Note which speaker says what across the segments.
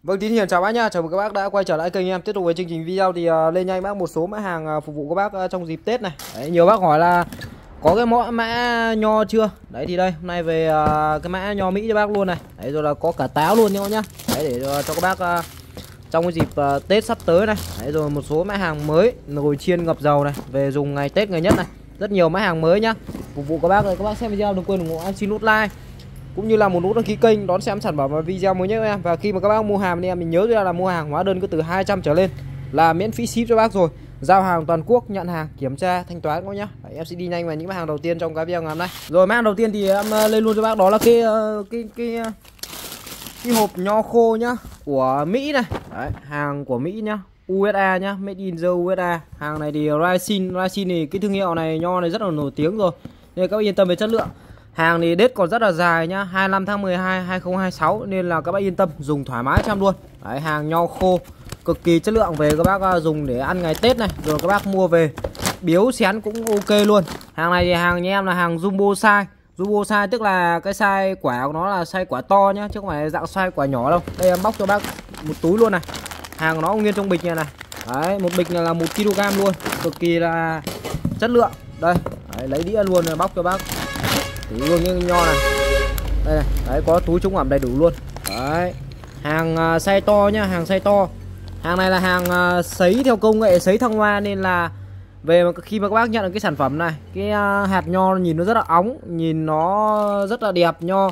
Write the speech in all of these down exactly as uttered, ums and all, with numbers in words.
Speaker 1: Vâng, Tín Hiền chào bác nhá, chào mừng các bác đã quay trở lại kênh em. Tiếp tục với chương trình video thì uh, lên nhanh bác một số mã hàng uh, phục vụ các bác uh, trong dịp Tết này. Đấy, nhiều bác hỏi là có cái mẫu mã nho chưa? Đấy thì đây, hôm nay về uh, cái mã nho Mỹ cho bác luôn này. Đấy rồi là có cả táo luôn nhá. Đấy để uh, cho các bác uh, trong cái dịp uh, Tết sắp tới này. Đấy rồi một số mã hàng mới, nồi chiên ngập dầu này, về dùng ngày Tết ngày nhất này. Rất nhiều mã hàng mới nhá. Phục vụ các bác rồi, các bác xem video đừng quên ủng hộ em, xin nút like cũng như là một nút đăng ký kênh đón xem sản phẩm và video mới nhất em. Và khi mà các bác mua hàng thì em mình nhớ ra là mua hàng hóa đơn cứ từ hai trăm trở lên là miễn phí ship cho bác rồi. Giao hàng toàn quốc, nhận hàng, kiểm tra, thanh toán các nhá. Đấy, em sẽ đi nhanh vào những mặt hàng đầu tiên trong cái video ngày hôm nay. Rồi mã hàng đầu tiên thì em lên luôn cho bác, đó là cái cái cái cái, cái hộp nho khô nhá, của Mỹ này. Đấy, hàng của Mỹ nhá, u ét a nhá, made in the u ét a. Hàng này thì Raisin, Raisin thì cái thương hiệu này nho này rất là nổi tiếng rồi. Nên các bác yên tâm về chất lượng. Hàng thì date còn rất là dài nhá, hai mươi lăm tháng mười hai năm hai nghìn không trăm hai mươi sáu, nên là các bác yên tâm dùng thoải mái trăm luôn. Đấy, hàng nho khô cực kỳ chất lượng, về các bác dùng để ăn ngày Tết này, rồi các bác mua về biếu xén cũng ok luôn. Hàng này thì hàng nhà em là hàng jumbo size. Jumbo size tức là cái size quả của nó là size quả to nhá, chứ không phải dạng size quả nhỏ đâu. Đây em bóc cho bác một túi luôn này. Hàng của nó nguyên trong bịch này này. Đấy, một bịch này là một ki lô gam luôn, cực kỳ là chất lượng. Đây, đấy, lấy đĩa luôn rồi bóc cho bác thử luôn như nho này. Đây này, đấy có túi chống ẩm đầy đủ luôn. Đấy, hàng uh, size to nhá, hàng size to. Hàng này là hàng uh, sấy theo công nghệ sấy thăng hoa, nên là về khi mà các bác nhận được cái sản phẩm này, cái uh, hạt nho nhìn nó rất là óng, nhìn nó rất là đẹp nho.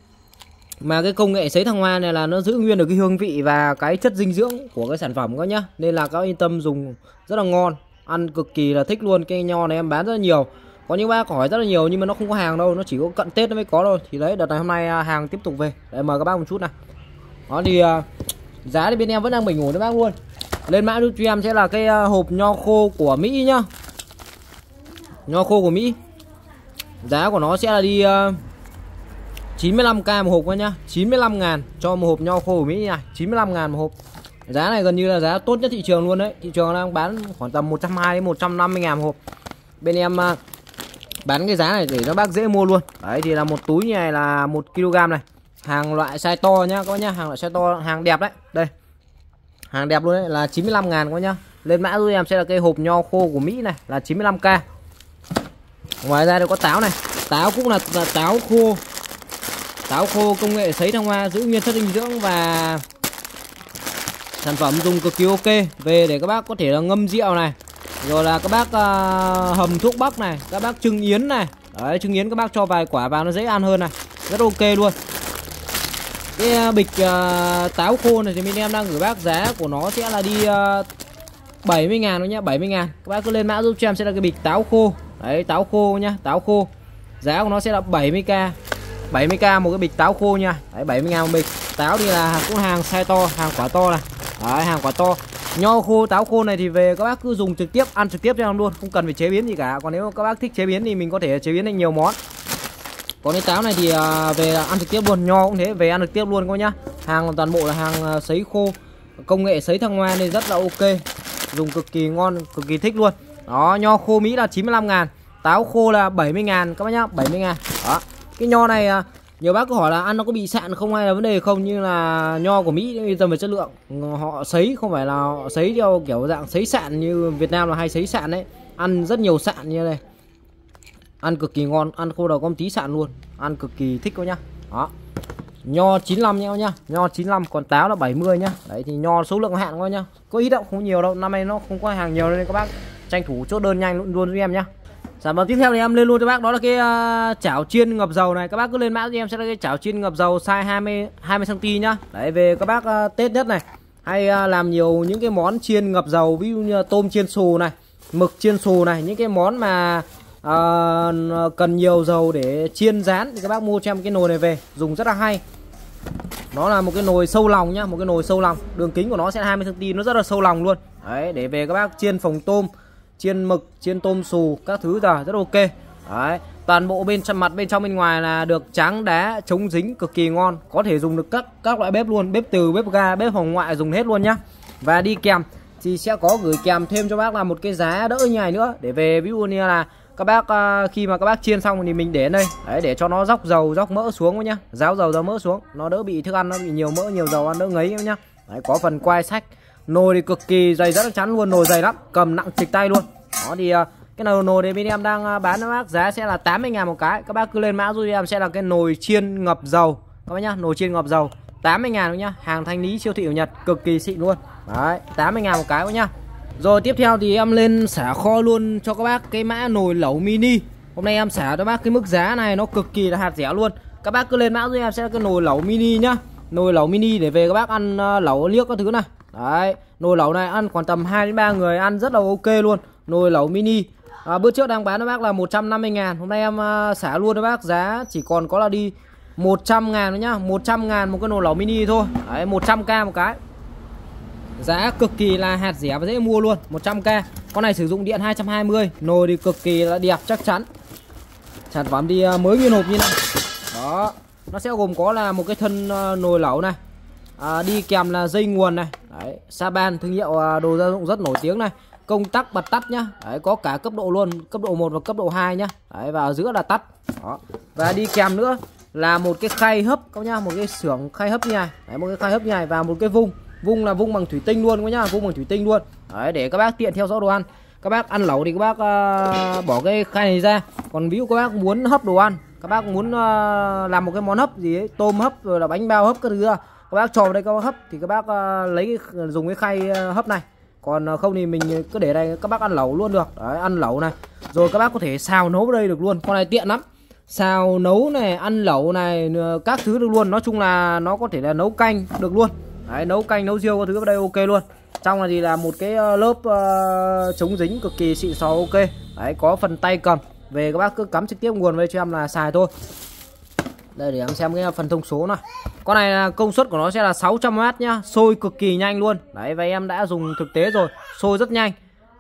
Speaker 1: Mà cái công nghệ sấy thăng hoa này là nó giữ nguyên được cái hương vị và cái chất dinh dưỡng của cái sản phẩm các nhá. Nên là các bác yên tâm dùng rất là ngon, ăn cực kỳ là thích luôn. Cái nho này em bán rất là nhiều. Có những bác hỏi rất là nhiều nhưng mà nó không có hàng đâu, nó chỉ có cận Tết nó mới có thôi. Thì đấy, đợt này hôm nay hàng tiếp tục về để mời các bác một chút này. Đó thì uh, giá thì bên em vẫn đang bình ổn cho bác luôn. Lên mã giúp cho em sẽ là cái uh, hộp nho khô của Mỹ nhá. Nho khô của Mỹ, giá của nó sẽ là đi uh, chín mươi lăm k một hộp nhá, chín mươi lăm ngàn cho một hộp nho khô của Mỹ này, chín mươi lăm ngàn một hộp. Giá này gần như là giá tốt nhất thị trường luôn đấy. Thị trường đang bán khoảng tầm một trăm hai mươi đến một trăm năm mươi ngàn một hộp. Bên em uh, bán cái giá này để cho bác dễ mua luôn. Đấy thì là một túi như này là một ki lô gam này. Hàng loại size to nhá các bác nhá, hàng loại size to, hàng đẹp đấy. Đây, hàng đẹp luôn đấy, là chín mươi lăm ngàn các bác nhá. Lên mã giúp em sẽ là cây hộp nho khô của Mỹ này, là chín mươi lăm k. Ngoài ra đây có táo này. Táo cũng là, là táo khô. Táo khô công nghệ sấy thăng hoa, giữ nguyên chất dinh dưỡng và sản phẩm dùng cực kỳ ok. Về để các bác có thể là ngâm rượu này, rồi là các bác uh, hầm thuốc bắc này, các bác trưng yến này. Đấy, trưng yến các bác cho vài quả vào nó dễ ăn hơn này, rất ok luôn. Cái uh, bịch uh, táo khô này thì bên em đang gửi bác giá của nó sẽ là đi uh, bảy mươi ngàn thôi nhá, bảy mươi ngàn. Các bác cứ lên mã giúp cho em sẽ là cái bịch táo khô. Đấy, táo khô nhá, táo khô. Giá của nó sẽ là bảy mươi k. bảy mươi k một cái bịch táo khô nha. Đấy, bảy mươi ngàn một bịch. Táo thì là cũng hàng size to, hàng quả to này. Đấy, hàng quả to. Nho khô, táo khô này thì về các bác cứ dùng trực tiếp, ăn trực tiếp cho em luôn, không cần phải chế biến gì cả. Còn nếu các bác thích chế biến thì mình có thể chế biến thành nhiều món. Còn cái táo này thì về ăn trực tiếp luôn, nho cũng thế, về ăn trực tiếp luôn các nhá. Hàng toàn bộ là hàng sấy khô, công nghệ sấy thăng hoa nên rất là ok. Dùng cực kỳ ngon, cực kỳ thích luôn. Đó, nho khô Mỹ là chín mươi lăm ngàn, táo khô là bảy mươi ngàn các bác nhá, bảy mươi ngàn. Đó. Cái nho này nhiều bác cứ hỏi là ăn nó có bị sạn không hay là vấn đề không, như là nho của Mỹ yên tâm về chất lượng. Họ sấy không phải là họ sấy theo kiểu dạng sấy sạn như Việt Nam là hay sấy sạn đấy. Ăn rất nhiều sạn như này. Ăn cực kỳ ngon, ăn khô đầu có một tí sạn luôn. Ăn cực kỳ thích các nhá. Đó. Nho chín mươi lăm nhá nhá. Nho chín mươi lăm, còn táo là bảy mươi nhá. Đấy thì nho số lượng hạn coi nhá. Có ít đâu, không nhiều đâu. Năm nay nó không có hàng nhiều nên các bác tranh thủ chốt đơn nhanh luôn, luôn với em nhá. Sản phẩm tiếp theo thì em lên luôn cho bác, đó là cái uh, chảo chiên ngập dầu này. Các bác cứ lên mã cho em sẽ là cái chảo chiên ngập dầu size hai mươi hai mươi xăng ti mét nhá. Đấy, về các bác uh, Tết nhất này hay uh, làm nhiều những cái món chiên ngập dầu, ví dụ như là tôm chiên xù này, mực chiên xù này, những cái món mà uh, cần nhiều dầu để chiên rán thì các bác mua cho em cái nồi này về dùng rất là hay. Nó là một cái nồi sâu lòng nhá, một cái nồi sâu lòng, đường kính của nó sẽ hai mươi xăng ti mét, nó rất là sâu lòng luôn. Đấy, để về các bác chiên phồng tôm, chiên mực, chiên tôm xù các thứ ra rất ok. Đấy, toàn bộ bên trong mặt bên trong bên ngoài là được tráng đá chống dính, cực kỳ ngon. Có thể dùng được các các loại bếp luôn, bếp từ, bếp ga, bếp hồng ngoại dùng hết luôn nhá. Và đi kèm thì sẽ có gửi kèm thêm cho bác là một cái giá đỡ như này nữa, để về ví dụ như là các bác uh, khi mà các bác chiên xong thì mình để đây. Đấy, để cho nó dốc dầu dốc mỡ xuống nhá, ráo dầu ráo mỡ xuống, nó đỡ bị thức ăn nó bị nhiều mỡ nhiều dầu ăn đỡ ngấy nhá. Đấy, có phần quai sách. Nồi thì cực kỳ dày rất là chắn luôn, nồi dày lắm, cầm nặng trịch tay luôn. Đó thì cái nồi nồi này bên em đang bán các bác giá sẽ là tám mươi ngàn một cái. Các bác cứ lên mã giúp em sẽ là cái nồi chiên ngập dầu các bác nhá, nồi chiên ngập dầu tám mươi ngàn nhá, hàng thanh lý siêu thị của Nhật, cực kỳ xịn luôn. Đấy, tám mươi ngàn một cái nhá. Rồi tiếp theo thì em lên xả kho luôn cho các bác cái mã nồi lẩu mini. Hôm nay em xả cho bác cái mức giá này nó cực kỳ là hạt rẻ luôn. Các bác cứ lên mã giúp em sẽ là cái nồi lẩu mini nhá. Nồi lẩu mini để về các bác ăn uh, lẩu liếc các thứ này. Đấy, nồi lẩu này ăn khoảng tầm hai đến ba người ăn rất là ok luôn. Nồi lẩu mini à, bữa trước đang bán cho bác là một trăm năm mươi ngàn. Hôm nay em uh, xả luôn cho bác giá chỉ còn có là đi một trăm ngàn nhá. Một trăm ngàn một cái nồi lẩu mini thôi. Đấy, một trăm k một cái. Giá cực kỳ là hạt rẻ và dễ mua luôn. Một trăm k. Con này sử dụng điện hai trăm hai mươi. Nồi thì cực kỳ là đẹp chắc chắn. Sản phẩm thì uh, mới nguyên hộp như này. Đó, nó sẽ gồm có là một cái thân uh, nồi lẩu này, à, đi kèm là dây nguồn này. Đấy, Saban thương hiệu uh, đồ gia dụng rất nổi tiếng này. Công tắc bật tắt nhá. Đấy, có cả cấp độ luôn, cấp độ một và cấp độ hai nhá. Đấy, và ở giữa là tắt. Đó. Và đi kèm nữa là một cái khay hấp các nhá, một cái xưởng khay hấp như này. Đấy, một cái khay hấp như này và một cái vung. Vung là vung bằng thủy tinh luôn các nhá, vung bằng thủy tinh luôn. Đấy, để các bác tiện theo dõi đồ ăn. Các bác ăn lẩu thì các bác uh, bỏ cái khay này ra. Còn ví dụ các bác muốn hấp đồ ăn, các bác muốn uh, làm một cái món hấp gì ấy, tôm hấp rồi là bánh bao hấp các thứ, các bác cho vào đây các bác hấp thì các bác uh, lấy cái, dùng cái khay uh, hấp này. Còn uh, không thì mình cứ để đây các bác ăn lẩu luôn được. Đấy, ăn lẩu này. Rồi các bác có thể xào nấu vào đây được luôn. Con này tiện lắm. Xào nấu này, ăn lẩu này, các thứ được luôn. Nói chung là nó có thể là nấu canh được luôn. Đấy, nấu canh, nấu riêu các thứ vào đây ok luôn. Trong này thì là một cái lớp uh, chống dính cực kỳ xịn xò ok. Đấy, có phần tay cầm. Về các bác cứ cắm trực tiếp nguồn về cho em là xài thôi. Đây để em xem cái phần thông số này. Con này là công suất của nó sẽ là sáu trăm oát nhá, sôi cực kỳ nhanh luôn. Đấy, và em đã dùng thực tế rồi, sôi rất nhanh.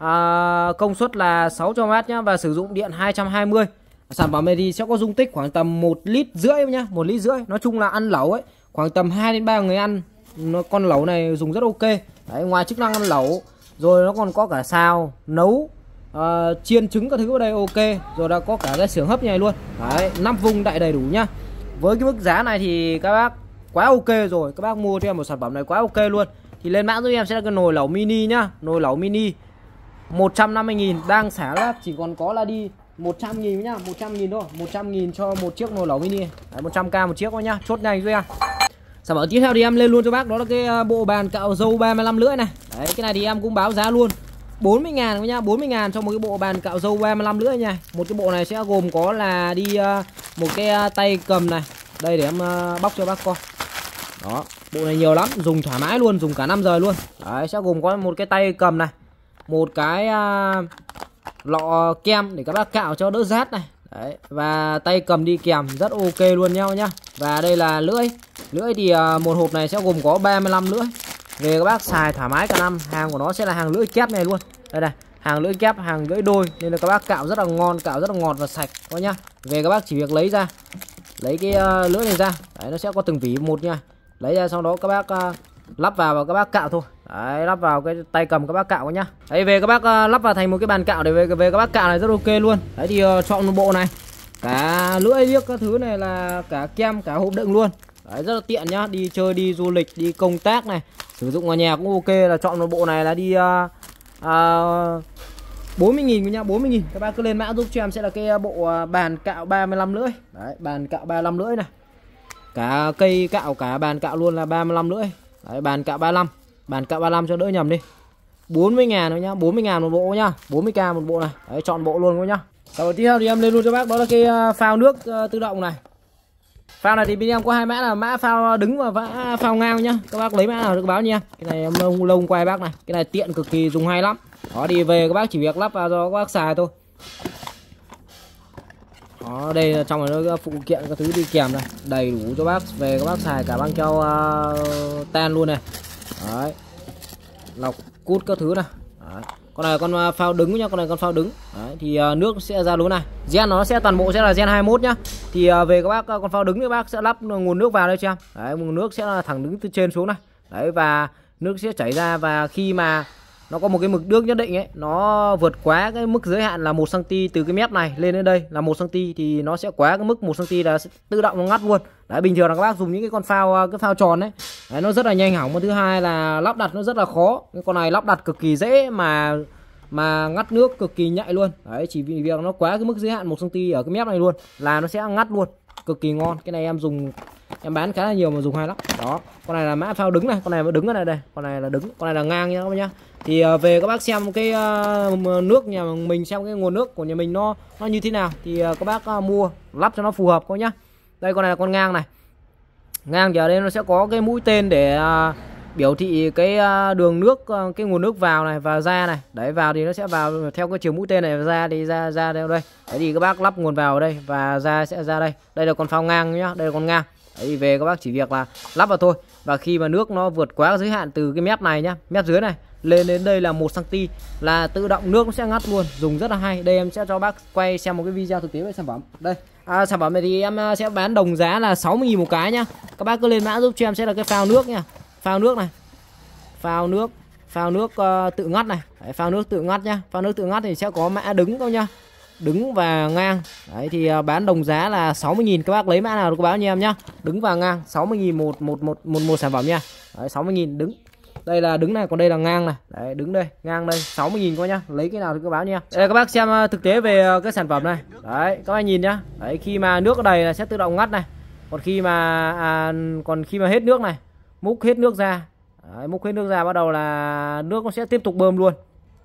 Speaker 1: À, công suất là sáu trăm oát nhá và sử dụng điện hai trăm hai mươi. Sản phẩm này thì sẽ có dung tích khoảng tầm một lít rưỡi nhá, một lít rưỡi. Nói chung là ăn lẩu ấy, khoảng tầm hai đến ba người ăn. Nó, con lẩu này dùng rất ok. Đấy, ngoài chức năng ăn lẩu rồi nó còn có cả xào, nấu, uh, chiên trứng các thứ ở đây ok. Rồi đã có cả cái xưởng hấp như này luôn. Đấy, năm vung đại đầy đủ nhá. Với cái mức giá này thì các bác quá ok rồi. Các bác mua cho em một sản phẩm này quá ok luôn. Thì lên mã giúp em sẽ là cái nồi lẩu mini nhá. Nồi lẩu mini một trăm năm mươi nghìn. Đang xả lát chỉ còn có là đi một trăm nghìn nhá. Một trăm nghìn thôi, một trăm nghìn cho một chiếc nồi lẩu mini. Đấy, một trăm k một chiếc thôi nhá. Chốt nhanh giúp em. Sản phẩm tiếp theo thì em lên luôn cho bác. Đó là cái bộ bàn cạo râu ba mươi lăm lưỡi này. Đấy, cái này thì em cũng báo giá luôn bốn mươi ngàn nhá, bốn mươi ngàn cho một cái bộ bàn cạo râu ba mươi lăm lưỡi nha. Một cái bộ này sẽ gồm có là đi uh, một cái uh, tay cầm này. Đây để em uh, bóc cho bác coi. Đó, bộ này nhiều lắm, dùng thoải mái luôn, dùng cả năm giờ luôn. Đấy, sẽ gồm có một cái tay cầm này, một cái uh, lọ kem để các bác cạo cho đỡ rát này. Đấy, và tay cầm đi kèm rất ok luôn nhau nhá. Và đây là lưỡi. Lưỡi thì uh, một hộp này sẽ gồm có ba mươi lăm lưỡi. Về các bác xài thoải mái cả năm. Hàng của nó sẽ là hàng lưỡi kép này luôn. Đây này, hàng lưỡi kép, hàng lưỡi đôi. Nên là các bác cạo rất là ngon, cạo rất là ngọt và sạch coi nhá. Về các bác chỉ việc lấy ra, lấy cái uh, lưỡi này ra. Đấy, nó sẽ có từng vỉ một nha. Lấy ra sau đó các bác uh, lắp vào và các bác cạo thôi. Đấy, lắp vào cái tay cầm các bác cạo nhá. Đấy, về các bác uh, lắp vào thành một cái bàn cạo để về về các bác cạo này rất ok luôn. Đấy thì uh, chọn một bộ này. Cả lưỡi liếc các thứ này là cả kem, cả hộp đựng luôn. Đấy, rất là tiện nhá, đi chơi, đi du lịch, đi công tác này, sử dụng ở nhà cũng ok. Là chọn một bộ này là đi uh, uh, bốn mươi nghìn nhá, bốn mươi nghìn. Các bác cứ lên mã giúp cho em sẽ là cái bộ uh, bàn cạo ba mươi lăm lưỡi. Đấy, bàn cạo ba mươi lăm lưỡi này. Cả cây cạo, cả bàn cạo luôn là ba mươi lăm lưỡi. Đấy, bàn cạo ba mươi lăm. Bàn cạo ba mươi lăm cho đỡ nhầm đi. bốn mươi ngàn thôi nhá, bốn mươi ngàn một bộ nhá, bốn mươi k một bộ này. Đấy, chọn bộ luôn nhá. Rồi tiếp theo thì em lên luôn cho bác đó là cái uh, phao nước uh, tự động này. Phao này thì bên em có hai mã là mã phao đứng và mã phao ngang nhá. Các bác lấy mã nào được báo nha. Cái này em lông lông quay bác này. Cái này tiện cực kỳ, dùng hay lắm. Đó, đi về các bác chỉ việc lắp vào cho các bác xài thôi. Đó, đây là trong này nó phụ kiện các thứ đi kèm này, đầy đủ cho bác về các bác xài cả băng keo uh, tan luôn này. Đấy, lọc cút các thứ này. Đấy. Con này con phao đứng nhá, con này con phao đứng. Đấy, thì uh, nước sẽ ra lối này. Gen nó sẽ toàn bộ sẽ là gen hai mươi mốt nhá. Thì uh, về các bác uh, con phao đứng thì bác sẽ lắp nguồn nước vào đây cho em. Đấy, nguồn nước sẽ là thẳng đứng từ trên xuống này. Đấy, và nước sẽ chảy ra và khi mà nó có một cái mực nước nhất định ấy, nó vượt quá cái mức giới hạn là một xăng ti mét từ cái mép này lên đến đây là một xăng ti mét thì nó sẽ quá cái mức một xăng ti mét là sẽ tự động nó ngắt luôn. Đấy, bình thường là các bác dùng những cái con phao cái phao tròn đấy, đấy nó rất là nhanh hỏng. Và thứ hai là lắp đặt nó rất là khó. Cái con này lắp đặt cực kỳ dễ mà mà ngắt nước cực kỳ nhạy luôn. Đấy, chỉ vì việc nó quá cái mức giới hạn một xăng ti mét ở cái mép này luôn là nó sẽ ngắt luôn, cực kỳ ngon. Cái này em dùng em bán khá là nhiều mà dùng hay lắm. Đó, con này là mã phao đứng này, con này đứng ở đây đây, con này là đứng, con này là ngang nhá các bác nhá. Thì uh, về các bác xem cái uh, nước nhà mình, xem cái nguồn nước của nhà mình nó nó như thế nào thì uh, các bác uh, mua lắp cho nó phù hợp các nhá. Đây con này là con ngang này. Ngang giờ đây nó sẽ có cái mũi tên để uh, biểu thị cái uh, đường nước, uh, cái nguồn nước vào này và ra này. Đấy, vào thì nó sẽ vào theo cái chiều mũi tên này, ra thì ra ra theo đây. Đấy thì các bác lắp nguồn vào ở đây và ra sẽ ra đây. Đây là con phao ngang nhá, đây là con ngang. Đấy thì về các bác chỉ việc là lắp vào thôi. Và khi mà nước nó vượt quá giới hạn từ cái mép này nhá, mép dưới này lên đến đây là một xăng ti mét là tự động nước nó sẽ ngắt luôn, dùng rất là hay. Đây em sẽ cho bác quay xem một cái video thực tế về sản phẩm. Đây, à, sản phẩm này thì em sẽ bán đồng giá là sáu mươi nghìn một cái nhá. Các bác cứ lên mã giúp cho em sẽ là cái phao nước nha. Phao nước này. Phao nước, phao nước uh, tự ngắt này. Đấy, phao nước tự ngắt nhá. Phao nước tự ngắt thì sẽ có mã đứng đâu nhá. Đứng và ngang. Đấy thì uh, bán đồng giá là sáu mươi nghìn. Các bác lấy mã nào có báo như em nhá. Đứng và ngang sáu mươi nghìn một một một một một sản phẩm nha. Đấy, sáu mươi nghìn đứng. Đây là đứng này, còn đây là ngang này. Đấy, đứng đây, ngang đây, sáu mươi nghìn coi nhá. Lấy cái nào thì cứ báo nha. Đây các bác xem thực tế về cái sản phẩm này. Đấy, các bác nhìn nhá. Đấy, khi mà nước ở đầy là sẽ tự động ngắt này. Còn khi mà à, còn khi mà hết nước này, múc hết nước ra. Đấy, múc hết nước ra bắt đầu là nước nó sẽ tiếp tục bơm luôn.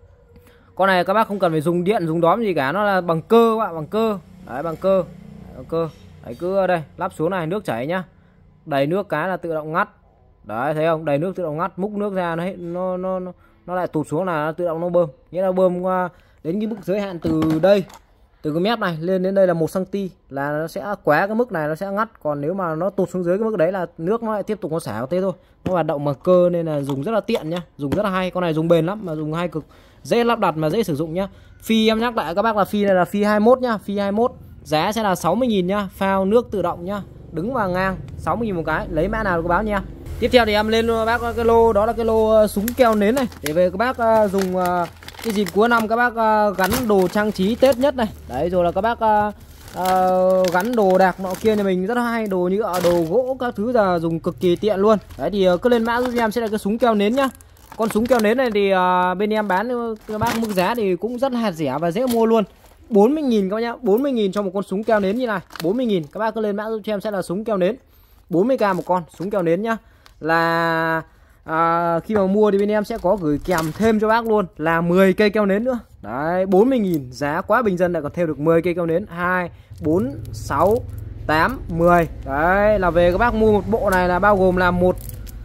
Speaker 1: Con này các bác không cần phải dùng điện, dùng đóm gì cả, nó là bằng cơ các bạn, bằng cơ. Đấy, bằng cơ. Đấy, bằng cơ. Đấy, cứ ở đây, lắp xuống này, nước chảy nhá. Đầy nước cái là tự động ngắt. Đấy, thấy không? Đầy nước tự động ngắt, múc nước ra nó hết, nó nó nó nó lại tụt xuống là nó tự động nó bơm. Nghĩa là bơm qua đến cái mức giới hạn từ đây, từ cái mép này lên đến đây là một xăng ti mét là nó sẽ quá cái mức này nó sẽ ngắt. Còn nếu mà nó tụt xuống dưới cái mức đấy là nước nó lại tiếp tục nó xả vào thế thôi. Nó hoạt động bằng cơ nên là dùng rất là tiện nhá, dùng rất là hay. Con này dùng bền lắm mà dùng hay cực, dễ lắp đặt mà dễ sử dụng nhá. Phi em nhắc lại các bác là phi này là phi hai mươi mốt nhá, phi hai mươi mốt. Giá sẽ là sáu mươi nghìn nhá, phao nước tự động nhá. Đứng và ngang sáu mươi nghìn một cái, lấy mã nào có báo nha. Tiếp theo thì em lên bác cái lô, đó là cái lô súng keo nến này. Để về các bác uh, dùng uh, cái dịp cuối năm các bác uh, gắn đồ trang trí Tết nhất này. Đấy, rồi là các bác uh, uh, gắn đồ đạc nọ kia nhà mình rất hay. Đồ nhựa, đồ gỗ các thứ là dùng cực kỳ tiện luôn. Đấy thì uh, cứ lên mã giúp em sẽ là cái súng keo nến nhá. Con súng keo nến này thì uh, bên em bán các bác mức giá thì cũng rất là rẻ và dễ mua luôn. Bốn mươi nghìn các bác nhá, bốn mươi nghìn cho một con súng keo nến như này, bốn mươi nghìn. Các bác cứ lên mã giúp cho em sẽ là súng keo nến, bốn mươi k một con súng keo nến nhá. Là à, khi mà mua thì bên em sẽ có gửi kèm thêm cho bác luôn là mười cây keo nến nữa. Đấy, bốn mươi nghìn, giá quá bình dân lại còn thêm được mười cây keo nến. Hai, bốn, sáu, tám, mười. Đấy, là về các bác mua một bộ này là bao gồm là một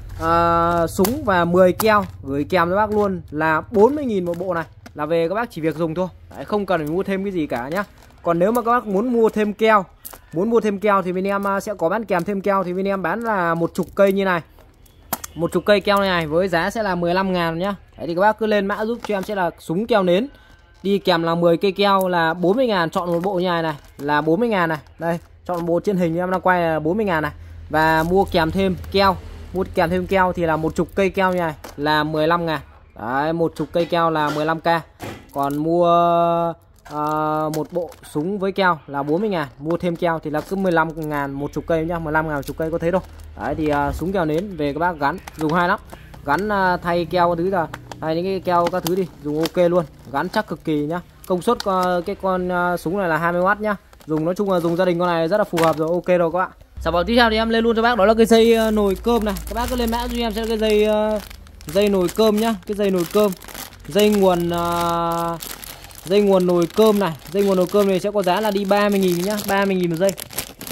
Speaker 1: à, súng và mười keo, gửi kèm cho bác luôn là bốn mươi nghìn một bộ này. Là về các bác chỉ việc dùng thôi. Đấy, không cần phải mua thêm cái gì cả nhá. Còn nếu mà các bác muốn mua thêm keo, muốn mua thêm keo thì bên em sẽ có bán kèm thêm keo. Thì bên em bán là một chục cây như này, một chục cây keo này, này với giá sẽ là mười lăm ngàn nhá. Đấy thì các bác cứ lên mã giúp cho em sẽ là súng keo nến, đi kèm là mười cây keo là bốn mươi ngàn. Chọn một bộ như này này là bốn mươi ngàn này. Đây, chọn một bộ trên hình em đang quay là bốn mươi ngàn này. Và mua kèm thêm keo, mua kèm thêm keo thì là một chục cây keo như này là mười lăm ngàn. Đấy, một chục cây keo là mười lăm k. Còn mua uh, một bộ súng với keo là bốn mươi ngàn. Mua thêm keo thì là cứ mười lăm ngàn một chục cây nhá, mười lăm ngàn một chục cây có thế đâu. Đấy thì uh, súng keo nến về các bác gắn dùng hay lắm. Gắn uh, thay keo các thứ là thay những cái keo các thứ đi, dùng ok luôn, gắn chắc cực kỳ nhá. Công suất uh, cái con uh, súng này là hai mươi oát nhá. Dùng nói chung là dùng gia đình con này rất là phù hợp rồi, ok rồi các bạn. Sản phẩm tiếp theo thì em lên luôn cho bác đó là cái dây uh, nồi cơm này. Các bác cứ lên mã cho em sẽ cái dây uh, dây nồi cơm nhá, cái dây nồi cơm, dây nguồn uh, dây nguồn nồi cơm này. Dây nguồn nồi cơm này sẽ có giá là đi ba mươi nghìn nhá, ba mươi nghìn một dây.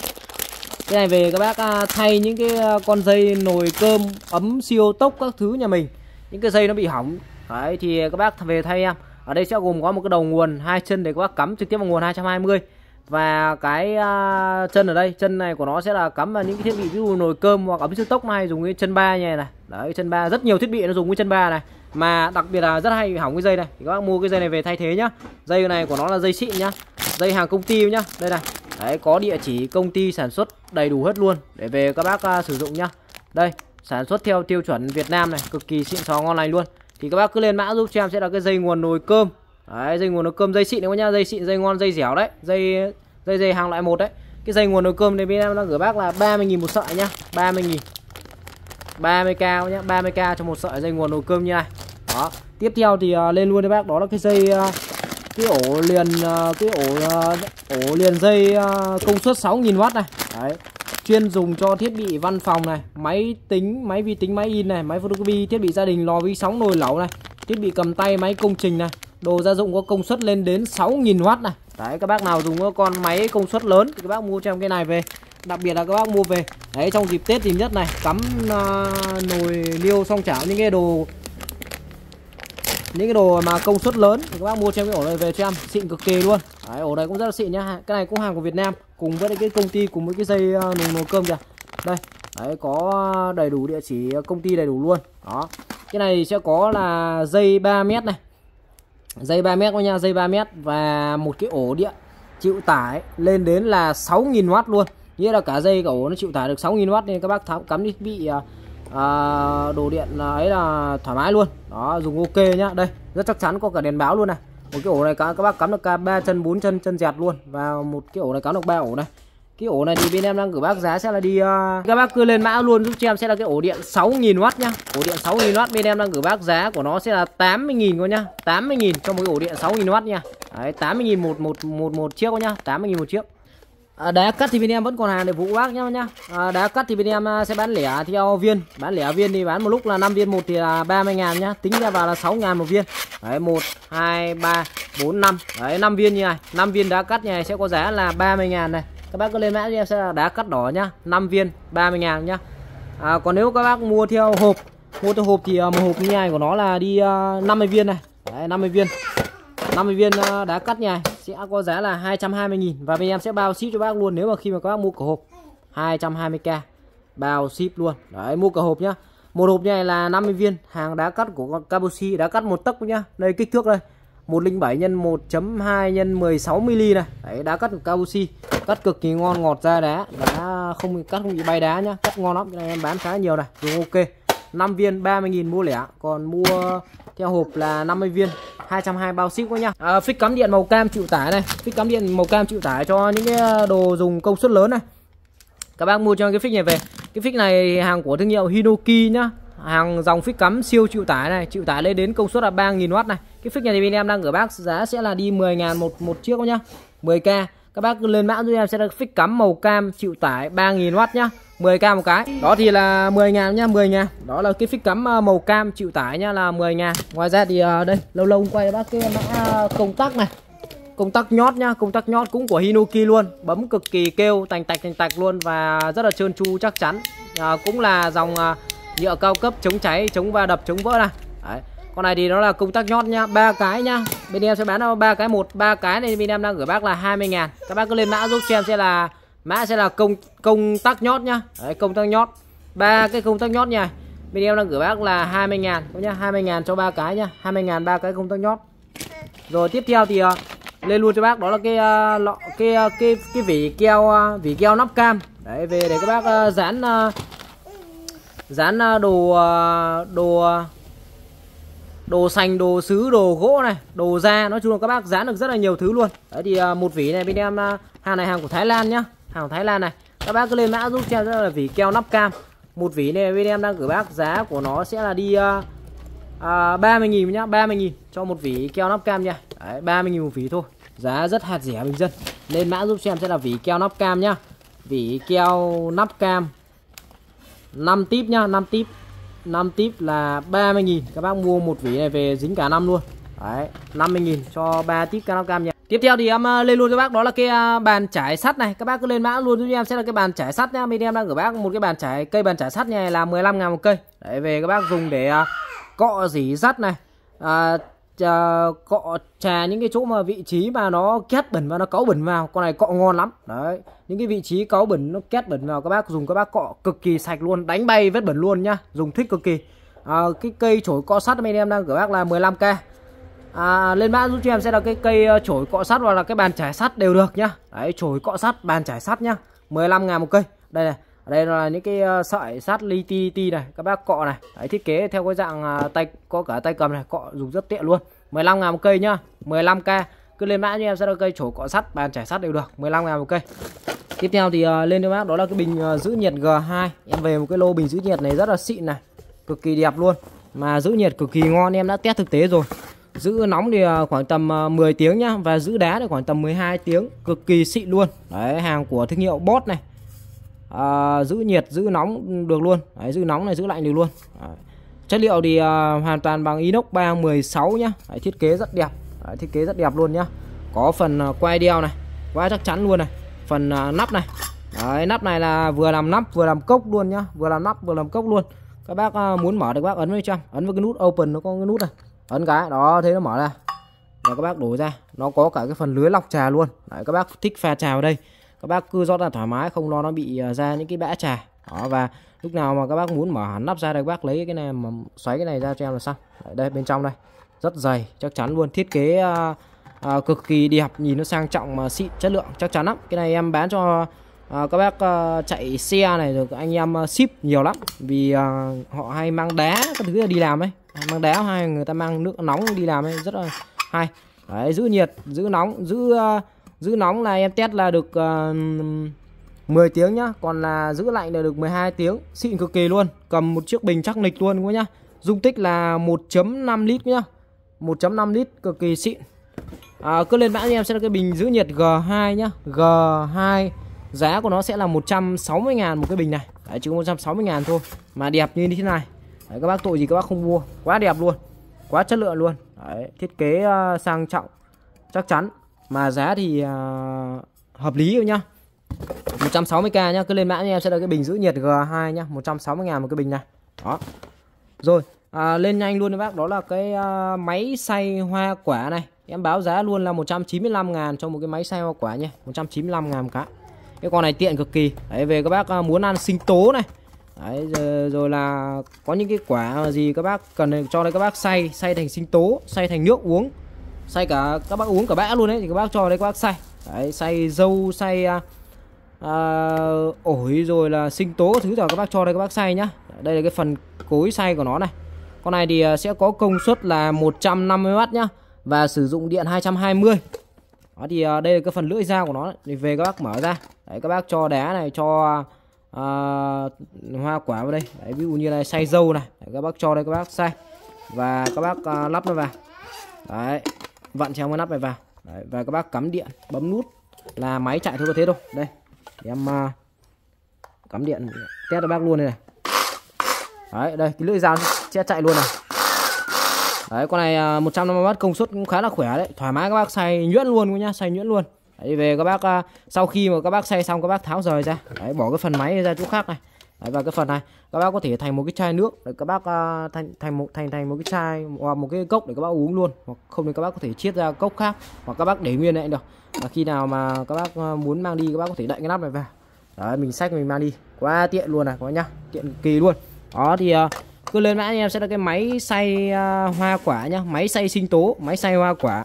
Speaker 1: Cái này về các bác uh, thay những cái uh, con dây nồi cơm ấm siêu tốc các thứ nhà mình, những cái dây nó bị hỏng. Đấy thì các bác về thay em. Ở đây sẽ gồm có một cái đầu nguồn hai chân để các bác cắm trực tiếp vào nguồn hai trăm hai mươi. Và cái uh, chân ở đây, chân này của nó sẽ là cắm vào những cái thiết bị ví dụ nồi cơm hoặc ấm siêu tốc này, dùng cái chân ba như này này. Đấy, chân ba, rất nhiều thiết bị nó dùng cái chân ba này. Mà đặc biệt là rất hay hỏng cái dây này thì các bác mua cái dây này về thay thế nhá. Dây này của nó là dây xịn nhá, dây hàng công ty nhá. Đây này. Đấy, có địa chỉ công ty sản xuất đầy đủ hết luôn để về các bác uh, sử dụng nhá. Đây, sản xuất theo tiêu chuẩn Việt Nam này, cực kỳ xịn sò ngon lành luôn. thì các bác cứ lên mã giúp cho em sẽ là cái dây nguồn nồi cơm. Đấy, dây nguồn nồi cơm dây xịn đấy nhá, dây xịn, dây ngon, dây dẻo đấy, dây dây dây hàng loại một đấy. Cái dây nguồn nồi cơm này bên em đang gửi bác là ba mươi nghìn một sợi nhá, ba mươi nghìn. ba mươi k nhá, ba mươi k cho một sợi dây nguồn nồi cơm như này. Đó. Tiếp theo thì uh, lên luôn đấy bác, đó là cái dây uh, cái ổ liền uh, cái ổ uh, ổ liền dây uh, công suất sáu nghìn oát này. Đấy. Chuyên dùng cho thiết bị văn phòng này, máy tính, máy vi tính, máy in này, máy photocopy, thiết bị gia đình, lò vi sóng, nồi lẩu này, thiết bị cầm tay, máy công trình này, đồ gia dụng có công suất lên đến sáu nghìn oát này. Đấy, các bác nào dùng con máy công suất lớn thì các bác mua cho em cái này về. Đặc biệt là các bác mua về đấy trong dịp Tết thì nhất này, cắm uh, nồi niêu xong chảo những cái đồ những cái đồ mà công suất lớn thì các bác mua cho em cái ổ này về cho em, xịn cực kỳ luôn. Đấy, ổ này cũng rất là xịn nhá. Cái này cũng hàng của Việt Nam, cùng với cái công ty, cùng với cái dây uh, nồi nồi cơm kìa. Đây, đấy, có đầy đủ địa chỉ công ty đầy đủ luôn. Đó. Cái này sẽ có là dây ba mét này. Dây ba mét nha, dây ba mét và một cái ổ điện chịu tải lên đến là sáu nghìn oát luôn. Nghĩa là cả dây cả ổ nó chịu tải được sáu nghìn oát nên các bác tháo, cắm thiết bị uh, À, đồ điện ấy là thoải mái luôn. Đó, dùng ok nhá. Đây, rất chắc chắn, có cả đèn báo luôn này. Một cái ổ này các bác cắm được cả ba chân, bốn chân, chân dẹt luôn. Và một cái ổ này cắm được ba ổ này. Cái ổ này thì bên em đang gửi bác giá sẽ là đi uh... các bác cứ lên mã luôn giúp cho em sẽ là cái ổ điện sáu nghìn oát nhá. Ổ điện sáu nghìn oát bên em đang gửi bác giá của nó sẽ là tám mươi nghìn coi nhá. tám mươi nghìn cho một cái ổ điện sáu nghìn oát nha. Đấy, tám mươi nghìn một một một một chiếc coi nhá, tám mươi nghìn một chiếc. À, đá cắt thì bên em vẫn còn hàng để phục vụ bác nhá nhá. À, đá cắt thì bên em sẽ bán lẻ theo viên, bán lẻ viên thì bán một lúc là năm viên một thì là ba mươi ngàn nhá, tính ra vào là sáu ngàn một viên. Đấy, một, hai, ba, bốn, năm. Đấy, năm viên như này, năm viên đá cắt như này sẽ có giá là ba mươi ngàn này. Các bác cứ lên mã cho em sẽ là đá cắt đỏ nhá, năm viên ba mươi ngàn nhá. À, còn nếu các bác mua theo hộp, mua theo hộp thì một hộp như này của nó là đi uh, năm mươi viên này. Đấy, năm mươi viên. năm mươi viên đá cắt này sẽ có giá là hai trăm hai mươi nghìn. Và bên em sẽ bao ship cho bác luôn nếu mà khi mà các bác mua cả hộp. Hai trăm hai mươi k bao ship luôn. Đấy, mua cả hộp nhá. Một hộp như này là năm mươi viên hàng đá cắt của Kabushi, đá cắt một tấc nhá. Đây kích thước đây, một không bảy nhân một chấm hai nhân mười sáu mi li này. Đấy, đá cắt của Kabushi, cắt cực kỳ ngon, ngọt da đá, đá không cắt không bị bay đá nhá, cắt ngon lắm. Cái này em bán khá nhiều này, dùng ok. năm viên ba mươi nghìn mua lẻ, còn mua theo hộp là năm mươi viên hai trăm hai mươi bao ship quá nha. À, phích cắm điện màu cam chịu tải này, phích cắm điện màu cam chịu tải cho những cái đồ dùng công suất lớn này. Các bác mua cho cái phích này về. Cái phích này hàng của thương hiệu Hinoki nhá. Hàng dòng phích cắm siêu chịu tải này, chịu tải lên đến công suất là ba nghìn oát này. Cái phích này thì bên em đang gửi bác giá sẽ là đi mười ngàn một một chiếc nhá. mười k. Các bác cứ lên mã giúp em sẽ được phích cắm màu cam chịu tải ba nghìn oát nhá. mười k một cái. Đó thì là mười ngàn nhá, mười ngàn. Đó là cái phích cắm màu cam chịu tải nhá, là mười ngàn. Ngoài ra thì đây, lâu lâu quay bác cái mã công tắc này. Công tắc nhót nhá, công tắc nhót cũng của Hinoki luôn, bấm cực kỳ kêu tành tạch tành tạch luôn và rất là trơn tru chắc chắn. À, cũng là dòng à, nhựa cao cấp, chống cháy, chống va đập, chống vỡ này. Đấy. Con này thì nó là công tắc nhót nhá, ba cái nhá. Bên em sẽ bán ba cái một, ba cái này bên em đang gửi bác là hai mươi ngàn. Các bác cứ lên mã giúp cho em sẽ là mã sẽ là công công tắc nhót nhá. Đấy, công tắc nhót. Ba cái công tắc nhót nha. Bên em đang gửi bác là hai mươi ngàn nhá, hai mươi ngàn cho ba cái nhá, hai mươi ngàn ba cái công tắc nhót. Rồi tiếp theo thì uh, lên luôn cho bác đó là cái uh, lọ cái uh, cái cái vỉ keo uh, vỉ keo nắp cam. Đấy, về để các bác uh, dán uh, dán uh, đồ uh, đồ uh, đồ sành, đồ sứ, đồ gỗ này, đồ da, nói chung là các bác dán được rất là nhiều thứ luôn. Đấy thì uh, một vỉ này bên em uh, hàng này hàng của Thái Lan nhá, hàng của Thái Lan này. Các bác cứ lên mã giúp cho em là vỉ keo nắp cam. Một vỉ này bên em đang gửi bác giá của nó sẽ là đi uh, uh, ba mươi nghìn nhá, ba mươi nghìn cho một vỉ keo nắp cam nha. Đấy, ba mươi nghìn một vỉ thôi. Giá rất hạt rẻ bình dân. Lên mã giúp cho em sẽ là vỉ keo nắp cam nhá. Vỉ keo nắp cam năm típ nhá, năm típ. năm típ là ba mươi nghìn. Các bác mua một vỉ này về dính cả năm luôn. Đấy, năm mươi nghìn cho ba típ keo nắp cam nha. Tiếp theo thì em uh, lên luôn cho bác đó là cái uh, bàn trải sắt này. Các bác cứ lên mã luôn giúp em sẽ là cái bàn trải sắt nhá. Bên em đang gửi bác một cái bàn trải, cây bàn trải sắt này là mười lăm ngàn một cây. Đấy, về các bác dùng để uh, cọ dỉ sắt này, uh, uh, cọ trà những cái chỗ mà vị trí mà nó két bẩn và nó cáu bẩn vào. Con này cọ ngon lắm. Đấy, những cái vị trí cáu bẩn nó két bẩn vào các bác dùng các bác cọ cực kỳ sạch luôn, đánh bay vết bẩn luôn nhá, dùng thích cực kỳ. uh, Cái cây chổi cọ sắt bên em đang gửi bác là mười lăm k. À, lên mã giúp cho em sẽ là cái cây chổi cọ sắt hoặc là cái bàn trải sắt đều được nhá. Đấy, chổi cọ sắt, bàn trải sắt nhá, mười lăm ngàn một cây. Đây này, Ở đây là những cái sợi sắt li ti ti này các bác cọ này. Đấy, thiết kế theo cái dạng tay, có cả tay cầm này, cọ dùng rất tiện luôn. mười lăm ngàn một cây nhá, mười lăm k. Cứ lên mã cho em sẽ là cây chổi cọ sắt, bàn chải sắt đều được, mười lăm ngàn một cây. Tiếp theo thì uh, lên cho bác đó là cái bình uh, giữ nhiệt G hai. Em về một cái lô bình giữ nhiệt này rất là xịn này, cực kỳ đẹp luôn, mà giữ nhiệt cực kỳ ngon, em đã test thực tế rồi. Giữ nóng thì uh, khoảng tầm uh, mười tiếng nhá, và giữ đá thì khoảng tầm mười hai tiếng, cực kỳ xịn luôn. Đấy, hàng của thương hiệu Boss này. Uh, giữ nhiệt, giữ nóng được luôn. Đấy, giữ nóng này, giữ lạnh được luôn. Đấy. Chất liệu thì uh, hoàn toàn bằng inox ba mười sáu nhá. Đấy, thiết kế rất đẹp. Đấy, thiết kế rất đẹp luôn nhá. Có phần uh, quai đeo này, quá chắc chắn luôn này. Phần uh, nắp này. Đấy, nắp này là vừa làm nắp vừa làm cốc luôn nhá, vừa làm nắp vừa làm cốc luôn. Các bác uh, muốn mở thì các bác ấn vào trong, ấn vào cái nút open, nó có cái nút này, ấn cái đó thế nó mở ra. Rồi các bác đổ ra, nó có cả cái phần lưới lọc trà luôn. Đấy, các bác thích pha trà vào đây, các bác cứ rót ra thoải mái, không lo nó bị uh, ra những cái bã trà. Đó, và lúc nào mà các bác muốn mở hẳn nắp ra đây, các bác lấy cái này mà xoáy cái này ra cho em là xong. Đấy, đây bên trong đây rất dày, chắc chắn luôn, thiết kế uh, uh, cực kỳ đẹp, nhìn nó sang trọng mà xịn, chất lượng chắc chắn lắm. Cái này em bán cho uh, các bác uh, chạy xe này, rồi anh em uh, ship nhiều lắm, vì uh, họ hay mang đá các thứ đi làm ấy, mang đá hay người ta mang nước nóng đi làm ấy, rất là hay. Đấy, giữ nhiệt, giữ nóng, giữ uh, giữ nóng là em test là được uh, mười tiếng nhá, còn là giữ lạnh là được mười hai tiếng, xịn cực kỳ luôn. Cầm một chiếc bình chắc nịch luôn quá nhá. Dung tích là một phẩy năm lít nhá, một phẩy năm lít, cực kỳ xịn. À, cứ lên mã em sẽ là cái bình giữ nhiệt G hai nhá, G hai. Giá của nó sẽ là một trăm sáu mươi ngàn một cái bình này. Đấy, chỉ một trăm sáu mươi ngàn thôi mà đẹp như thế này. Đấy, các bác tội gì các bác không mua, quá đẹp luôn, quá chất lượng luôn. Đấy, thiết kế uh, sang trọng chắc chắn, mà giá thì uh, hợp lý rồi nhá, một trăm sáu mươi k nhá. Cứ lên mã em sẽ là cái bình giữ nhiệt G hai nhá, một trăm sáu mươi ngàn một cái bình này. Đó. Rồi, à, lên nhanh luôn các bác, đó là cái uh, máy xay hoa quả này. Em báo giá luôn là một trăm chín mươi lăm ngàn cho một cái máy xay hoa quả nha, một trăm chín mươi lăm ngàn một cái. Cái con này tiện cực kỳ. Đấy, về các bác uh, muốn ăn sinh tố này. Đấy, rồi, rồi là có những cái quả gì các bác cần cho đây, các bác xay, xay thành sinh tố, xay thành nước uống. Xay cả, các bác uống cả bã luôn đấy, thì các bác cho đây các bác xay. Đấy, xay dâu, xay uh, uh, ổi rồi là sinh tố thứ rồi các bác cho đây các bác xay nhá. Đây là cái phần cối xay của nó này. Con này thì sẽ có công suất là một trăm năm mươi oát nhá, và sử dụng điện hai trăm hai mươi. Đó thì đây là cái phần lưỡi dao của nó. Thì về các bác mở ra. Đấy, các bác cho đá này, cho uh, hoa quả vào đây. Đấy, ví dụ như là xay dâu này. Đấy, các bác cho đây các bác xay. Và các bác uh, lắp nó vào. Đấy, vặn treo cái nắp này vào. Đấy, và các bác cắm điện, bấm nút là máy chạy thôi, có thế thôi. Đây, để em uh, cắm điện test cho bác luôn đây này. Đấy, đây cái lưỡi dao sẽ chạy luôn này. Đấy, con này một trăm năm mươi oát công suất cũng khá là khỏe đấy, thoải mái các bác xay nhuyễn luôn nhá, xay nhuyễn luôn. Đấy, về các bác sau khi mà các bác xay xong các bác tháo rời ra. Đấy, bỏ cái phần máy ra chỗ khác này. Đấy, và cái phần này các bác có thể thành một cái chai nước để các bác uh, thành thành một thành thành một cái chai hoặc một cái cốc để các bác uống luôn, hoặc không thì các bác có thể chiết ra cốc khác, hoặc các bác để nguyên này cũng được. Và khi nào mà các bác muốn mang đi các bác có thể đậy cái nắp này vào. Đấy, mình xách mình mang đi, quá tiện luôn này các bác nhá, tiện cực kỳ luôn. Đó thì uh, cứ lên mã em sẽ là cái máy xay uh, hoa quả nhá, máy xay sinh tố, máy xay hoa quả,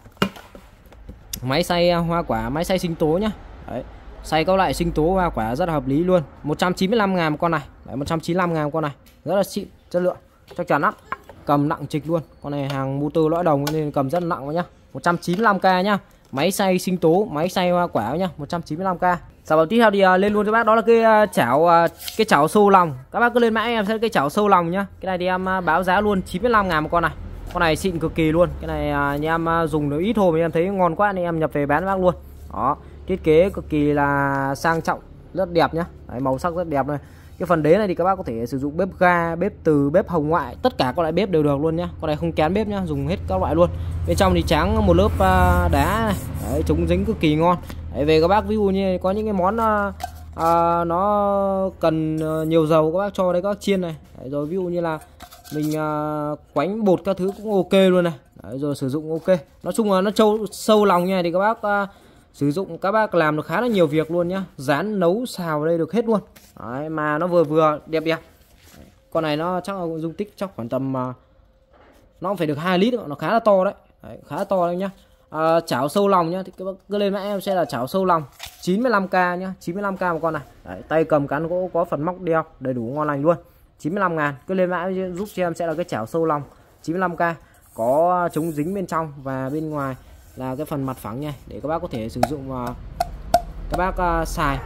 Speaker 1: máy xay uh, hoa quả, máy xay sinh tố nhá. Đấy, xay các loại sinh tố hoa quả rất là hợp lý luôn, một trăm chín mươi lăm ngàn một con này. Đấy, một trăm chín mươi lăm ngàn một con này, rất là xịn, chất lượng chắc chắn lắm, cầm nặng trịch luôn. Con này hàng motor lõi đồng nên cầm rất nặng nhá, một trăm chín mươi lăm k nhá. Máy xay sinh tố, máy xay hoa quả nhá, một trăm chín mươi lăm k. Sản phẩm tiếp theo thì uh, lên luôn cho bác, đó là cái uh, chảo uh, cái chảo sâu lòng. Các bác cứ lên mã em sẽ cái chảo sâu lòng nhá. Cái này thì em uh, báo giá luôn chín mươi lăm ngàn một con này. Con này xịn cực kỳ luôn. Cái này uh, nhà em uh, dùng được ít thôi mà em thấy ngon quá nên em nhập về bán cho bác luôn. Đó, thiết kế cực kỳ là sang trọng, rất đẹp nhá. Đấy, màu sắc rất đẹp này. Cái phần đế này thì các bác có thể sử dụng bếp ga, bếp từ, bếp hồng ngoại, tất cả các loại bếp đều được luôn nhá. Con này không kén bếp nhá, dùng hết các loại luôn. Bên trong thì tráng một lớp uh, đá này. Đấy, chống dính cực kỳ ngon. Đấy, về các bác ví dụ như có những cái món uh, uh, nó cần uh, nhiều dầu các bác cho đây các bác chiên này. Đấy, rồi ví dụ như là mình uh, quánh bột các thứ cũng ok luôn này. Đấy, rồi sử dụng ok. Nói chung là nó trâu sâu lòng nha, thì các bác uh, sử dụng các bác làm được khá là nhiều việc luôn nhá, rán nấu xào ở đây được hết luôn. Đấy, mà nó vừa vừa đẹp đẹp. Đấy, con này nó chắc là dung tích chắc khoảng tầm uh, nó cũng phải được hai lít, nó khá là to đấy. Đấy, khá là to đấy nhá. À, chảo sâu lòng nhá, thì các bác cứ lên mã em sẽ là chảo sâu lòng. chín mươi lăm k nhá, chín mươi lăm k một con này. Đấy, tay cầm cán gỗ, có phần móc đeo đầy đủ ngon lành luôn. chín mươi lăm ngàn. Cứ lên mã giúp cho em sẽ là cái chảo sâu lòng chín mươi lăm k, có chống dính bên trong và bên ngoài là cái phần mặt phẳng nha, để các bác có thể sử dụng uh, các bác uh, xài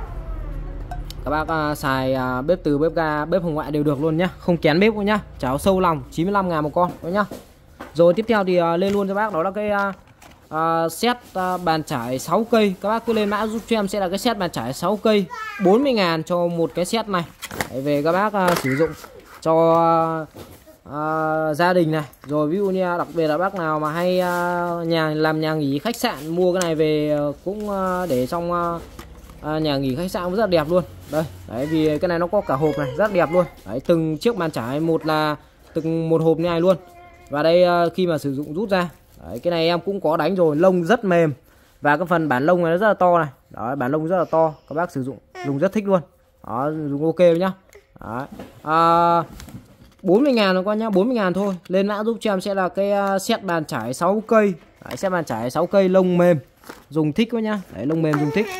Speaker 1: các bác uh, xài uh, bếp từ, bếp ga, bếp hồng ngoại đều được luôn nhá, không kén bếp luôn nhá. Chảo sâu lòng chín mươi lăm ngàn một con đó nhá. Rồi tiếp theo thì uh, lên luôn cho bác đó là cái uh, uh, set uh, bàn chải sáu cây. Các bác cứ lên mã giúp cho em sẽ là cái set bàn chải sáu cây bốn mươi ngàn cho một cái set này. Đấy, về các bác uh, sử dụng cho uh, uh, gia đình này. Rồi ví dụ như đặc biệt là bác nào mà hay uh, nhà làm nhà nghỉ khách sạn, mua cái này về uh, cũng uh, để trong uh, uh, nhà nghỉ khách sạn cũng rất là đẹp luôn. Đây, đấy, vì cái này nó có cả hộp này, rất đẹp luôn. Đấy, từng chiếc bàn chải một là từng một hộp như này luôn. Và đây uh, khi mà sử dụng rút ra, đấy, cái này em cũng có đánh rồi, lông rất mềm và cái phần bản lông này nó rất là to này. Đó, bản lông rất là to, các bác sử dụng dùng rất thích luôn. Đó, dùng ok nhá. Đấy. À, bốn mươi ngàn con nhá, bốn mươi ngàn thôi. Lên mã giúp cho em sẽ là cái set bàn chải sáu cây. Đấy, set bàn chải sáu cây lông mềm, dùng thích quá nhá. Đấy, lông mềm dùng thích.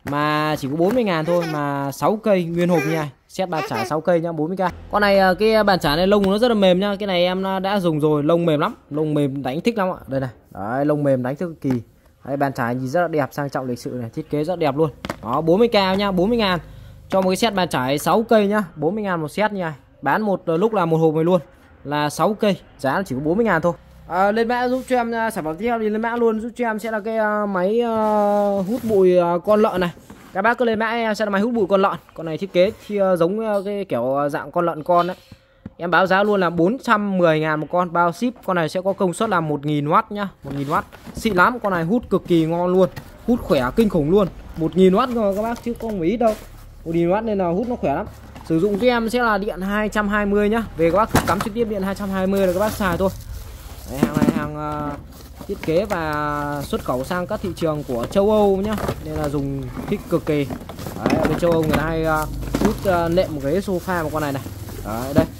Speaker 1: Mà chỉ có bốn mươi ngàn thôi mà sáu cây nguyên hộp như này. Set bàn chải sáu cây nhá, bốn mươi k. Con này cái bàn chải này lông nó rất là mềm nhá. Cái này em đã dùng rồi, lông mềm lắm, lông mềm đánh thích lắm ạ. Đây này. Đấy, lông mềm đánh cực kỳ. Đấy, bàn chải nhìn rất là đẹp, sang trọng lịch sự này, thiết kế rất đẹp luôn. Đó, bốn mươi k nhá, bốn mươi ngàn cho một cái set bàn chải sáu cây nhá, bốn mươi ngàn một set như này. Bán một lúc là một hộp này luôn, là sáu cây, giá chỉ có bốn mươi ngàn thôi. À, lên mã giúp cho em sản phẩm tiếp theo thì lên mã luôn giúp cho em sẽ là cái uh, máy uh, hút bụi uh, con lợn này. Các bác cứ lên mã em sẽ là máy hút bụi con lợn. Con này thiết kế thì uh, giống uh, cái kiểu dạng con lợn con đấy. Em báo giá luôn là bốn trăm mười ngàn một con, bao ship. Con này sẽ có công suất là một nghìn oát nhá, một nghìn oát. Xịn lắm, con này hút cực kỳ ngon luôn. Hút khỏe kinh khủng luôn. một nghìn oát rồi các bác chứ không ít đâu. một nghìn oát nên là hút nó khỏe lắm. Sử dụng cho em sẽ là điện hai trăm hai mươi nhá. Về các bác cắm trực tiếp điện hai trăm hai mươi là các bác xài thôi. Đấy, hàng này hàng uh, thiết kế và xuất khẩu sang các thị trường của châu Âu nhá, nên là dùng thích cực kỳ. Đấy, ở bên châu Âu người ta hay uh, hút uh, nệm một ghế sofa một con này này. Đấy, đây.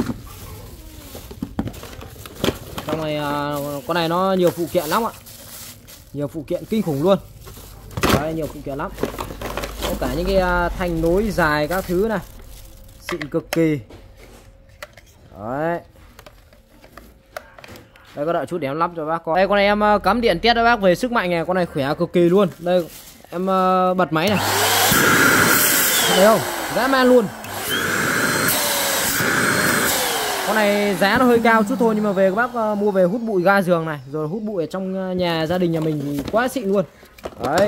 Speaker 1: Trong này uh, con này nó nhiều phụ kiện lắm ạ. Nhiều phụ kiện kinh khủng luôn. Đấy, nhiều phụ kiện lắm. Có cả những cái uh, thanh nối dài các thứ này. Xịn cực kỳ. Đấy. Đây, có đợi chút để em lắp cho bác coi. Đây, con này em uh, cắm điện test cho bác về sức mạnh này, con này khỏe cực kỳ luôn. Đây em uh, bật máy này. Thấy không? Dã man luôn. Con này giá nó hơi cao chút thôi, nhưng mà về các bác uh, mua về hút bụi ga giường này, rồi hút bụi ở trong nhà gia đình nhà mình thì quá xịn luôn. Đấy.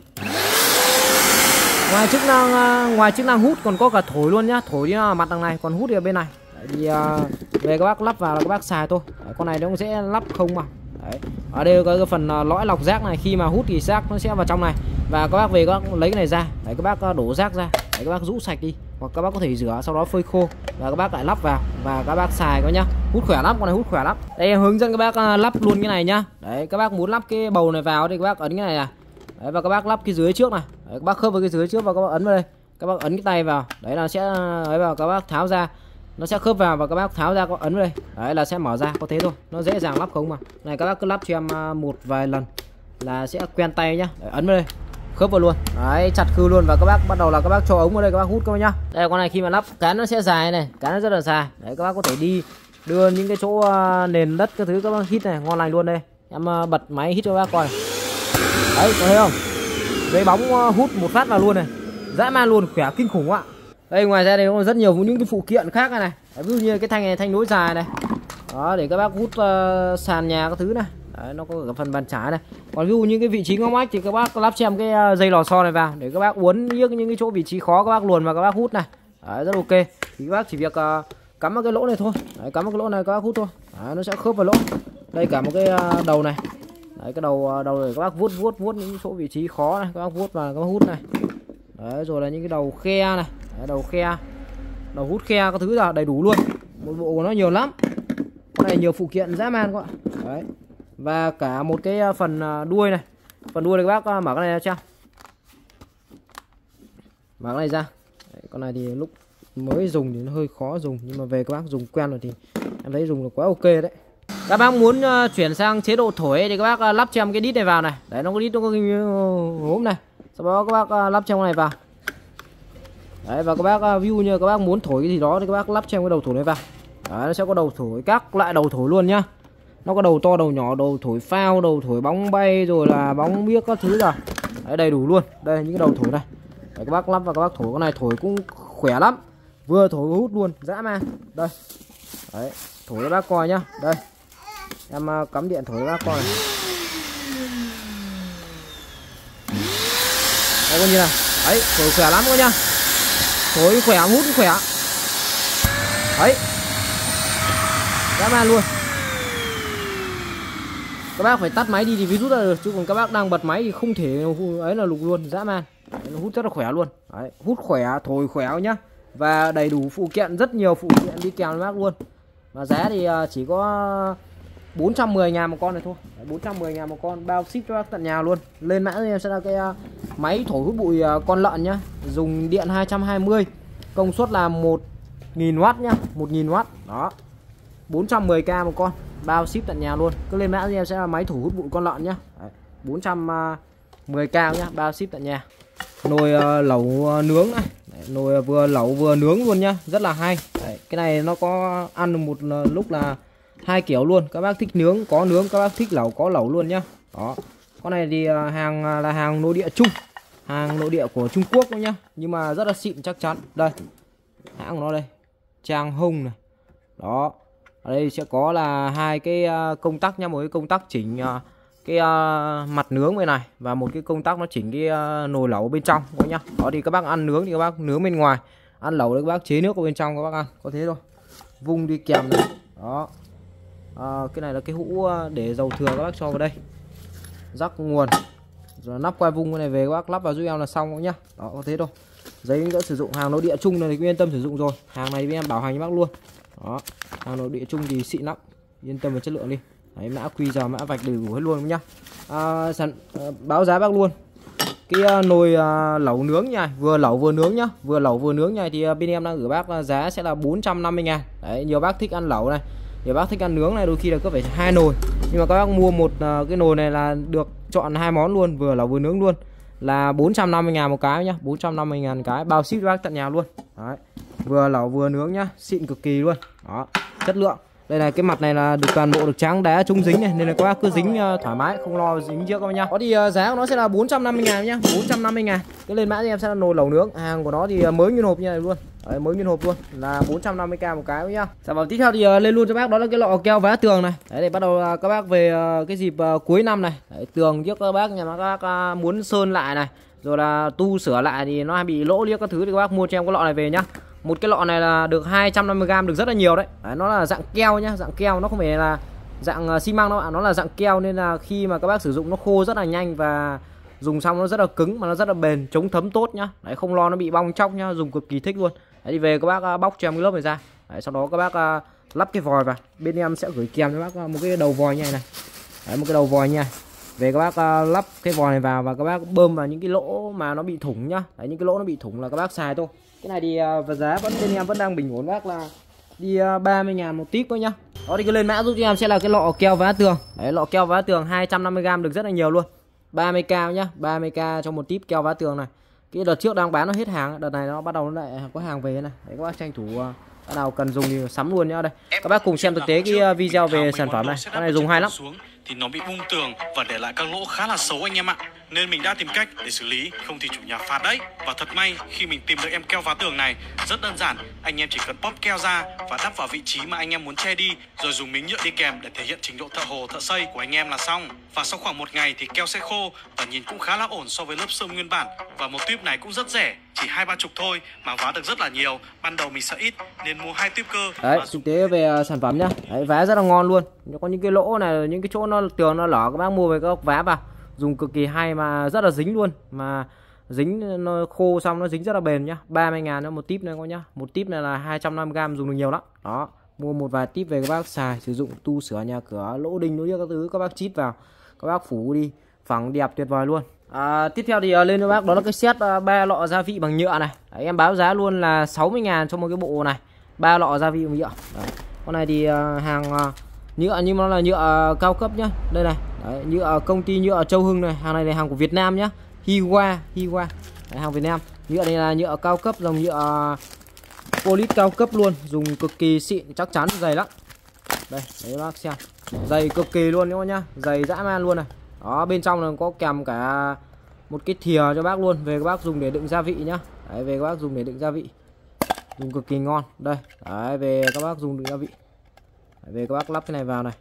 Speaker 1: Ngoài chức năng uh, ngoài chức năng hút còn có cả thổi luôn nhá, thổi đi mặt đằng này, còn hút đi ở bên này. Đấy, thì uh, về các bác lắp vào là các bác xài thôi. Đấy, con này nó cũng sẽ lắp không mà. Đấy. Ở đây có cái phần uh, lõi lọc rác này, khi mà hút thì rác nó sẽ vào trong này, và các bác về các bác lấy cái này ra. Đấy, các bác uh, đổ rác ra. Đấy, các bác rũ sạch đi, hoặc các bác có thể rửa sau đó phơi khô và các bác lại lắp vào và các bác xài coi nhá. Hút khỏe lắm, con này hút khỏe lắm. Đây em hướng dẫn các bác uh, lắp luôn cái này nhá. Đấy, các bác muốn lắp cái bầu này vào thì các bác ấn cái này à. Đấy, và các bác lắp cái dưới trước này. Đấy, các bác khớp với cái dưới trước và các bác ấn vào đây. Các bác ấn cái tay vào. Đấy là sẽ ấy vào, các bác tháo ra. Nó sẽ khớp vào và các bác tháo ra, có ấn vào đây. Đấy là sẽ mở ra, có thế thôi. Nó dễ dàng lắp không mà. Này các bác cứ lắp cho em một vài lần là sẽ quen tay nhá. Đấy, ấn vào đây. Khớp vào luôn. Đấy, chặt khư luôn, và các bác bắt đầu là các bác cho ống vào đây, các bác hút các bác nhá. Đây, con này khi mà lắp cán nó sẽ dài này, cán nó rất là dài. Đấy, các bác có thể đi đưa những cái chỗ nền đất cái thứ các bác hít này, ngon lành luôn đây. Em bật máy hít cho các bác coi. Đấy, có thấy không? Giấy bóng hút một phát vào luôn này. Dã man luôn, khỏe kinh khủng ạ. Đây, ngoài ra đây có rất nhiều những cái phụ kiện khác này, này. Đấy, ví dụ như cái thanh này, thanh nối dài này. Đó, để các bác hút uh, sàn nhà các thứ này. Đấy, nó có cả phần bàn chải này. Còn ví dụ như cái vị trí ngõ ngách thì các bác lắp cho em cái uh, dây lò xo này vào, để các bác uốn những cái chỗ vị trí khó các bác luồn vào các bác hút này. Đấy, rất ok. Thì các bác chỉ việc uh, cắm vào cái lỗ này thôi. Đấy, cắm vào cái lỗ này các bác hút thôi. Đấy, nó sẽ khớp vào lỗ. Đây cả một cái uh, đầu này. Đấy, cái đầu đầu để các bác vuốt vuốt vuốt những chỗ vị trí khó này, các bác vuốt vào các bác hút này. Đấy, rồi là những cái đầu khe này. Đấy, đầu khe, đầu hút khe các thứ là đầy đủ luôn. Một bộ của nó nhiều lắm. Con này nhiều phụ kiện dã man các bạn. Đấy. Và cả một cái phần đuôi này. Phần đuôi này các bác mở cái này ra chưa? Mở cái này ra. Đấy, con này thì lúc mới dùng thì nó hơi khó dùng, nhưng mà về các bác dùng quen rồi thì em thấy dùng là quá ok đấy. Các bác muốn uh, chuyển sang chế độ thổi thì các bác uh, lắp cho em cái đít này vào này. Đấy, nó có đít, nó có cái hốp này. Xong Sau đó các bác lắp trong này vào. Đấy, và các bác view như các bác muốn thổi cái gì đó thì các bác lắp trong cái đầu thổi này vào. Đấy, nó sẽ có đầu thổi các loại đầu thổi luôn nhá. Nó có đầu to, đầu nhỏ, đầu thổi phao, đầu thổi bóng bay, rồi là bóng biếc các thứ rồi. Đấy, đầy đủ luôn. Đây là những cái đầu thổi này. Đấy, các bác lắp và các bác thổi con này thổi cũng khỏe lắm. Vừa thổi vừa hút luôn, dã man. Đây. Đấy, thổi cho bác coi nhá. Đây. Em cắm điện thổi cho bác coi này. Đây coi như nào. Đấy, thổi khỏe lắm coi nhá. Thổi khỏe, hút khỏe. Đấy. Dã man luôn. Các bác phải tắt máy đi thì ví rút ra được, chứ còn các bác đang bật máy thì không thể ấy là lục luôn, dã man. Đấy, nó hút rất là khỏe luôn. Đấy, hút khỏe, thổi khỏe nhá. Và đầy đủ phụ kiện, rất nhiều phụ kiện đi kèm với bác luôn. Và giá thì chỉ có bốn trăm mười ngàn một con này thôi. Đấy, bốn trăm mười ngàn một con, bao ship cho bác tận nhà luôn. Lên mã em sẽ là cái máy thổi hút bụi con lợn nhá. Dùng điện hai trăm hai mươi, công suất là một nghìn oát nhá, một nghìn oát. Đó. bốn trăm mười k một con, bao ship tận nhà luôn. Cứ lên mã em sẽ là máy thổi hút bụi con lợn nhá. Đấy, bốn trăm mười k nhá, bao ship tận nhà. Nồi uh, lẩu uh, nướng này. Đấy, nồi uh, vừa lẩu vừa nướng luôn nhá, rất là hay. Đấy, cái này nó có ăn một uh, lúc là hai kiểu luôn. Các bác thích nướng có nướng, các bác thích lẩu có lẩu luôn nhá. Đó. Con này thì uh, hàng uh, là hàng nội địa Trung, hàng nội địa của Trung Quốc nhá, nhưng mà rất là xịn chắc chắn. Đây, hãng của nó đây, Trang Hung này. Đó. Ở đây sẽ có là hai cái uh, công tắc nhá, một cái công tắc chỉnh uh, cái uh, mặt nướng bên này và một cái công tắc nó chỉnh cái uh, nồi lẩu bên trong các nhá. Đó thì các bác ăn nướng thì các bác nướng bên ngoài, ăn lẩu thì các bác chế nước ở bên trong các bác ăn, có thế thôi. Vung đi kèm này. Đó. À, cái này là cái hũ để dầu thừa các bác cho vào đây. Rắc nguồn. Rồi nắp quai vung cái này về các bác lắp vào giúp em là xong các nhá. Đó, có thế thôi. Giấy hướng dẫn sử dụng hàng nội địa Trung này thì cứ yên tâm sử dụng rồi. Hàng này bên em bảo hành cho bác luôn. Đó. Hàng nội địa Trung thì xịn lắm, yên tâm về chất lượng đi. Đấy, mã quy giờ mã vạch đầy đủ hết luôn nhá. À, sản, à, báo giá bác luôn. Cái à, nồi à, lẩu nướng nha, vừa lẩu vừa nướng nhá, vừa lẩu vừa nướng nha thì à, bên em đang gửi bác à, giá sẽ là bốn trăm năm mươi ngàn. Đấy, nhiều bác thích ăn lẩu này, nhiều bác thích ăn nướng này, đôi khi là cứ phải hai nồi. Nhưng mà các bác mua một à, cái nồi này là được chọn hai món luôn, vừa lẩu vừa nướng luôn. Là bốn trăm năm mươi ngàn một cái nhá, bốn trăm năm mươi ngàn cái, bao ship cho bác tận nhà luôn. Đấy. Vừa lẩu vừa nướng nhá, xịn cực kỳ luôn. Đó, chất lượng. Đây là cái mặt này là được toàn bộ được tráng đá chống dính này, nên là các bác cứ dính uh, thoải mái, không lo dính trước các bác nhá. Có thì uh, giá của nó sẽ là bốn trăm năm mươi ngàn nhá, bốn trăm năm mươi ngàn. Cái lên mã thì em sẽ là nồi lẩu nướng, hàng của nó thì uh, mới nguyên hộp như này luôn. Đấy, mới nguyên hộp luôn, là bốn trăm năm mươi k một cái nhá. Sản phẩm tiếp theo thì uh, lên luôn cho bác đó là cái lọ keo vá tường này. Đấy, để bắt đầu uh, các bác về uh, cái dịp uh, cuối năm này. Đấy, tường trước các bác nhà các bác uh, muốn sơn lại này, rồi là tu sửa lại thì nó hay bị lỗ liếc các thứ thì các bác mua cho em cái lọ này về nhá. Một cái lọ này là được hai trăm năm mươi gam, được rất là nhiều đấy. Đấy, nó là dạng keo nhá, dạng keo, nó không phải là dạng xi măng đâu ạ, nó là dạng keo nên là khi mà các bác sử dụng nó khô rất là nhanh và dùng xong nó rất là cứng mà nó rất là bền, chống thấm tốt nhá. Đấy, không lo nó bị bong chóc nhá, dùng cực kỳ thích luôn. Đấy, thì về các bác bóc cho em cái lớp này ra. Đấy, sau đó các bác uh, lắp cái vòi vào. Bên em sẽ gửi kèm cho bác một cái đầu vòi như này này. Đấy, một cái đầu vòi nha. Về các bác uh, lắp cái vòi này vào và các bác bơm vào những cái lỗ mà nó bị thủng nhá. Đấy, những cái lỗ nó bị thủng là các bác xài thôi. Cái này thì uh, và giá vẫn bên em vẫn đang bình ổn bác là đi uh, ba mươi ngàn một típ thôi nhá. Đó thì cứ lên mã giúp cho em sẽ là cái lọ keo vá tường. Đấy, lọ keo vá tường hai trăm năm mươi gam, được rất là nhiều luôn. ba mươi k nhá, ba mươi k cho một típ keo vá tường này. Cái đợt trước đang bán nó hết hàng, đợt này nó bắt đầu nó lại có hàng về này. Đấy, các bác tranh thủ uh, các nào cần dùng thì sắm luôn nhá. Đây các bác cùng xem thực tế cái video về sản phẩm này. Cái này dùng hay lắm
Speaker 2: thì nó bị bung tường và để lại các lỗ khá là xấu anh em ạ, nên mình đã tìm cách để xử lý, không thì chủ nhà phạt đấy. Và thật may khi mình tìm được em keo vá tường này rất đơn giản, anh em chỉ cần bóp keo ra và đắp vào vị trí mà anh em muốn che đi, rồi dùng miếng nhựa đi kèm để thể hiện trình độ thợ hồ thợ xây của anh em là xong. Và sau khoảng một ngày thì keo sẽ khô và nhìn cũng khá là ổn so với lớp sơn nguyên bản. Và một tuyếp này cũng rất rẻ, chỉ hai ba chục thôi mà vá được rất là nhiều. Ban đầu mình sợ ít nên mua hai tuyếp cơ.
Speaker 1: Đấy, thực tế về uh, sản phẩm nhá. Đấy, vá rất là ngon luôn. Có những cái lỗ này, những cái chỗ nó tường nó lở, các bác mua về các bác vá vào dùng cực kỳ hay mà rất là dính luôn, mà dính nó khô xong nó dính rất là bền nhá. ba mươi ngàn cho một típ này coi nhá. Một típ này là hai trăm năm mươi gam, dùng được nhiều lắm. Đó, mua một vài típ về các bác xài sử dụng tu sửa nhà cửa, lỗ đinh lỗ các thứ các bác chít vào, các bác phủ đi phẳng đẹp tuyệt vời luôn. À, tiếp theo thì uh, lên cho bác đó là cái set uh, ba lọ gia vị bằng nhựa này. Đấy, em báo giá luôn là sáu mươi ngàn cho một cái bộ này, ba lọ gia vị bằng nhựa. Đấy, con này thì uh, hàng uh, nhựa nhưng mà nó là nhựa uh, cao cấp nhá. Đây này. Đấy, nhựa công ty nhựa Châu Hưng này, hàng này là hàng của Việt Nam nhá. Hiwa Hiwa đấy, hàng Việt Nam. Nhựa này là nhựa cao cấp, dòng nhựa polit cao cấp luôn, dùng cực kỳ xịn, chắc chắn, dày lắm. Đây đấy bác xem, dày cực kỳ luôn các bác nhá, dày dã man luôn này. Đó, bên trong là có kèm cả một cái thìa cho bác luôn, về các bác dùng để đựng gia vị nhá. Đấy, về các bác dùng để đựng gia vị, dùng cực kỳ ngon. Đây đấy, về các bác dùng đựng gia vị. Đấy, về các bác lắp cái này vào này.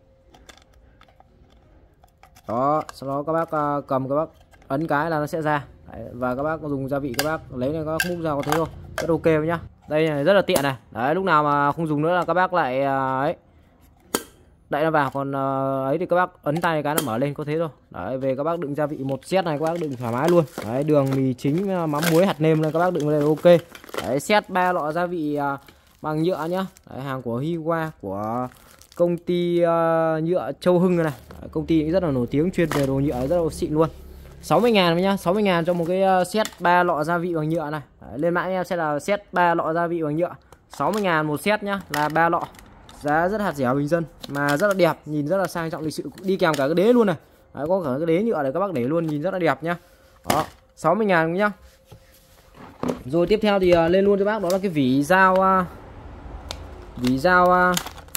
Speaker 1: Đó, sau đó các bác uh, cầm, các bác ấn cái là nó sẽ ra. Đấy, và các bác dùng gia vị, các bác lấy này, các bác múc ra, có thế thôi, rất ok nhá. Đây này, rất là tiện này. Đấy, lúc nào mà không dùng nữa là các bác lại uh, ấy đậy nó vào, còn uh, ấy thì các bác ấn tay cái nó mở lên, có thế thôi. Đấy, về các bác đựng gia vị một set này, các bác đựng thoải mái luôn. Đấy, đường, mì chính, mắm muối, hạt nêm này các bác đựng vào đây ok. Đấy, set ba lọ gia vị uh, bằng nhựa nhá. Đấy, hàng của Hiwa, của công ty uh, nhựa Châu Hưng này. Đấy, công ty rất là nổi tiếng, chuyên về đồ nhựa, rất là xịn luôn. sáu mươi ngàn nhá, sáu mươi ngàn cho một cái uh, set ba lọ gia vị bằng nhựa này. Đấy, lên mã em sẽ là set ba lọ gia vị bằng nhựa, sáu mươi ngàn một set nhá, là ba lọ. Giá rất hạt rẻ bình dân mà rất là đẹp, nhìn rất là sang trọng lịch sự, đi kèm cả cái đế luôn này. Đấy, có cả cái đế nhựa để các bác để luôn, nhìn rất là đẹp nhá. Đó, sáu mươi ngàn nhá. Rồi tiếp theo thì uh, lên luôn cho bác, đó là cái vỉ dao uh, vỉ dao uh,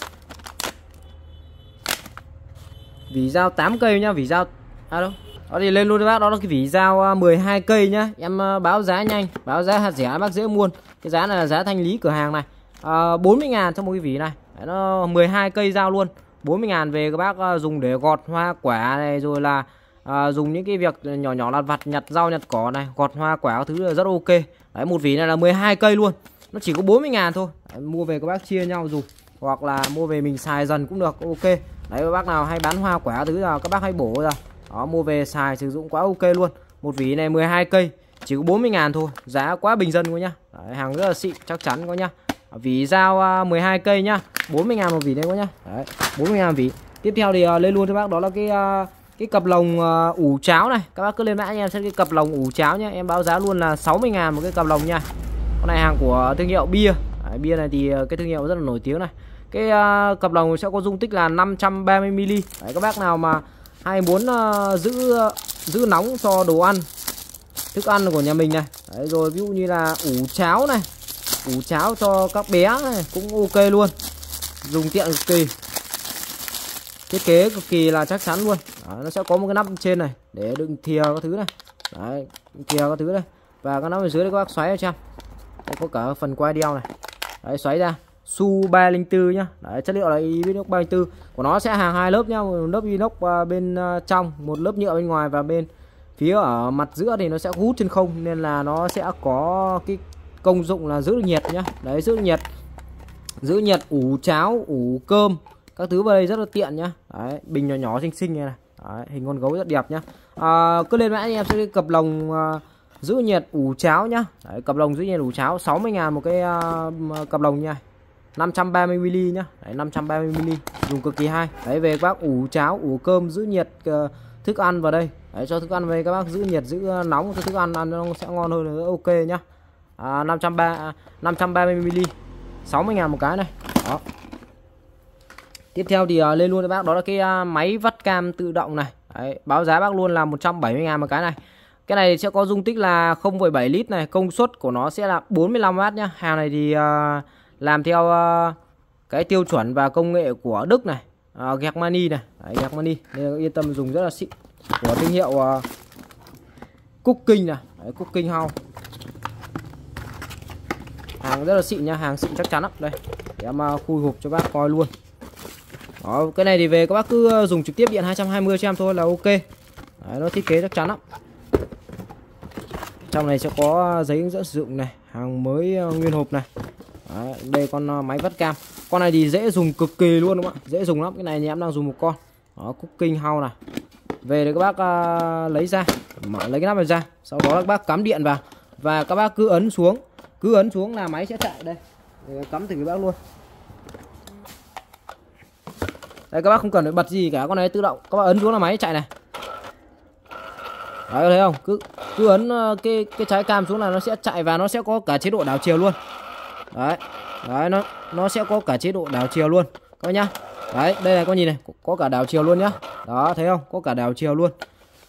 Speaker 1: vỉ dao tám cây nhá, vỉ dao à đâu. Đó thì lên luôn cho bác, đó là cái vỉ dao uh, mười hai cây nhá. Em uh, báo giá nhanh, báo giá hạt rẻ bác dễ mua. Cái giá này là giá thanh lý cửa hàng này. Uh, bốn mươi ngàn cho một cái vỉ này. Đấy, nó mười hai cây dao luôn, bốn mươi ngàn về các bác uh, dùng để gọt hoa quả này, rồi là uh, dùng những cái việc nhỏ nhỏ lặt vặt, nhặt rau nhặt cỏ này, gọt hoa quả các thứ là rất ok. Đấy, một vỉ này là mười hai cây luôn, nó chỉ có bốn mươi ngàn thôi. Đấy, mua về các bác chia nhau dùng, hoặc là mua về mình xài dần cũng được, ok. Đấy, các bác nào hay bán hoa quả thứ là các bác hay bổ ra đó, mua về xài sử dụng quá ok luôn. Một vỉ này mười hai cây chỉ có bốn mươi ngàn thôi, giá quá bình dân quá nhá. Đấy, hàng rất là xịn, chắc chắn có nhá. Vỉ dao uh, mười hai cây nhá, bốn mươi ngàn một vỉ đấy quá nhá. Đấy, bốn mươi ngàn vỉ. Tiếp theo thì uh, lên luôn cho bác, đó là cái uh, cái cặp lồng uh, ủ cháo này. Các bác cứ lên mã em sẽ cái cặp lồng ủ cháo nhá. Em báo giá luôn là sáu mươi ngàn một cái cặp lồng nha. Con này hàng của thương hiệu bia. Đấy, bia này thì uh, cái thương hiệu rất là nổi tiếng này. Cái uh, cặp lồng sẽ có dung tích là năm trăm ba mươi mi li lít. Đấy, các bác nào mà hay muốn uh, giữ uh, giữ nóng cho đồ ăn, thức ăn của nhà mình này. Đấy, rồi ví dụ như là ủ cháo này, ủ cháo cho các bé này cũng ok luôn, dùng tiện cực kỳ, thiết kế cực kỳ là chắc chắn luôn. Đấy, nó sẽ có một cái nắp trên này để đựng thìa các thứ này. Đấy, thìa các thứ này, và cái nắp ở dưới đây các bác xoáy cho em. Đây, có cả phần quai đeo này. Đấy, xoáy ra Su ba không bốn nhá. Đấy, chất liệu là inox ba không bốn của nó sẽ hàng hai lớp nhá, một lớp inox bên trong, một lớp nhựa bên ngoài, và bên phía ở mặt giữa thì nó sẽ hút trên không, nên là nó sẽ có cái công dụng là giữ được nhiệt nhá. Đấy, giữ nhiệt, giữ nhiệt ủ cháo, ủ cơm các thứ vào đây rất là tiện nhá. Đấy, bình nhỏ nhỏ xinh xinh này, này. Đấy, hình con gấu rất đẹp nhá. À, cứ lên mã anh em sẽ cặp lồng uh, giữ nhiệt ủ cháo nhá. Đấy, cặp lồng giữ nhiệt ủ cháo sáu mươi ngàn một cái uh, cặp lồng nha, năm trăm ba mươi mi li lít nhá. Đấy, năm trăm ba mươi mi li lít dùng cực kỳ hay. Đấy, về các bác ủ cháo, ủ cơm, giữ nhiệt uh, thức ăn vào đây. Đấy, cho thức ăn về các bác giữ nhiệt, giữ nóng cho thức ăn ăn nó sẽ ngon hơn, nữa ok nhá. À, năm trăm ba mươi mi li lít, sáu mươi ngàn một cái này. Đó. Tiếp theo thì uh, lên luôn cho bác, đó là cái uh, máy vắt cam tự động này. Đấy, báo giá bác luôn là một trăm bảy mươi ngàn một cái này. Cái này sẽ có dung tích là không phẩy bảy lít này, công suất của nó sẽ là bốn mươi lăm oát nhá. Hàng này thì uh, làm theo uh, cái tiêu chuẩn và công nghệ của Đức này, uh, Germany này. Đấy, Germany nên yên tâm dùng rất là xịn, của thương hiệu uh, Cooking này. Đấy, Cooking House, hàng rất là xịn nha, hàng xịn chắc chắn lắm. Đây để em uh, khui hộp cho bác coi luôn. Đó, cái này thì về các bác cứ dùng trực tiếp điện hai trăm hai mươi cho em thôi là ok. Đấy, nó thiết kế chắc chắn lắm. Trong này sẽ có giấy hướng dẫn sử dụng này, hàng mới uh, nguyên hộp này. Đấy, đây con uh, máy vắt cam, con này thì dễ dùng cực kỳ luôn đúng không ạ, dễ dùng lắm. Cái này thì em đang dùng một con. Đó, Cooking House này. Về để các bác uh, lấy ra, mở lấy cái nắp này ra, sau đó các bác cắm điện vào và các bác cứ ấn xuống, cứ ấn xuống là máy sẽ chạy. Đây để cắm thử các bác luôn. Đây, các bác không cần phải bật gì cả, con này tự động, các bác ấn xuống là máy chạy này. Đấy, thấy không, cứ cứ ấn cái cái trái cam xuống là nó sẽ chạy, và nó sẽ có cả chế độ đảo chiều luôn. Đấy, đấy nó nó sẽ có cả chế độ đảo chiều luôn các bác nhá. Đấy, đây này, có nhìn này, có cả đảo chiều luôn nhá. Đó, thấy không, có cả đảo chiều luôn.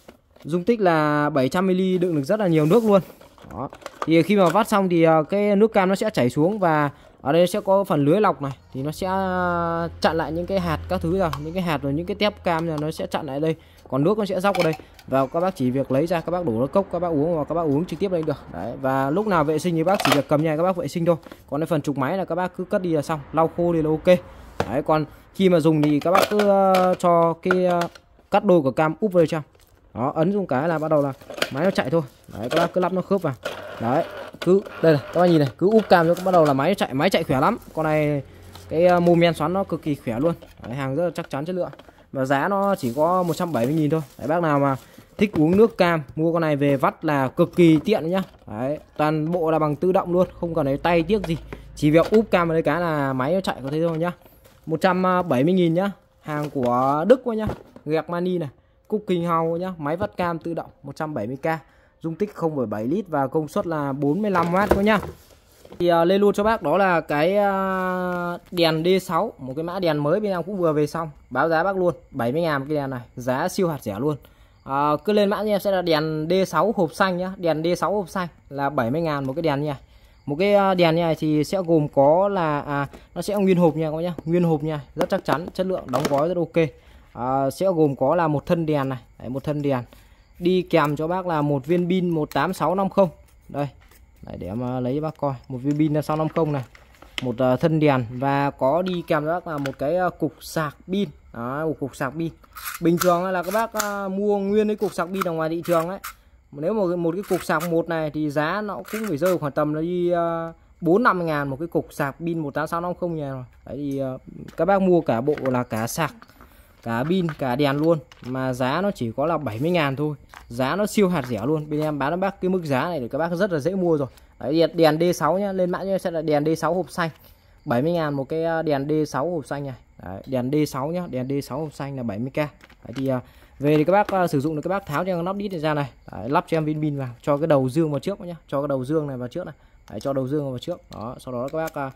Speaker 1: dung tích là bảy trăm mi li lít đựng được rất là nhiều nước luôn. Đó. Thì khi mà vắt xong thì cái nước cam nó sẽ chảy xuống, và ở đây sẽ có phần lưới lọc này, thì nó sẽ chặn lại những cái hạt các thứ rồi, những cái hạt rồi những cái tép cam là nó sẽ chặn lại đây, còn nước nó sẽ dốc vào đây, và các bác chỉ việc lấy ra, các bác đổ vào cốc, các bác uống, và các bác uống trực tiếp lên được. Đấy, và lúc nào vệ sinh thì bác chỉ việc cầm nhà các bác vệ sinh thôi, còn cái phần trục máy là các bác cứ cất đi là xong, lau khô đi là ok. Đấy, còn khi mà dùng thì các bác cứ uh, cho cái uh, cắt đôi của cam úp vào trong. Đó, ấn dùng cái là bắt đầu là máy nó chạy thôi. Đấy, các bác cứ lắp nó khớp vào. Đấy, cứ đây này, các bác nhìn này, cứ úp cam cho bắt đầu là máy nó chạy, máy chạy khỏe lắm. Con này cái uh, mô men xoắn nó cực kỳ khỏe luôn. Đấy, hàng rất là chắc chắn, chất lượng. Và giá nó chỉ có một trăm bảy mươi nghìn thôi. Đấy, bác nào mà thích uống nước cam, mua con này về vắt là cực kỳ tiện nhá. Đấy, toàn bộ là bằng tự động luôn, không cần lấy tay tiếc gì. Chỉ việc úp cam vào đây cái là máy nó chạy có thế thôi nhá. một trăm bảy mươi nghìn nhá. Hàng của Đức quá nhá. Gẹc Mani này, Cooking House nhá, máy vắt cam tự động một trăm bảy mươi k, dung tích không phẩy bảy lít và công suất là bốn mươi lăm oát quá nhá. Thì uh, lên luôn cho bác đó là cái uh, đèn D sáu, một cái mã đèn mới bên em cũng vừa về xong, báo giá bác luôn bảy mươi ngàn một cái đèn này, giá siêu hạt rẻ luôn. Uh, cứ lên mã nha, sẽ là đèn D sáu hộp xanh nhá, đèn D sáu hộp xanh là bảy mươi ngàn một cái đèn nha. Một cái đèn này thì sẽ gồm có là à, nó sẽ nguyên hộp nha các bác nhá, nguyên hộp nha, rất chắc chắn, chất lượng, đóng gói rất ok. À, sẽ gồm có là một thân đèn này, đấy, một thân đèn đi kèm cho bác là một viên pin một tám sáu năm không. Đây, đấy, để em lấy cho bác coi, một viên pin sáu năm không này, một uh, thân đèn, và có đi kèm cho bác là một cái uh, cục sạc pin. Đó, một cục sạc pin. Bình thường là các bác uh, mua nguyên cái cục sạc pin ở ngoài thị trường đấy. Nếu mà một cái cục sạc một này thì giá nó cũng phải rơi khoảng tầm là đi uh, bốn năm ngàn một cái cục sạc pin một tám sáu năm không nha. Đấy thì uh, các bác mua cả bộ là cả sạc, cả pin, cả đèn luôn, mà giá nó chỉ có là bảy mươi ngàn thôi. Giá nó siêu hạt rẻ luôn. Bên em bán cho bác cái mức giá này để các bác rất là dễ mua rồi. Đấy, đèn D sáu nhá, lên mã nhá, sẽ là đèn D sáu hộp xanh. bảy mươi ngàn một cái đèn D sáu hộp xanh này. Đấy, đèn D sáu nhá, đèn D sáu hộp xanh là bảy mươi k. Đấy thì uh, về thì các bác uh, sử dụng thì các bác tháo cho nắp đít này ra này. Đấy, lắp cho em viên pin vào, cho cái đầu dương vào trước nhá, cho cái đầu dương này vào trước này. Đấy, cho đầu dương vào trước. Đó, sau đó các bác uh,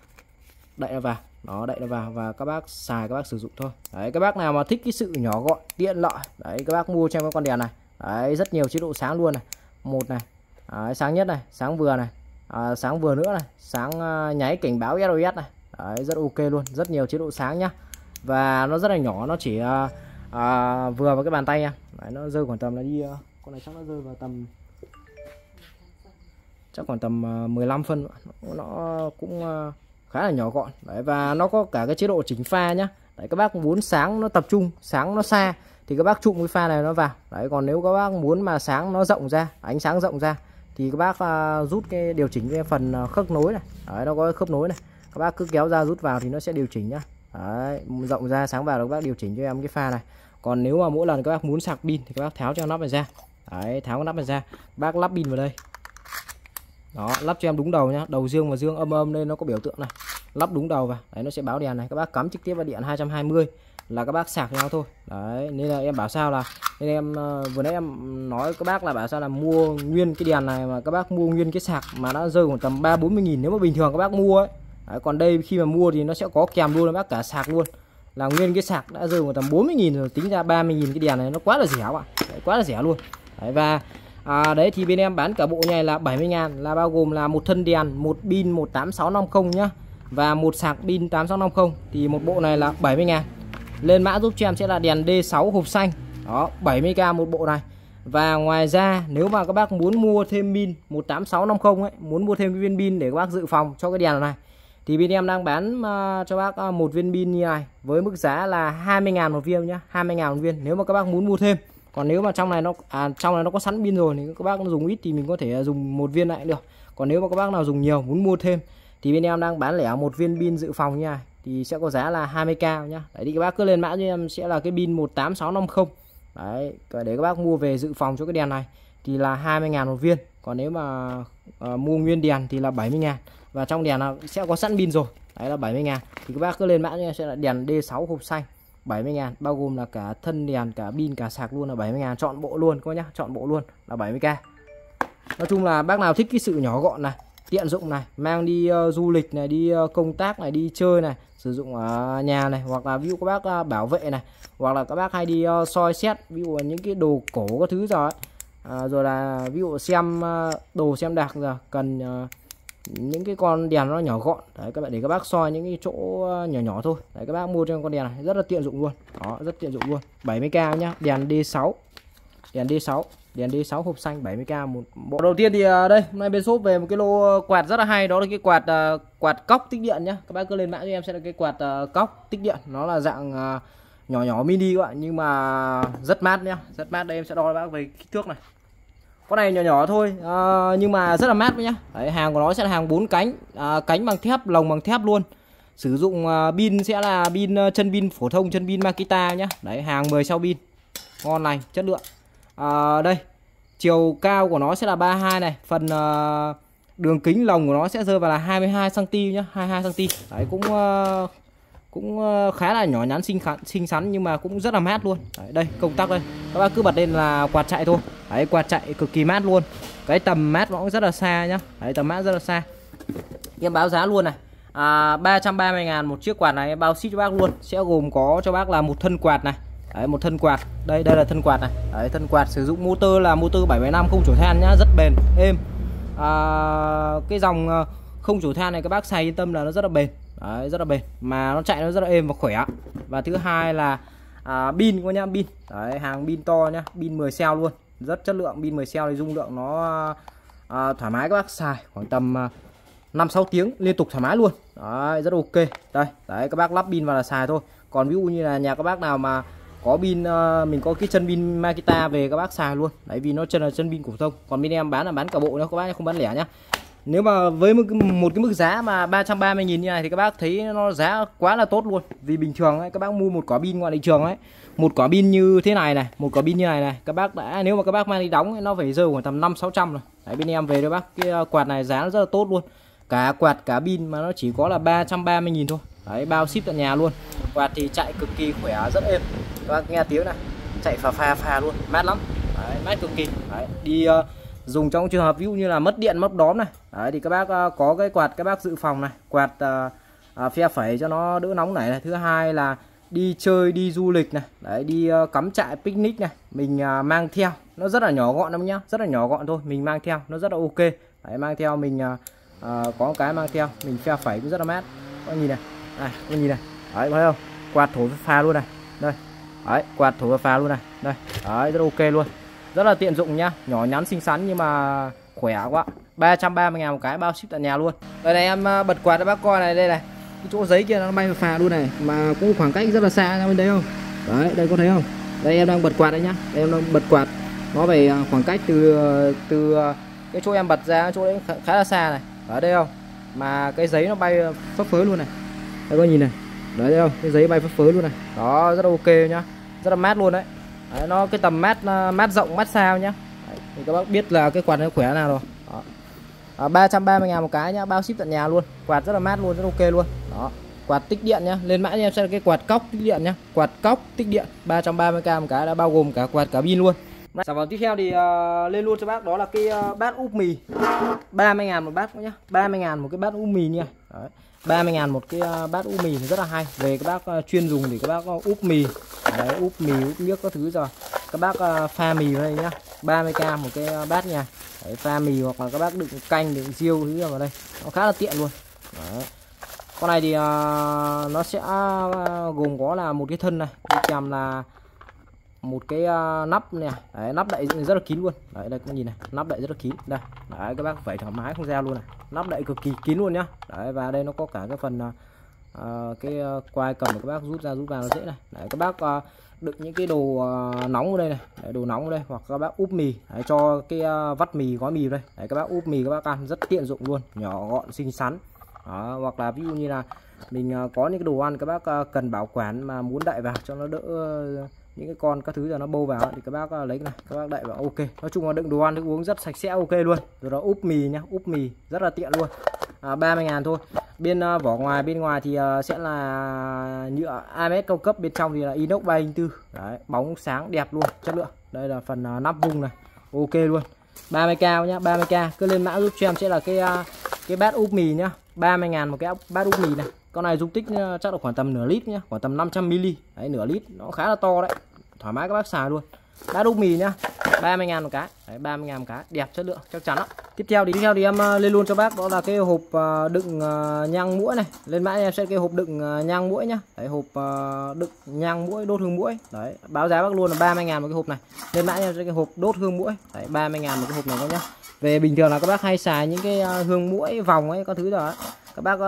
Speaker 1: đậy nó vào. Đó, đậy nó vào và các bác xài, các bác sử dụng thôi. Đấy, các bác nào mà thích cái sự nhỏ gọn, tiện lợi, đấy các bác mua cho em cái con đèn này. Đấy, rất nhiều chế độ sáng luôn này. Một này, đấy, sáng nhất này, sáng vừa này, à, sáng vừa nữa này, sáng uh, nháy cảnh báo S O S này. Đấy, rất ok luôn, rất nhiều chế độ sáng nhá. Và nó rất là nhỏ, nó chỉ uh, uh, vừa vào cái bàn tay nha. Đấy, nó rơi khoảng tầm là đi uh, con này chắc nó rơi vào tầm chắc khoảng tầm uh, mười lăm phân. Nó cũng uh, khá là nhỏ gọn. Đấy, và nó có cả cái chế độ chỉnh pha nhá. Đấy, các bác muốn sáng nó tập trung, sáng nó xa thì các bác trụm cái pha này nó vào. Đấy, còn nếu các bác muốn mà sáng nó rộng ra, ánh sáng rộng ra thì các bác uh, rút cái điều chỉnh cái phần uh, khớp nối này. Đấy, nó có khớp nối này, các bác cứ kéo ra rút vào thì nó sẽ điều chỉnh nhá. Đấy, rộng ra sáng vào các bác điều chỉnh cho em cái pha này. Còn nếu mà mỗi lần các bác muốn sạc pin thì các bác tháo cho nắp này ra. Đấy, tháo cái nắp này ra, bác lắp pin vào đây. Đó, lắp cho em đúng đầu nhá, đầu dương và dương âm âm đây nó có biểu tượng này, lắp đúng đầu vào. Đấy, nó sẽ báo đèn này, các bác cắm trực tiếp vào điện hai trăm hai mươi là các bác sạc nhau thôi. Đấy, nên là em bảo sao là nên em vừa nãy em nói các bác là bảo sao là mua nguyên cái đèn này mà các bác mua nguyên cái sạc mà nó rơi khoảng tầm ba bốn mươi nghìn nếu mà bình thường các bác mua ấy. Đấy, còn đây khi mà mua thì nó sẽ có kèm luôn các bác cả sạc luôn, là nguyên cái sạc đã rơi khoảng tầm bốn mươi nghìn rồi, tính ra ba mươi nghìn cái đèn này nó quá là rẻ bạn. Đấy, quá là rẻ luôn. Đấy, và à, đấy thì bên em bán cả bộ này là bảy mươi ngàn, là bao gồm là một thân đèn, một pin một tám sáu năm không nhá, và một sạc pin tám sáu năm không, thì một bộ này là bảy mươi ngàn. Lên mã giúp cho em sẽ là đèn D sáu hộp xanh. Đó, bảy mươi k một bộ này. Và ngoài ra nếu mà các bác muốn mua thêm pin một tám sáu năm không ấy, muốn mua thêm viên pin để các bác dự phòng cho cái đèn này thì bên em đang bán uh, cho bác uh, một viên pin như này với mức giá là hai mươi ngàn một viên nhá, hai mươi ngàn một viên nếu mà các bác muốn mua thêm. Còn nếu mà trong này nó à, trong này nó có sẵn pin rồi thì các bác dùng ít thì mình có thể dùng một viên lại cũng được. Còn nếu mà các bác nào dùng nhiều muốn mua thêm thì bên em đang bán lẻ một viên pin dự phòng nha, thì sẽ có giá là hai mươi k nhá. Đấy thì các bác cứ lên mã cho em sẽ là cái pin một tám sáu năm không. Đấy, để các bác mua về dự phòng cho cái đèn này thì là hai mươi ngàn một viên. Còn nếu mà uh, mua nguyên đèn thì là bảy mươi ngàn. Và trong đèn là sẽ có sẵn pin rồi. Đấy là bảy mươi ngàn. Thì các bác cứ lên mã cho em sẽ là đèn D sáu hộp xanh bảy mươi ngàn, bao gồm là cả thân đèn, cả pin, cả sạc luôn là bảy mươi ngàn, chọn bộ luôn các nhá, chọn bộ luôn là bảy mươi k. Nói chung là bác nào thích cái sự nhỏ gọn này, tiện dụng này, mang đi uh, du lịch này, đi uh, công tác này, đi chơi này, sử dụng ở nhà này, hoặc là ví dụ các bác uh, bảo vệ này, hoặc là các bác hay đi uh, soi xét ví dụ những cái đồ cổ các thứ rồi à, rồi là ví dụ xem uh, đồ xem đạc giờ cần uh, những cái con đèn nó nhỏ gọn đấy các bạn, để các bác soi những cái chỗ nhỏ nhỏ thôi đấy, các bác mua cho con đèn này rất là tiện dụng luôn, đó rất tiện dụng luôn. Bảy mươi k nhá, đèn D sáu, đèn D sáu, đèn D sáu hộp xanh bảy mươi k một bộ. Đầu tiên thì đây hôm nay bên shop về một cái lô quạt rất là hay, đó là cái quạt uh, quạt cóc tích điện nhá. Các bác cứ lên mã cho em sẽ là cái quạt uh, cóc tích điện, nó là dạng uh, nhỏ nhỏ mini các bạn, nhưng mà rất mát nhá, rất mát. Đây em sẽ đo các bác về kích thước này. Con này nhỏ nhỏ thôi à, nhưng mà rất là mát nhá. Đấy, hàng của nó sẽ là hàng bốn cánh, à, cánh bằng thép, lồng bằng thép luôn. Sử dụng à, pin sẽ là pin chân pin phổ thông, chân pin Makita nhá. Đấy, hàng mười sao pin. Ngon lành, chất lượng. À, đây, chiều cao của nó sẽ là ba mươi hai này, phần à, đường kính lồng của nó sẽ rơi vào là hai mươi hai xăng ti mét nhá, hai mươi hai xăng ti mét. Đấy, cũng à, cũng khá là nhỏ nhắn xinh xắn, xinh xắn nhưng mà cũng rất là mát luôn. Đấy, đây công tắc đây, các bác cứ bật lên là quạt chạy thôi. Đấy, quạt chạy cực kỳ mát luôn, cái tầm mát nó cũng rất là xa nhá. Đấy, tầm mát rất là xa. Em báo giá luôn này, à, ba trăm ba mươi ngàn một chiếc quạt này, bao ship cho bác luôn. Sẽ gồm có cho bác là một thân quạt này. Đấy, một thân quạt, đây đây là thân quạt này. Đấy, thân quạt sử dụng motor là motor bảy mươi lăm không chổi than nhá, rất bền êm. À, cái dòng không chổi than này các bác xài yên tâm là nó rất là bền. Đấy, rất là bền mà nó chạy nó rất là êm và khỏe. Và thứ hai là à, pin của nhá, pin. Đấy, hàng pin to nhá, pin mười xeo luôn, rất chất lượng. Pin mười xeo thì dung lượng nó à, thoải mái các bác xài khoảng tầm à, năm sáu tiếng liên tục thoải mái luôn. Đấy, rất ok. Đây, đấy các bác lắp pin vào là xài thôi. Còn ví dụ như là nhà các bác nào mà có pin uh, mình có cái chân pin Makita về các bác xài luôn. Đấy, vì nó chân là chân pin phổ thông. Còn bên em bán là bán cả bộ nhá các bác, không bán lẻ nhá. Nếu mà với một, một cái mức giá mà ba trăm ba mươi nghìn như này thì các bác thấy nó giá quá là tốt luôn. Vì bình thường ấy, các bác mua một quả pin ngoài thị trường ấy, một quả pin như thế này này, một quả pin như này này, các bác đã, nếu mà các bác mang đi đóng ấy, nó phải rơi khoảng tầm năm sáu trăm rồi. Đấy, bên em về cho bác cái quạt này giá nó rất là tốt luôn. Cả quạt cả pin mà nó chỉ có là ba trăm ba mươi nghìn thôi. Đấy, bao ship tận nhà luôn. Quạt thì chạy cực kỳ khỏe, rất êm. Các bác nghe tiếng này, chạy phà phà phà luôn, mát lắm. Đấy, mát cực kỳ. Đấy, đi uh, dùng trong trường hợp ví dụ như là mất điện mất đóm này. Đấy, thì các bác uh, có cái quạt các bác dự phòng này, quạt uh, uh, phe phẩy cho nó đỡ nóng này, này. Thứ hai là đi chơi đi du lịch này, đấy, đi uh, cắm trại picnic này, mình uh, mang theo, nó rất là nhỏ gọn đâu nhá, rất là nhỏ gọn thôi, mình mang theo nó rất là ok. Đấy, mang theo mình uh, uh, có cái mang theo mình phe phẩy cũng rất là mát. Các nhìn này, này các nhìn này, đấy thấy không, quạt thổi pha luôn này, đây, đấy quạt thổi pha luôn này, đây, đấy rất ok luôn, rất là tiện dụng nhá, nhỏ nhắn xinh xắn nhưng mà khỏe quá. Ba trăm ba mươi ngàn một cái, bao ship tận nhà luôn. Đây này em bật quạt cho bác coi này, đây này, cái chỗ giấy kia nó bay phà luôn này, mà cũng khoảng cách rất là xa ra bên đấy không. Đấy, đây có thấy không, đây em đang bật quạt đấy nhá, đây em đang bật quạt, nó về khoảng cách từ từ cái chỗ em bật ra chỗ đấy khá, khá là xa này, ở đây không, mà cái giấy nó bay phấp phới luôn này, đây có nhìn này, đấy thấy không, cái giấy bay phấp phới luôn này, đó rất là ok nhá, rất là mát luôn đấy. Đấy, nó cái tầm mát mát rộng mát sao nhá. Đấy, thì các bác biết là cái quạt nó khỏe nào rồi. Đó. À, ba trăm ba mươi ngàn một cái nhá, bao ship tận nhà luôn, quạt rất là mát luôn, rất ok luôn. Đó, quạt tích điện nhá, lên mã em sẽ là cái quạt cóc tích điện nhá, quạt cóc tích điện ba trăm ba mươi k một cái, đã bao gồm cả quạt cả pin luôn. Sản phẩm tiếp theo thì uh, lên luôn cho bác, đó là cái uh, bát úp mì, ba mươi ngàn một bát nhá, ba mươi ngàn một cái bát úp mì nha. Đấy, ba mươi ngàn một cái uh, bát úp mì rất là hay, về các bác uh, chuyên dùng thì các bác uh, úp mì, đấy, úp mì úp nước các thứ rồi, các bác uh, pha mì vào đây nhá, ba mươi k một cái uh, bát nha. Đấy, pha mì hoặc là các bác đựng canh đựng riêu thứ vào đây, nó khá là tiện luôn. Đấy. Con này thì uh, nó sẽ uh, gồm có là một cái thân này, đi kèm là một cái uh, nắp này, đấy, nắp đậy rất là kín luôn. Đấy, đây các nhìn này, nắp đậy rất là kín đây. Đấy, các bác phải thoải mái không ra luôn này, nắp đậy cực kỳ kín luôn nhá. Đấy, và đây nó có cả cái phần uh, cái uh, quai cầm của các bác rút ra rút vào nó dễ này. Đấy, các bác uh, đựng những cái đồ uh, nóng ở đây này, đấy, đồ nóng ở đây, hoặc các bác úp mì, đấy, cho cái uh, vắt mì gói mì đây, đấy, các bác úp mì các bác ăn rất tiện dụng luôn, nhỏ gọn xinh xắn. Đó, hoặc là ví dụ như là mình uh, có những cái đồ ăn các bác uh, cần bảo quản mà muốn đậy vào cho nó đỡ uh, những cái con các thứ là nó bâu vào thì các bác uh, lấy cái này các bác đậy vào ok. Nói chung là đựng đồ ăn thức uống rất sạch sẽ ok luôn. Rồi đó úp mì nhá, úp mì rất là tiện luôn. À, ba mươi ngàn thôi. Bên uh, vỏ ngoài bên ngoài thì uh, sẽ là nhựa a mét cao cấp, bên trong thì là inox ba không bốn. Đấy, bóng sáng đẹp luôn, chất lượng. Đây là phần uh, nắp vung này. Ok luôn. ba mươi k nhá, ba mươi k. Cứ lên mã giúp cho em sẽ là cái uh, cái bát úp mì nhá. ba mươi ngàn một cái bát úp mì này. Con này dung tích chắc là khoảng tầm nửa lít nhá, khoảng tầm năm trăm mi li. Đấy, nửa lít nó khá là to đấy, thoải mái các bác xài luôn. Đã đúc mì nhá, ba mươi ngàn một cái. Đấy, ba mươi ngàn một cái, đẹp chất lượng chắc chắn đó. Tiếp theo thì tiếp theo thì em lên luôn cho bác đó là cái hộp đựng nhang muỗi này. Lên mã em sẽ cái hộp đựng nhang muỗi nhá. Đấy, hộp đựng nhang muỗi đốt hương muỗi. Đấy, báo giá bác luôn là ba mươi ngàn một cái hộp này. Lên mã em sẽ cái hộp đốt hương muỗi. Đấy, ba mươi ngàn một cái hộp này các nhá. Về bình thường là các bác hay xài những cái hương muỗi vòng ấy, có thứ đó. Các bác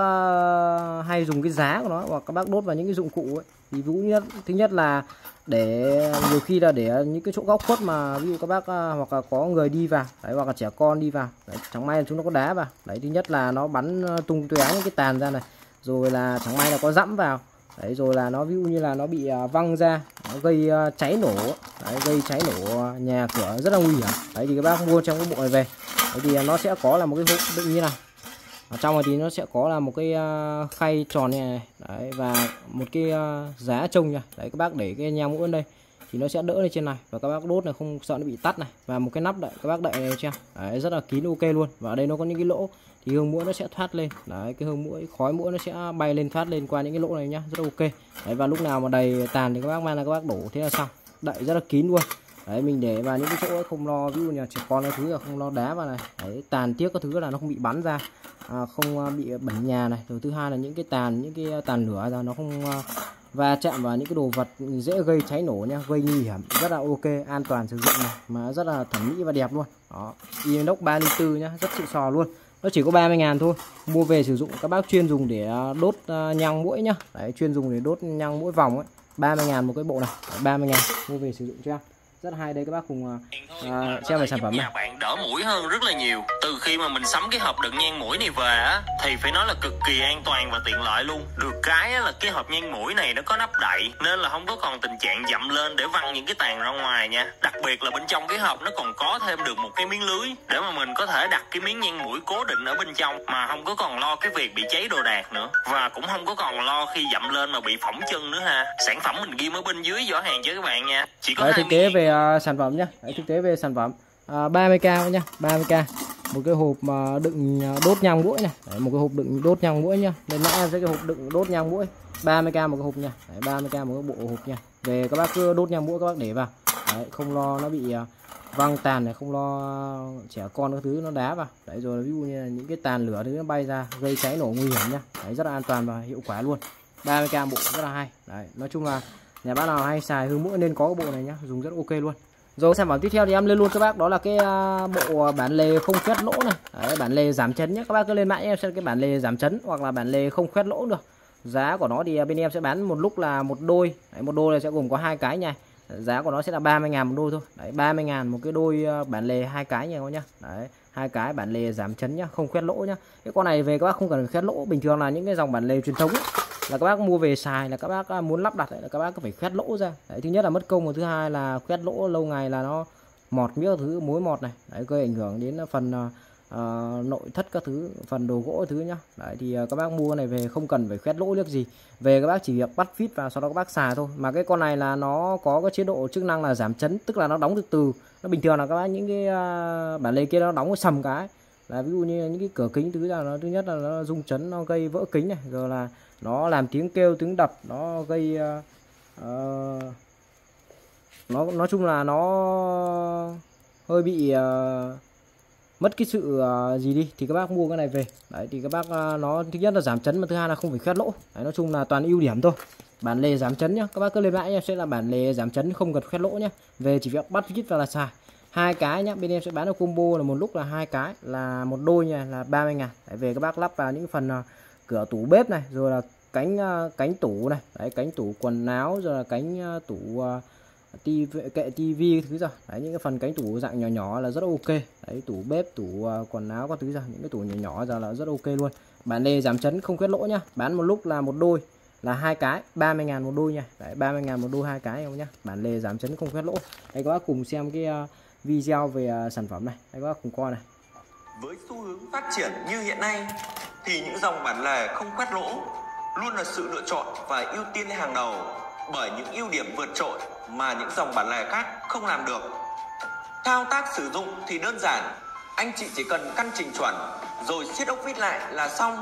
Speaker 1: uh, hay dùng cái giá của nó hoặc các bác đốt vào những cái dụng cụ ấy. Thì ví dụ nhất thứ nhất là để nhiều khi là để những cái chỗ góc khuất mà ví dụ các bác uh, hoặc là có người đi vào đấy, hoặc là trẻ con đi vào đấy, chẳng may là chúng nó có đá vào đấy, thứ nhất là nó bắn tung tóe những cái tàn ra này, rồi là chẳng may là có dẫm vào đấy, rồi là nó ví dụ như là nó bị uh, văng ra, nó gây uh, cháy nổ đấy, gây cháy nổ nhà cửa rất là nguy hiểm đấy. Thì các bác mua trong cái bộ này về đấy, thì nó sẽ có là một cái hộp đựng như này. Ở trong này thì nó sẽ có là một cái uh, khay tròn này, này. Đấy, và một cái uh, giá trông nha. Đấy, các bác để cái nhang muỗi đây thì nó sẽ đỡ lên trên này và các bác đốt này không sợ nó bị tắt này, và một cái nắp đậy các bác đậy này chưa. Đấy, rất là kín ok luôn. Và ở đây nó có những cái lỗ thì hương muỗi nó sẽ thoát lên. Đấy, cái hương muỗi khói muỗi nó sẽ bay lên thoát lên qua những cái lỗ này nhá, rất là ok. Đấy, và lúc nào mà đầy tàn thì các bác mang là các bác đổ thế là xong. Đậy rất là kín luôn. Đấy, mình để vào những cái chỗ ấy không lo ví dụ như trẻ con cái thứ là không lo đá vào này. Đấy, tàn tiếc các thứ là nó không bị bắn ra, à, không bị bẩn nhà này. Rồi thứ hai là những cái tàn những cái tàn lửa ra nó không uh, va chạm vào những cái đồ vật dễ gây cháy nổ nha, gây nguy hiểm, rất là ok, an toàn sử dụng này, mà rất là thẩm mỹ và đẹp luôn. Đó, inox ba ly tư nhá, rất xịn sò luôn. Nó chỉ có ba mươi ngàn thôi. Mua về sử dụng các bác chuyên dùng để đốt uh, nhang muỗi nhá. Đấy, chuyên dùng để đốt nhang muỗi vòng ấy. ba mươi ngàn một cái bộ này. Đấy, ba mươi ngàn mua về sử dụng cho em. Rất hay đây các bác cùng uh, xem về sản phẩm này.
Speaker 3: Nhà bạn đỡ mũi hơn rất là nhiều. Từ khi mà mình sắm cái hộp đựng nhang mũi này về á thì phải nói là cực kỳ an toàn và tiện lợi luôn. Được cái á, là cái hộp nhang mũi này nó có nắp đậy nên là không có còn tình trạng dặm lên để văng những cái tàn ra ngoài nha. Đặc biệt là bên trong cái hộp nó còn có thêm được một cái miếng lưới để mà mình có thể đặt cái miếng nhang mũi cố định ở bên trong mà không có còn lo cái việc bị cháy đồ đạc nữa, và cũng không có còn lo khi dặm lên mà bị phỏng chân nữa ha. Sản phẩm mình ghi ở bên dưới vỏ hàng cho các bạn nha. Chỉ có
Speaker 1: Đấy, thực tế về uh, sản phẩm nhá. Đấy, thực tế về sản phẩm uh, ba mươi k nhá, ba mươi k một cái hộp mà đựng đốt nhang muỗi này. Đấy, một cái hộp đựng đốt nhang muỗi nhá. Nên nãy em sẽ cái hộp đựng đốt nhang muỗi ba mươi k một cái hộp nha. Đấy, ba mươi k một cái bộ hộp nha. Về các bác cứ đốt nhang muỗi các bác để vào. Đấy, không lo nó bị uh, văng tàn này, không lo trẻ con các thứ nó đá vào. Đấy, rồi ví dụ như là những cái tàn lửa thứ nó bay ra gây cháy nổ nguy hiểm nhá. Đấy, rất là an toàn và hiệu quả luôn. ba mươi k bộ rất là hay. Đấy, nói chung là nhà bác nào hay xài hương muỗi nên có cái bộ này nhá, dùng rất ok luôn. Rồi sản phẩm tiếp theo thì em lên luôn cho bác đó là cái bộ bản lề không khoét lỗ này. Đấy, bản lề giảm chấn nhé. Các bác cứ lên mạng em xem cái bản lề giảm chấn hoặc là bản lề không khoét lỗ được. Giá của nó thì bên em sẽ bán một lúc là một đôi. Đấy, một đôi này sẽ gồm có hai cái nha. Giá của nó sẽ là ba mươi ngàn một đôi thôi. Đấy, ba mươi ngàn một cái đôi bản lề hai cái nha các nhá. Đấy, hai cái bản lề giảm chấn nhá, không khoét lỗ nhá. Cái con này về các bác không cần khoét lỗ, bình thường là những cái dòng bản lề truyền thống ấy, là các bác mua về xài là các bác muốn lắp đặt ấy, là các bác phải khoét lỗ ra. Đấy, thứ nhất là mất công, và thứ hai là khoét lỗ lâu ngày là nó mọt miếc thứ mối mọt này. Đấy, gây ảnh hưởng đến phần uh, nội thất các thứ, phần đồ gỗ thứ nhá. Đấy, thì uh, các bác mua này về không cần phải khoét lỗ liếc gì, về các bác chỉ việc bắt fit vào sau đó các bác xài thôi. Mà cái con này là nó có cái chế độ chức năng là giảm chấn, tức là nó đóng từ từ. Nó bình thường là các bác những cái uh, bản lề kia nó đóng cái sầm cái là ví dụ như những cái cửa kính thứ là nó thứ nhất là nó rung chấn, nó gây vỡ kính này, rồi là nó làm tiếng kêu tiếng đập, nó gây uh, uh, nó nói chung là nó hơi bị uh, mất cái sự uh, gì đi thì các bác mua cái này về. Đấy, thì các bác uh, nó thứ nhất là giảm chấn, mà thứ hai là không phải khoét lỗ. Đấy, nói chung là toàn ưu điểm thôi. Bản lề giảm chấn nhá, các bác cứ lên mạng em sẽ là bản lề giảm chấn không cần khoét lỗ nhá. Về chỉ việc bắt fit vào là xài. Hai cái nhá, bên em sẽ bán được combo là một lúc là hai cái là một đôi nha, là ba mươi ngàn. Đấy, về các bác lắp vào những phần uh, cửa tủ bếp này, rồi là cánh uh, cánh tủ này, đấy, cánh tủ quần áo, rồi là cánh uh, tủ uh, tivi, kệ tivi thứ rồi. Đấy, những cái phần cánh tủ dạng nhỏ nhỏ là rất ok. Đấy, tủ bếp, tủ uh, quần áo các thứ rồi, những cái tủ nhỏ nhỏ giờ là rất ok luôn. Bản lề giảm chấn không khoét lỗ nhá. Bán một lúc là một đôi là hai cái, ba mươi ngàn một đôi nha. Đấy, ba mươi ngàn một đôi hai cái không nhá. Bản lề giảm chấn không khoét lỗ. Đây các bác cùng xem cái uh, video về uh, sản phẩm này. Đây các bác cùng coi này.
Speaker 4: Với xu hướng phát triển như hiện nay thì những dòng bản lề không khoét lỗ luôn là sự lựa chọn và ưu tiên hàng đầu, bởi những ưu điểm vượt trội mà những dòng bản lề khác không làm được. Thao tác sử dụng thì đơn giản, anh chị chỉ cần căn chỉnh chuẩn rồi siết ốc vít lại là xong.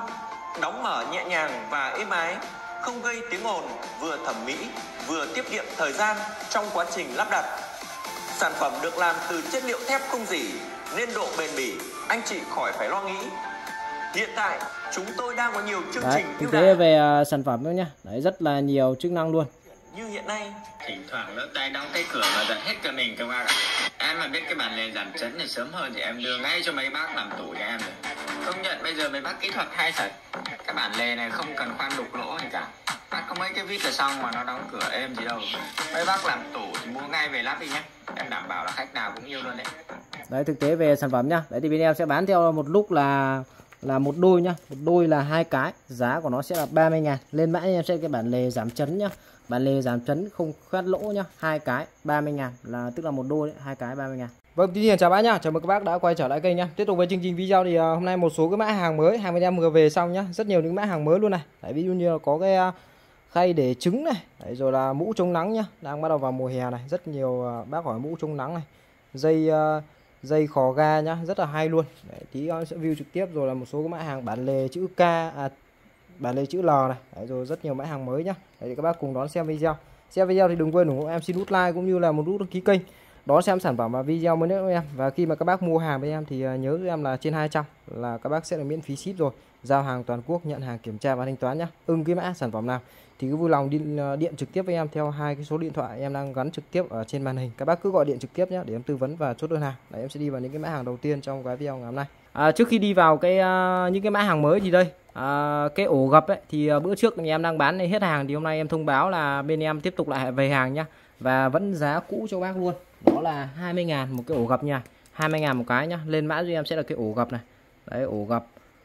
Speaker 4: đóng mở nhẹ nhàng và êm ái, không gây tiếng ồn, vừa thẩm mỹ, vừa tiết kiệm thời gian trong quá trình lắp đặt. Sản phẩm được làm từ chất liệu thép không rỉ nên độ bền bỉ anh chị khỏi phải lo nghĩ. Hiện tại chúng tôi đang có nhiều chương
Speaker 1: Đấy,
Speaker 4: trình
Speaker 1: thực
Speaker 4: ưu
Speaker 1: tế
Speaker 4: đãi
Speaker 1: về uh, sản phẩm đó nhá. Đấy, rất là nhiều chức năng luôn.
Speaker 4: như hiện nay.
Speaker 3: Thỉnh thoảng lỡ tay đóng cái cửa mà giật hết cả mình các bác ạ. Em mà biết cái bản lề giảm chấn này sớm hơn thì em đưa ngay cho mấy bác làm tủ cho em rồi. Công nhận bây giờ mấy bác kỹ thuật hay thật. Cái bản lề này không cần khoan đục lỗ gì cả. Bác có mấy cái vít là xong mà nó đóng cửa êm gì đâu. Mấy bác làm tủ thì mua ngay về lắp đi nhé. Em đảm bảo là khách nào cũng yêu luôn đấy.
Speaker 1: Đấy, thực tế về sản phẩm nhá. Đấy thì bên em sẽ bán theo một lúc là là một đôi nhá. Một đôi là hai cái. Giá của nó sẽ là ba mươi ngàn. Lên mã em sẽ cái bản lề giảm chấn nhá. Bản lề giảm chấn không khoét lỗ nhá. Hai cái ba mươi ngàn, là tức là một đôi đấy, hai cái ba mươi ngàn. Vâng, tuy nhiên chào bác nhá. Chào mừng các bác đã quay trở lại kênh nhá. Tiếp tục với chương trình video thì uh, hôm nay một số cái mã hàng mới hàng bên em vừa về xong nhá. Rất nhiều những mã hàng mới luôn này. Đấy, ví dụ như là có cái uh, khay để trứng này. Đấy, rồi là mũ chống nắng nhá. Đang bắt đầu vào mùa hè này. Rất nhiều uh, bác hỏi mũ chống nắng này. Dây uh, dây khò ga nhá, rất là hay luôn. Đấy, tí uh, sẽ view trực tiếp. Rồi là một số cái mã hàng bản lề chữ K, à, bản lề chữ L này. Đấy, rồi rất nhiều mã hàng mới nhá. Đấy, các bác cùng đón xem video. Xem video thì đừng quên ủng hộ em, xin nút like cũng như là một nút đăng ký kênh, đón xem sản phẩm và video mới nhất của em. Và khi mà các bác mua hàng với em thì nhớ với em là trên hai trăm là các bác sẽ được miễn phí ship rồi, giao hàng toàn quốc, nhận hàng, kiểm tra và thanh toán nhá. Ưng cái mã sản phẩm nào thì cứ vui lòng đi điện trực tiếp với em theo hai cái số điện thoại em đang gắn trực tiếp ở trên màn hình. Các bác cứ gọi điện trực tiếp nhé để em tư vấn và chốt đơn hàng. Đấy, em sẽ đi vào những cái mã hàng đầu tiên trong cái video ngày hôm nay. À, trước khi đi vào cái uh, những cái mã hàng mới thì đây à, cái ổ gập ấy thì uh, bữa trước thì em đang bán này hết hàng, thì hôm nay em thông báo là bên em tiếp tục lại về hàng nhá, và vẫn giá cũ cho bác luôn, đó là hai mươi ngàn một cái ổ gập nha, hai mươi ngàn một cái nhá. Lên mã cho em sẽ là cái ổ gập này. Đấy, ổ gập,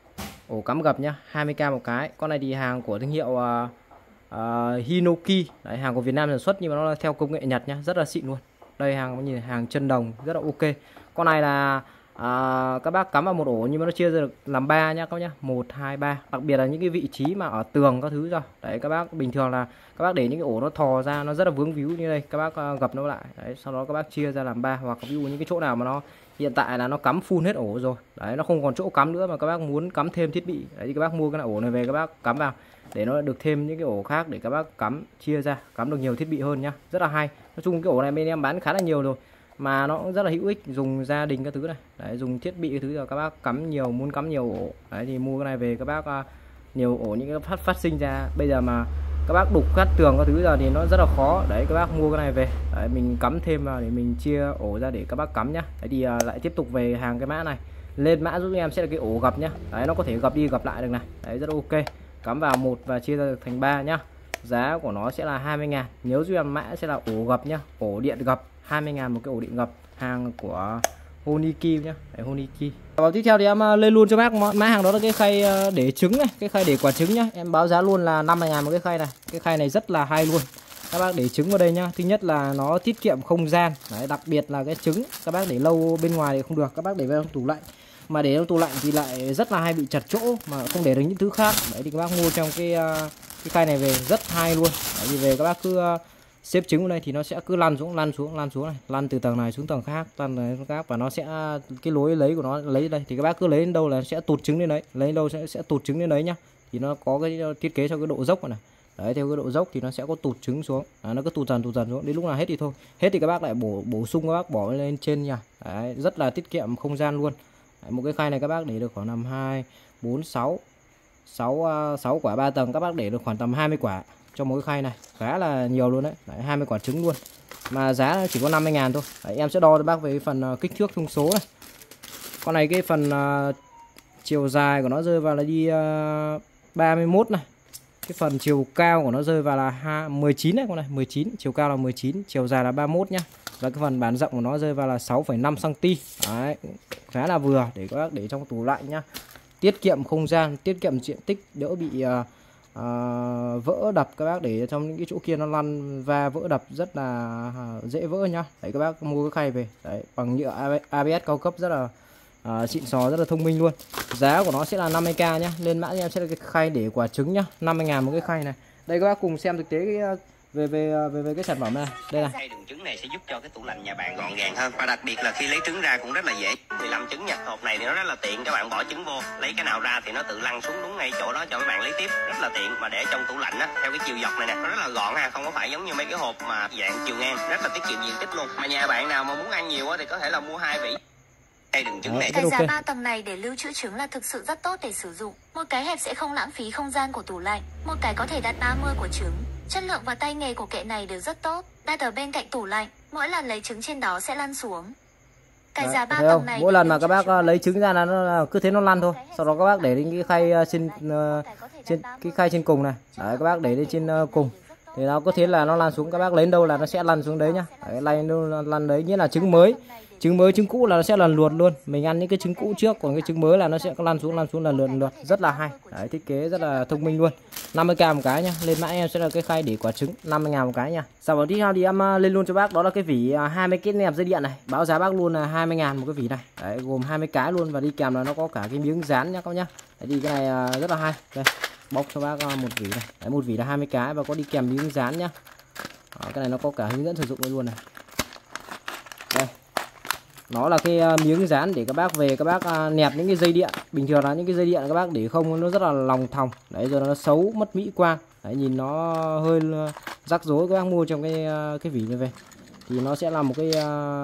Speaker 1: ổ cắm gập nhá, hai mươi k một cái. Con này thì hàng của thương hiệu uh, uh, Hinoki. Đấy, hàng của Việt Nam sản xuất nhưng mà nó là theo công nghệ Nhật nhá, rất là xịn luôn. Đây, hàng nhìn hàng chân đồng rất là ok. Con này là à, các bác cắm vào một ổ nhưng mà nó chia ra được làm ba nhá các nhá, một hai ba. Đặc biệt là những cái vị trí mà ở tường các thứ ra. Đấy, các bác bình thường là các bác để những cái ổ nó thò ra, nó rất là vướng víu như đây, các bác uh, gập nó lại. Đấy, sau đó các bác chia ra làm ba, hoặc ví dụ những cái chỗ nào mà nó hiện tại là nó cắm full hết ổ rồi. Đấy, nó không còn chỗ cắm nữa mà các bác muốn cắm thêm thiết bị. Đấy, thì các bác mua cái ổ này về các bác cắm vào để nó được thêm những cái ổ khác để các bác cắm chia ra, cắm được nhiều thiết bị hơn nhá. Rất là hay. Nói chung cái ổ này bên em bán khá là nhiều rồi, mà nó cũng rất là hữu ích, dùng gia đình các thứ này. Đấy, dùng thiết bị cái thứ là các bác cắm nhiều, muốn cắm nhiều ổ. Đấy, thì mua cái này về các bác uh, nhiều ổ những cái phát phát sinh ra. Bây giờ mà các bác đục cắt tường các thứ giờ thì nó rất là khó. Đấy, các bác mua cái này về. Đấy, mình cắm thêm vào để mình chia ổ ra để các bác cắm nhá. Đấy thì uh, lại tiếp tục về hàng cái mã này. Lên mã giúp em sẽ là cái ổ gập nhá. Đấy, nó có thể gập đi gập lại được này. Đấy, rất ok. Cắm vào một và chia ra được thành ba nhá. Giá của nó sẽ là hai mươi ngàn. Nhớ giúp em mã sẽ là ổ gập nhá, ổ điện gập, hai mươi ngàn một cái ổ điện gập, hàng của Honiki nhá. Đấy, Honiki. Và tiếp theo thì em lên luôn cho bác mã hàng đó là cái khay để trứng này, cái khay để quả trứng nhá. Em báo giá luôn là năm mươi ngàn một cái khay này. Cái khay này rất là hay luôn. Các bác để trứng vào đây nhá. Thứ nhất là nó tiết kiệm không gian. Đấy, đặc biệt là cái trứng các bác để lâu bên ngoài thì không được, các bác để vào trong tủ lạnh. Mà để trong tủ lạnh thì lại rất là hay bị chật chỗ mà không để được những thứ khác. Đấy thì các bác mua trong cái cái khay này về rất hay luôn. Đấy, thì về các bác cứ uh, xếp trứng vào đây thì nó sẽ cứ lăn xuống lăn xuống lăn xuống này, lăn từ tầng này xuống tầng khác, lăn này xuống khác, và nó sẽ cái lối lấy của nó lấy đây thì các bác cứ lấy đến đâu là sẽ tụt trứng lên đấy, lấy đến đâu sẽ sẽ tụt trứng lên đấy nhá. Thì nó có cái thiết kế cho cái độ dốc này, này. Đấy, theo cái độ dốc thì nó sẽ có tụt trứng xuống. Đấy, nó cứ tụt dần tụt dần xuống, đến lúc nào hết thì thôi. Hết thì các bác lại bổ bổ sung, các bác bỏ lên trên nha. Đấy, rất là tiết kiệm không gian luôn. Đấy, một cái khay này các bác để được khoảng tầm hai, bốn, sáu, sáu, sáu quả ba tầng, các bác để được khoảng tầm hai mươi quả cho mỗi khay này, khá là nhiều luôn đấy. Đấy, hai mươi quả trứng luôn. Mà giá chỉ có năm mươi ngàn thôi. Đấy, em sẽ đo cho bác về phần uh, kích thước thông số này. Con này cái phần uh, chiều dài của nó rơi vào là đi uh, ba mươi mốt này. Cái phần chiều cao của nó rơi vào là mười chín này, con này mười chín, chiều cao là mười chín, chiều dài là ba mươi mốt nhá. Và cái phần bán rộng của nó rơi vào là sáu phẩy năm xăng ti mét. Đấy, khá là vừa để các bác để trong tủ lạnh nhá. Tiết kiệm không gian, tiết kiệm diện tích, đỡ bị uh, uh, vỡ đập. Các bác để trong những cái chỗ kia nó lăn va vỡ đập rất là uh, dễ vỡ nhá. Đấy, các bác mua cái khay về. Đấy, bằng nhựa a bê ét cao cấp, rất là uh, xịn sò, rất là thông minh luôn. Giá của nó sẽ là năm mươi k nhá. Lên mã em sẽ là cái khay để quả trứng nhá, năm mươi ngàn một cái khay này. Đây các bác cùng xem thực tế cái về về về về cái sản phẩm này. Đây này.
Speaker 3: Hai đường trứng này sẽ giúp cho cái tủ lạnh nhà bạn gọn gàng hơn, và đặc biệt là khi lấy trứng ra cũng rất là dễ. mười lăm trứng nhập hộp này thì nó rất là tiện, các bạn bỏ trứng vô, lấy cái nào ra thì nó tự lăn xuống đúng ngay chỗ đó cho các bạn lấy tiếp, rất là tiện. Mà để trong tủ lạnh á, theo cái chiều dọc này nè, nó rất là gọn ha, không có phải giống như mấy cái hộp mà dạng chiều ngang, rất là tiết kiệm diện tích luôn. Mà nhà bạn nào mà muốn ăn nhiều á thì có thể là mua hai vỉ. Hai đường trứng này.
Speaker 5: Cái giá ba tầng này để lưu trữ trứng là thực sự rất tốt để sử dụng. Một cái hẹp sẽ không lãng phí không gian của tủ lạnh, một cái có thể đặt ba mươi của trứng. Chất lượng và tay nghề của kệ này đều rất tốt. Đặt ở bên cạnh tủ lạnh, mỗi lần lấy trứng trên đó sẽ lăn xuống. Cái giá ba tầng này
Speaker 1: mỗi lần mà các bác trứng... lấy trứng ra là nó cứ thế nó lăn thôi. Sau đó các bác để lên cái khay trên uh, trên cái khay trên cùng này. Đấy, các bác để lên trên uh, cùng thì nó có thể là nó lăn xuống, các bác lấy đâu là nó sẽ lăn xuống đấy nhá. Đấy, lăn đâu lăn đấy, nghĩa là trứng mới. Trứng mới trứng cũ là nó sẽ lần lượt luôn. Mình ăn những cái trứng cũ trước, còn cái trứng mới là nó sẽ lăn xuống lăn xuống lần lượt lượt. Rất là hay. Đấy, thiết kế rất là thông minh luôn. năm mươi k một cái nhá. Lên mã em sẽ là cái khay để quả trứng năm mươi ngàn một cái nha. Sau đó tiếp theo thì em lên luôn cho bác đó là cái vỉ hai mươi cái nẹp dây điện này. Báo giá bác luôn là hai mươi ngàn một cái vỉ này. Đấy, gồm hai mươi cái luôn, và đi kèm là nó có cả cái miếng dán nhá các bác nhá. Đấy, thì cái này rất là hay. Đây, bóc cho bác một vỉ này. Đấy, một vỉ là hai mươi cái và có đi kèm miếng dán nhá. Đó, cái này nó có cả hướng dẫn sử dụng luôn này. Đây, nó là cái miếng dán để các bác về các bác nẹp những cái dây điện. Bình thường là những cái dây điện các bác để không nó rất là lòng thòng. Đấy, rồi nó xấu mất mỹ quan. Đấy, nhìn nó hơi rắc rối, các bác mua trong cái cái vỉ này về thì nó sẽ là một cái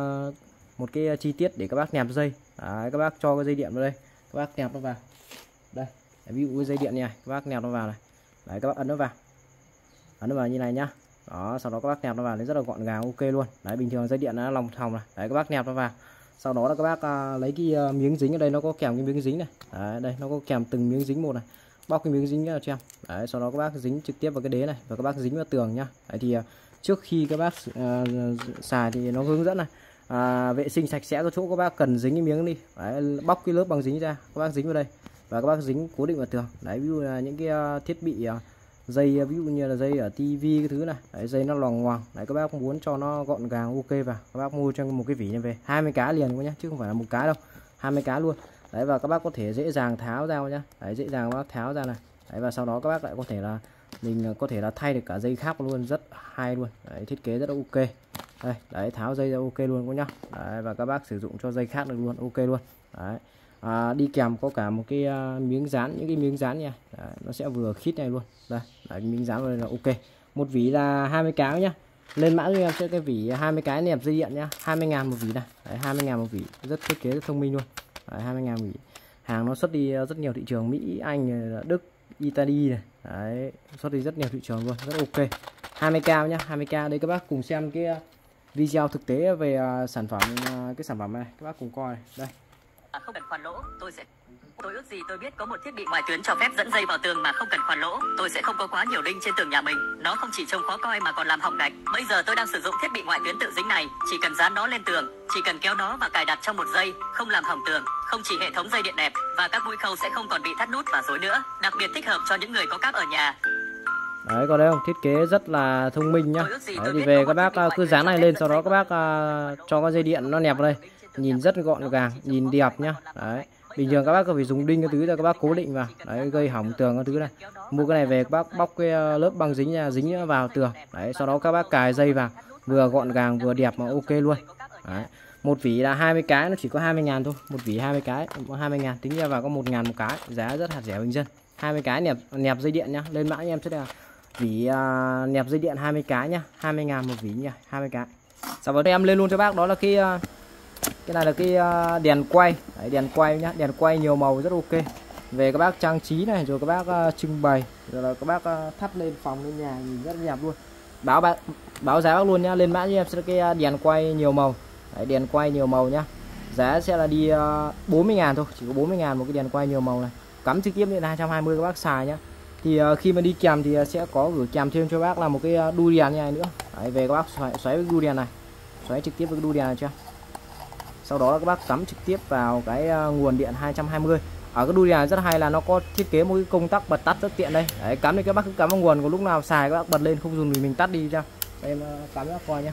Speaker 1: một cái chi tiết để các bác nẹp dây. Đấy, các bác cho cái dây điện vào đây, các bác nẹp nó vào đây. Đấy, ví dụ cái dây điện này các bác nẹp nó vào này. Đấy, các bác ấn nó vào, ấn nó vào như này nhá. Đó, sau đó các bác nẹp nó vào thì rất là gọn gàng, ok luôn. Đấy, bình thường dây điện nó lòng thòng này. Đấy, các bác nẹp nó vào. Sau đó là các bác uh, lấy cái uh, miếng dính ở đây, nó có kèm cái miếng dính này. Đấy, đây nó có kèm từng miếng dính một này. Bóc cái miếng dính ra cho em. Đấy, sau đó các bác dính trực tiếp vào cái đế này và các bác dính vào tường nhá. Đấy, thì uh, trước khi các bác uh, xài thì nó hướng dẫn này. Uh, vệ sinh sạch sẽ cái chỗ các bác cần dính cái miếng đi. Đấy, bóc cái lớp bằng dính ra, các bác dính vào đây và các bác dính cố định vào tường. Đấy, ví dụ là những cái uh, thiết bị uh, dây, ví dụ như là dây ở tivi cái thứ này. Đấy, dây nó loằng ngoằng. Đấy, các bác muốn cho nó gọn gàng ok vào, các bác mua cho một cái vỉ này về hai mươi cái liền nhá, chứ không phải là một cái đâu, hai mươi cái luôn. Đấy, và các bác có thể dễ dàng tháo ra nhá. Đấy, dễ dàng các bác tháo ra này. Đấy, và sau đó các bác lại có thể là mình có thể là thay được cả dây khác luôn, rất hay luôn. Đấy, thiết kế rất là ok. Đây, đấy, tháo dây ra ok luôn các nhá. Đấy, và các bác sử dụng cho dây khác được luôn, ok luôn. Đấy. À, đi kèm có cả một cái uh, miếng dán, những cái miếng dán nha. Đấy, nó sẽ vừa khít này luôn. Đây, đấy, miếng dán vào đây là ok. Một vỉ là hai mươi cái nhá. Lên mã cho em sẽ cái vỉ hai mươi cái nẹp dây điện nhá, hai mươi ngàn một vỉ này. Đấy, hai mươi ngàn một vỉ, rất thiết kế rất thông minh luôn. Đấy, hai mươi ngàn vỉ. Hàng nó xuất đi rất nhiều thị trường Mỹ, Anh, Đức, Italy này. Đấy, xuất đi rất nhiều thị trường luôn, rất ok. hai mươi k nhá, hai mươi k. Đây các bác cùng xem cái video thực tế về uh, sản phẩm uh, cái sản phẩm này, các bác cùng coi này. Đây.
Speaker 6: Không cần khoan lỗ, tôi sẽ tôi ước gì tôi biết có một thiết bị ngoại tuyến cho phép dẫn dây vào tường mà không cần khoan lỗ. Tôi sẽ không có quá nhiều đinh trên tường nhà mình, nó không chỉ trông khó coi mà còn làm hỏng gạch. Bây giờ tôi đang sử dụng thiết bị ngoại tuyến tự dính này, chỉ cần dán nó lên tường, chỉ cần kéo nó và cài đặt trong một giây, không làm hỏng tường. Không chỉ hệ thống dây điện đẹp và các mũi khâu sẽ không còn bị thắt nút và rối nữa, đặc biệt thích hợp cho những người có cáp ở nhà.
Speaker 1: Đấy, còn đây không, thiết kế rất là thông minh nhá. Đấy, thì về các bác cứ dán này lên, sau đó các bác uh, cho cái dây điện nó nẹp vào đây, nhìn rất gọn gàng, nhìn đẹp nhá. Đấy, bình thường các bác có phải dùng đinh cái thứ ra các bác cố định vào, đấy, gây hỏng tường cái thứ này. Mua cái này về các bác bóc cái lớp băng dính ra, dính vào tường. Đấy, sau đó các bác cài dây vào, vừa gọn gàng vừa đẹp mà ok luôn. Đấy, một vỉ là hai mươi cái, nó chỉ có hai mươi ngàn thôi. Một vỉ hai mươi cái, hai mươi ngàn, tính ra vào có một ngàn một cái, giá rất là rẻ bình dân. hai mươi cái nẹp nẹp dây điện nhá. Lên mã em sẽ là vỉ uh, nẹp dây điện hai mươi cái nhá, hai mươi ngàn một vỉ nha, hai mươi cái. Sau đó em lên luôn cho bác đó là cái uh, cái này là cái uh, đèn quay. Đấy, đèn quay nhá, đèn quay nhiều màu rất ok. Về các bác trang trí này, rồi các bác uh, trưng bày, rồi là các bác uh, thắp lên phòng lên nhà nhìn rất đẹp luôn. Báo bác báo giá bác luôn nhá. Lên mã cho em sẽ là cái uh, đèn quay nhiều màu. Đấy, đèn quay nhiều màu nhá. Giá sẽ là đi uh, bốn mươi ngàn thôi, chỉ có bốn mươi ngàn một cái đèn quay nhiều màu này. Cắm trực tiếp điện hai trăm hai mươi các bác xài nhá. Thì uh, khi mà đi kèm thì uh, sẽ có gửi kèm thêm cho bác là một cái uh, đuôi đèn như này nữa. Đấy, về các bác xoáy, xoáy với đuôi đèn này, xoáy trực tiếp với cái đuôi đèn này chưa. Sau đó là các bác cắm trực tiếp vào cái uh, nguồn điện hai trăm hai mươi. Ở cái đuôi đèn rất hay là nó có thiết kế một cái công tắc bật tắt rất tiện đây. Đấy, cắm thì các bác cứ cắm vào nguồn, của lúc nào xài các bác bật lên, không dùng thì mình tắt đi cho. Đây em uh, cắm cho bác coi nhá.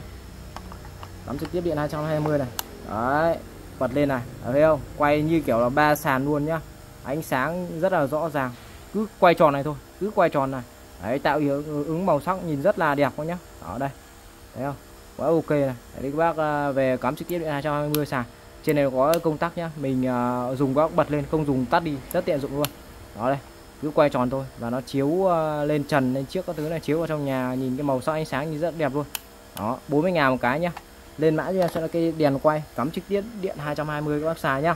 Speaker 1: Cắm trực tiếp điện hai trăm hai mươi này. Đấy, bật lên này, thấy không? Quay như kiểu là ba sàn luôn nhá. Ánh sáng rất là rõ ràng. Cứ quay tròn này thôi, cứ quay tròn này Đấy, tạo hiệu ứng màu sắc nhìn rất là đẹp các nhá. Ở đây thấy không, quá ok này. Đấy, các bác về cắm trực tiếp điện hai trăm hai mươi xài. Trên này có công tắc nhá, mình uh, dùng các bác bật lên, không dùng tắt đi, rất tiện dụng luôn. Đó đây, cứ quay tròn thôi và nó chiếu uh, lên trần lên trước các thứ này, chiếu vào trong nhà nhìn cái màu sắc ánh sáng nhìn rất đẹp luôn. Đó, bốn mươi ngàn một cái nhá. Lên mã cho em sẽ là cái đèn quay cắm trực tiếp điện hai trăm hai mươi các bác xài nhá.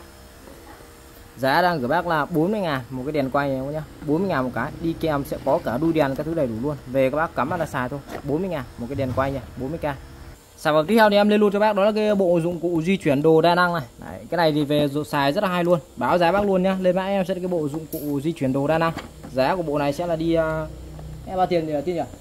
Speaker 1: Giá đang của bác là bốn mươi ngàn một cái đèn quay này nhá, bốn mươi ngàn một cái, đi kèm sẽ có cả đuôi đèn các thứ đầy đủ luôn. Về các bác cắm là xài thôi, bốn mươi ngàn một cái đèn quay nha, bốn mươi k. Sản phẩm tiếp theo thì em lên luôn cho bác đó là cái bộ dụng cụ di chuyển đồ đa năng này. Đấy, cái này thì về xài rất là hay luôn, báo giá bác luôn nhá. Lên mã em sẽ là cái bộ dụng cụ di chuyển đồ đa năng. Giá của bộ này sẽ là đi uh, em bao tiền thì nhỉ?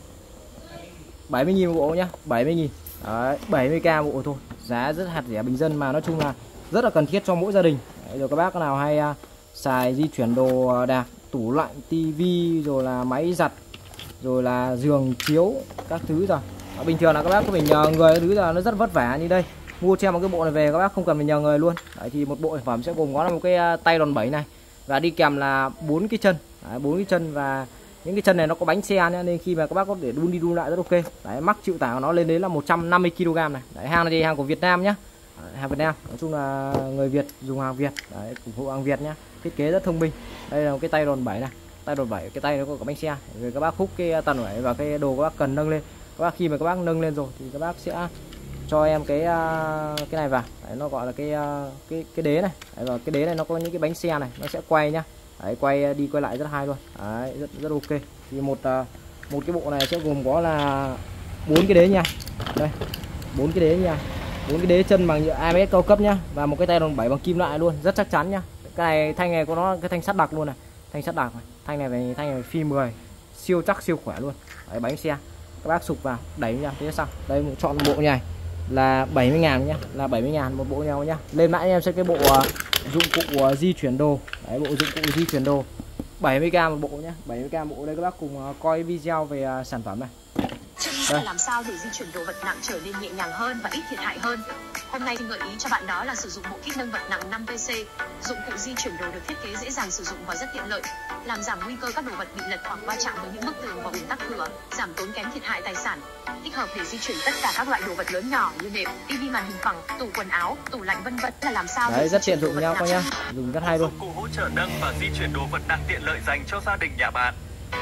Speaker 1: bảy mươi nghìn một bộ nhá, bảy mươi nghìn. Đấy, bảy mươi k bộ thôi. Giá rất hạt rẻ bình dân mà nói chung là rất là cần thiết cho mỗi gia đình. Đấy, rồi các bác nào hay uh, xài di chuyển đồ đạc, tủ lạnh, tivi, rồi là máy giặt, rồi là giường chiếu các thứ rồi. Bình thường là các bác có phải nhờ người thứ là nó rất vất vả, như đây mua cho em một cái bộ này về các bác không cần phải nhờ người luôn. Đấy, thì một bộ sản phẩm sẽ gồm có là một cái tay đòn bẩy này và đi kèm là bốn cái chân, bốn cái chân và những cái chân này nó có bánh xe nhá, nên khi mà các bác có thể đun đi đun lại rất ok. Đấy, mắc chịu tải của nó lên đến là một trăm năm mươi ki lô gam này. Đấy, hàng này thì hàng của Việt Nam nhá. Đấy, hàng Việt Nam, nói chung là người Việt dùng hàng Việt. Đấy, ủng hộ hàng Việt nhá. Thiết kế rất thông minh. Đây là một cái tay đòn bẩy này, tay đòn bẩy, cái tay nó có cả bánh xe. Rồi các bác hút cái tàn bẩy và cái đồ các bác cần nâng lên. Các bác khi mà các bác nâng lên rồi thì các bác sẽ cho em cái cái này vào. Đấy, nó gọi là cái cái cái đế này. Đấy, và cái đế này nó có những cái bánh xe này, nó sẽ quay nhá. Đấy, quay đi quay lại rất hay luôn. Đấy, rất rất ok. Thì một một cái bộ này sẽ gồm có là bốn cái đế nha. Đây, bốn cái đế nha. bốn cái đế chân bằng nhựa a bê ét cao cấp nhá và một cái tay đòn bẩy bằng kim loại luôn, rất chắc chắn nhá. Cái này thanh này của nó cái thanh sắt đặc luôn này. Thanh sắt đặc này. Thanh này về thanh này phi mười, siêu chắc siêu khỏe luôn. Đấy, bánh xe. Các bác sụp vào đẩy nha, thế sao? Đây một chọn bộ này là bảy mươi ngàn nhá, là bảy mươi ngàn một bộ nhau nhá. Lên mã em sẽ cái bộ uh, dụng cụ uh, di chuyển đồ. Đấy, bộ dụng cụ di chuyển đồ bảy mươi k một bộ nhá, bảy mươi k bộ. Đây các bác cùng uh, coi video về uh, sản phẩm này.
Speaker 7: Đây. Làm sao để di chuyển đồ vật nặng trở nên nhẹ nhàng hơn và ít thiệt hại hơn? Hôm nay thì gợi ý cho bạn đó là sử dụng bộ kit nâng vật nặng năm pê xê. Dụng cụ di chuyển đồ được thiết kế dễ dàng sử dụng và rất tiện lợi, làm giảm nguy cơ các đồ vật bị lật hoặc va chạm với những bức tường và ùn tắc cửa, giảm tốn kém thiệt hại tài sản. Thích hợp để di chuyển tất cả các loại đồ vật lớn nhỏ như nệm, tivi, màn hình phẳng, tủ quần áo, tủ lạnh vân vân. Là làm sao
Speaker 1: đấy, rất tiện dụng nhau coi nhá, dùng rất hay luôn.
Speaker 2: Dụng cụ hỗ trợ nâng và di chuyển đồ vật nặng tiện lợi dành cho gia đình nhà bạn.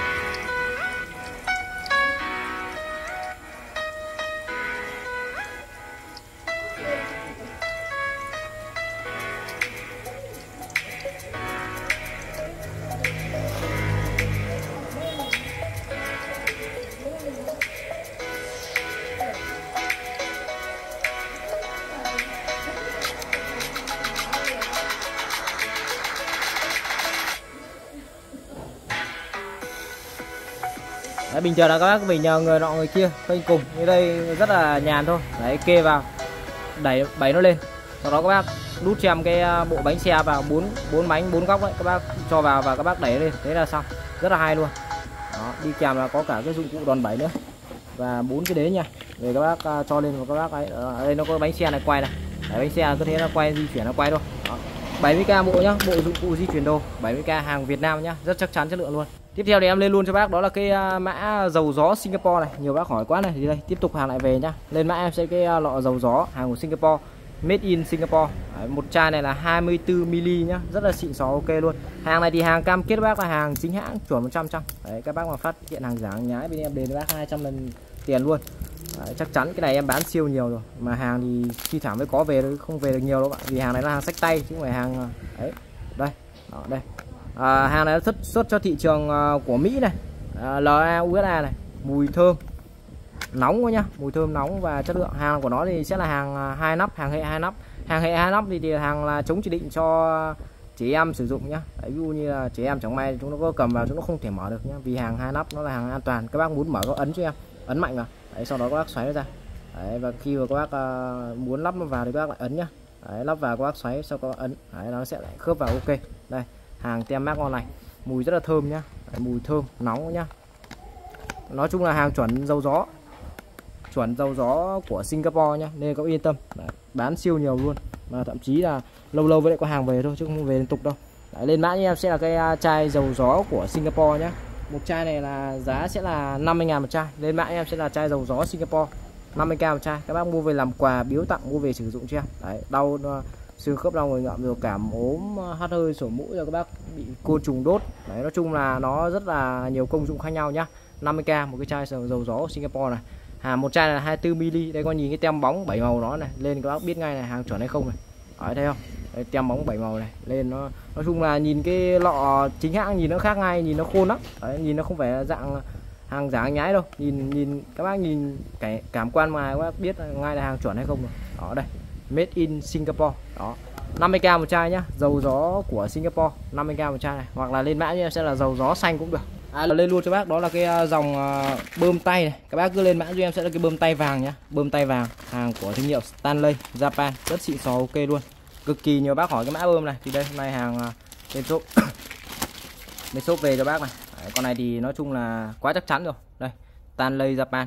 Speaker 1: Đấy, bình thường là các bác phải nhờ người nọ người kia kênh cùng, như đây rất là nhàn thôi. Đấy, kê vào đẩy bày nó lên, sau đó các bác đút cho em cái bộ bánh xe vào, bốn bốn bánh bốn góc đấy, các bác cho vào và các bác đẩy lên, thế là xong, rất là hay luôn. Đó, đi kèm là có cả cái dụng cụ đòn bẩy nữa và bốn cái đế nha, để các bác uh, cho lên và các bác ấy. Ở đây nó có bánh xe này quay này, đấy, bánh xe cứ thế nó quay di chuyển nó quay thôi. Đó, bảy mươi k bộ nhá, bộ dụng cụ di chuyển đồ bảy mươi k hàng Việt Nam nhá, rất chắc chắn chất lượng luôn. Tiếp theo thì em lên luôn cho bác đó là cái mã dầu gió Singapore này, nhiều bác hỏi quá này, thì đây tiếp tục hàng lại về nhá. Lên mã em sẽ cái lọ dầu gió hàng của Singapore, made in Singapore. Đấy, một chai này là hai mươi tư mi li nhá, rất là xịn xò ok luôn. Hàng này thì hàng cam kết bác là hàng chính hãng chuẩn một trăm trăm. Đấy, các bác mà phát hiện hàng giả hàng nhái bên em đến với bác hai trăm lần tiền luôn. Đấy, chắc chắn cái này em bán siêu nhiều rồi, mà hàng thì khi thảm mới có về, không về được nhiều đâu bạn, vì hàng này là hàng xách tay chứ không phải hàng đấy. Đây, đó, đây. À, hàng này xuất xuất cho thị trường uh, của Mỹ này, uh, lờ a u ét a này, mùi thơm nóng quá nhá, mùi thơm nóng và chất lượng. Hàng của nó thì sẽ là hàng uh, hai nắp, hàng hệ hai nắp. Hàng hệ hai nắp thì, thì hàng là chống chỉ định cho trẻ em sử dụng nhá. Đấy, ví dụ như là trẻ em chẳng may chúng nó có cầm vào chúng nó không thể mở được nhá, vì hàng hai nắp nó là hàng an toàn. Các bác muốn mở có ấn cho em, ấn mạnh vào. Đấy, sau đó các bác xoáy nó ra. Đấy, và khi mà các bác uh, muốn lắp nó vào thì các bác lại ấn nhá. Đấy, lắp vào các bác xoáy, sau đó ấn. Đấy, nó sẽ lại khớp vào ok. Đây, hàng tem mác ngon này, mùi rất là thơm nhá. Đấy, mùi thơm nóng nhá. Nói chung là hàng chuẩn dầu gió, chuẩn dầu gió của Singapore nhá, nên các bác yên tâm. Đấy, bán siêu nhiều luôn, mà thậm chí là lâu lâu với lại có hàng về thôi chứ không về liên tục đâu. Đấy, lên mã như em sẽ là cái chai dầu gió của Singapore nhá. Một chai này là giá sẽ là năm mươi ngàn một chai. Lên mã em sẽ là chai dầu gió Singapore năm mươi k một chai. Các bác mua về làm quà biếu tặng, mua về sử dụng cho em. Đấy, đau xương khớp, đau người ngợm rồi cảm ốm, hắt hơi, sổ mũi rồi các bác bị côn trùng đốt. Đấy, nói chung là nó rất là nhiều công dụng khác nhau nhá. năm mươi k một cái chai dầu, dầu gió Singapore này. Hàng một chai là hai mươi tư mi li. Đây con nhìn cái tem bóng bảy màu nó này, lên các bác biết ngay là hàng chuẩn hay không này. Đấy, thấy không? Đây, tem bóng bảy màu này, lên nó nói chung là nhìn cái lọ chính hãng nhìn nó khác ngay, nhìn nó khôn lắm. Đấy, nhìn nó không phải là dạng hàng giả nhái đâu. Nhìn nhìn các bác nhìn cái cảm quan mà các bác biết ngay là hàng chuẩn hay không rồi. Đó đây, made in Singapore. Đó, năm mươi k một chai nhá, dầu gió của Singapore năm mươi k một chai này, hoặc là lên mã cho em sẽ là dầu gió xanh cũng được. À, lên luôn cho bác đó là cái dòng uh, bơm tay này. Các bác cứ lên mã cho em sẽ là cái bơm tay vàng nhá, bơm tay vàng, hàng của thương hiệu Stanley Japan, rất xịn sò, ok luôn. Cực kỳ nhiều bác hỏi cái mã bơm này thì đây hôm nay hàng uh, trên shop bên shop về cho bác này. Đấy, con này thì nói chung là quá chắc chắn rồi. Đây, Stanley Japan,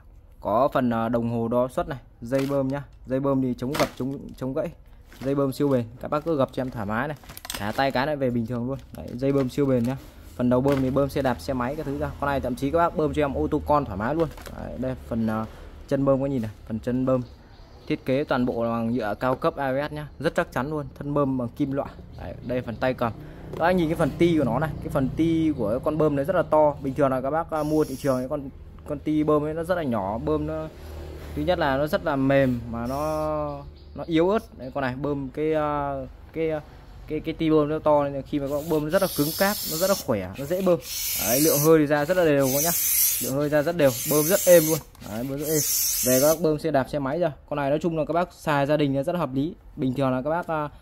Speaker 1: có phần uh, đồng hồ đo suất này, dây bơm nhá, dây bơm thì chống gập, chống chống gãy, dây bơm siêu bền. Các bác cứ gập cho em thoải mái này, thả tay cái này về bình thường luôn. Đấy, dây bơm siêu bền nhá. Phần đầu bơm thì bơm xe đạp, xe máy cái thứ ra. Con này thậm chí các bác bơm cho em ô tô con thoải mái luôn. Đấy, đây phần uh, chân bơm có nhìn này, phần chân bơm thiết kế toàn bộ là bằng nhựa cao cấp a bê ét nhá, rất chắc chắn luôn. Thân bơm bằng kim loại. Đấy, đây phần tay cầm. Các bác nhìn cái phần ti của nó này, cái phần ti của con bơm đấy rất là to. Bình thường là các bác uh, mua thị trường cái con con ti bơm ấy nó rất là nhỏ, bơm nó thứ nhất là nó rất là mềm mà nó nó yếu ớt. Đấy, con này bơm cái uh, cái uh, cái cái ti bơm nó to nên khi mà có bơm nó rất là cứng cáp, nó rất là khỏe, nó dễ bơm. Đấy, lượng hơi thì ra rất là đều các nhá, lượng hơi ra rất đều, bơm rất êm luôn. Đấy, bơm rất êm. Về các bác bơm xe đạp, xe máy ra, con này nói chung là các bác xài gia đình là rất là hợp lý. Bình thường là các bác uh,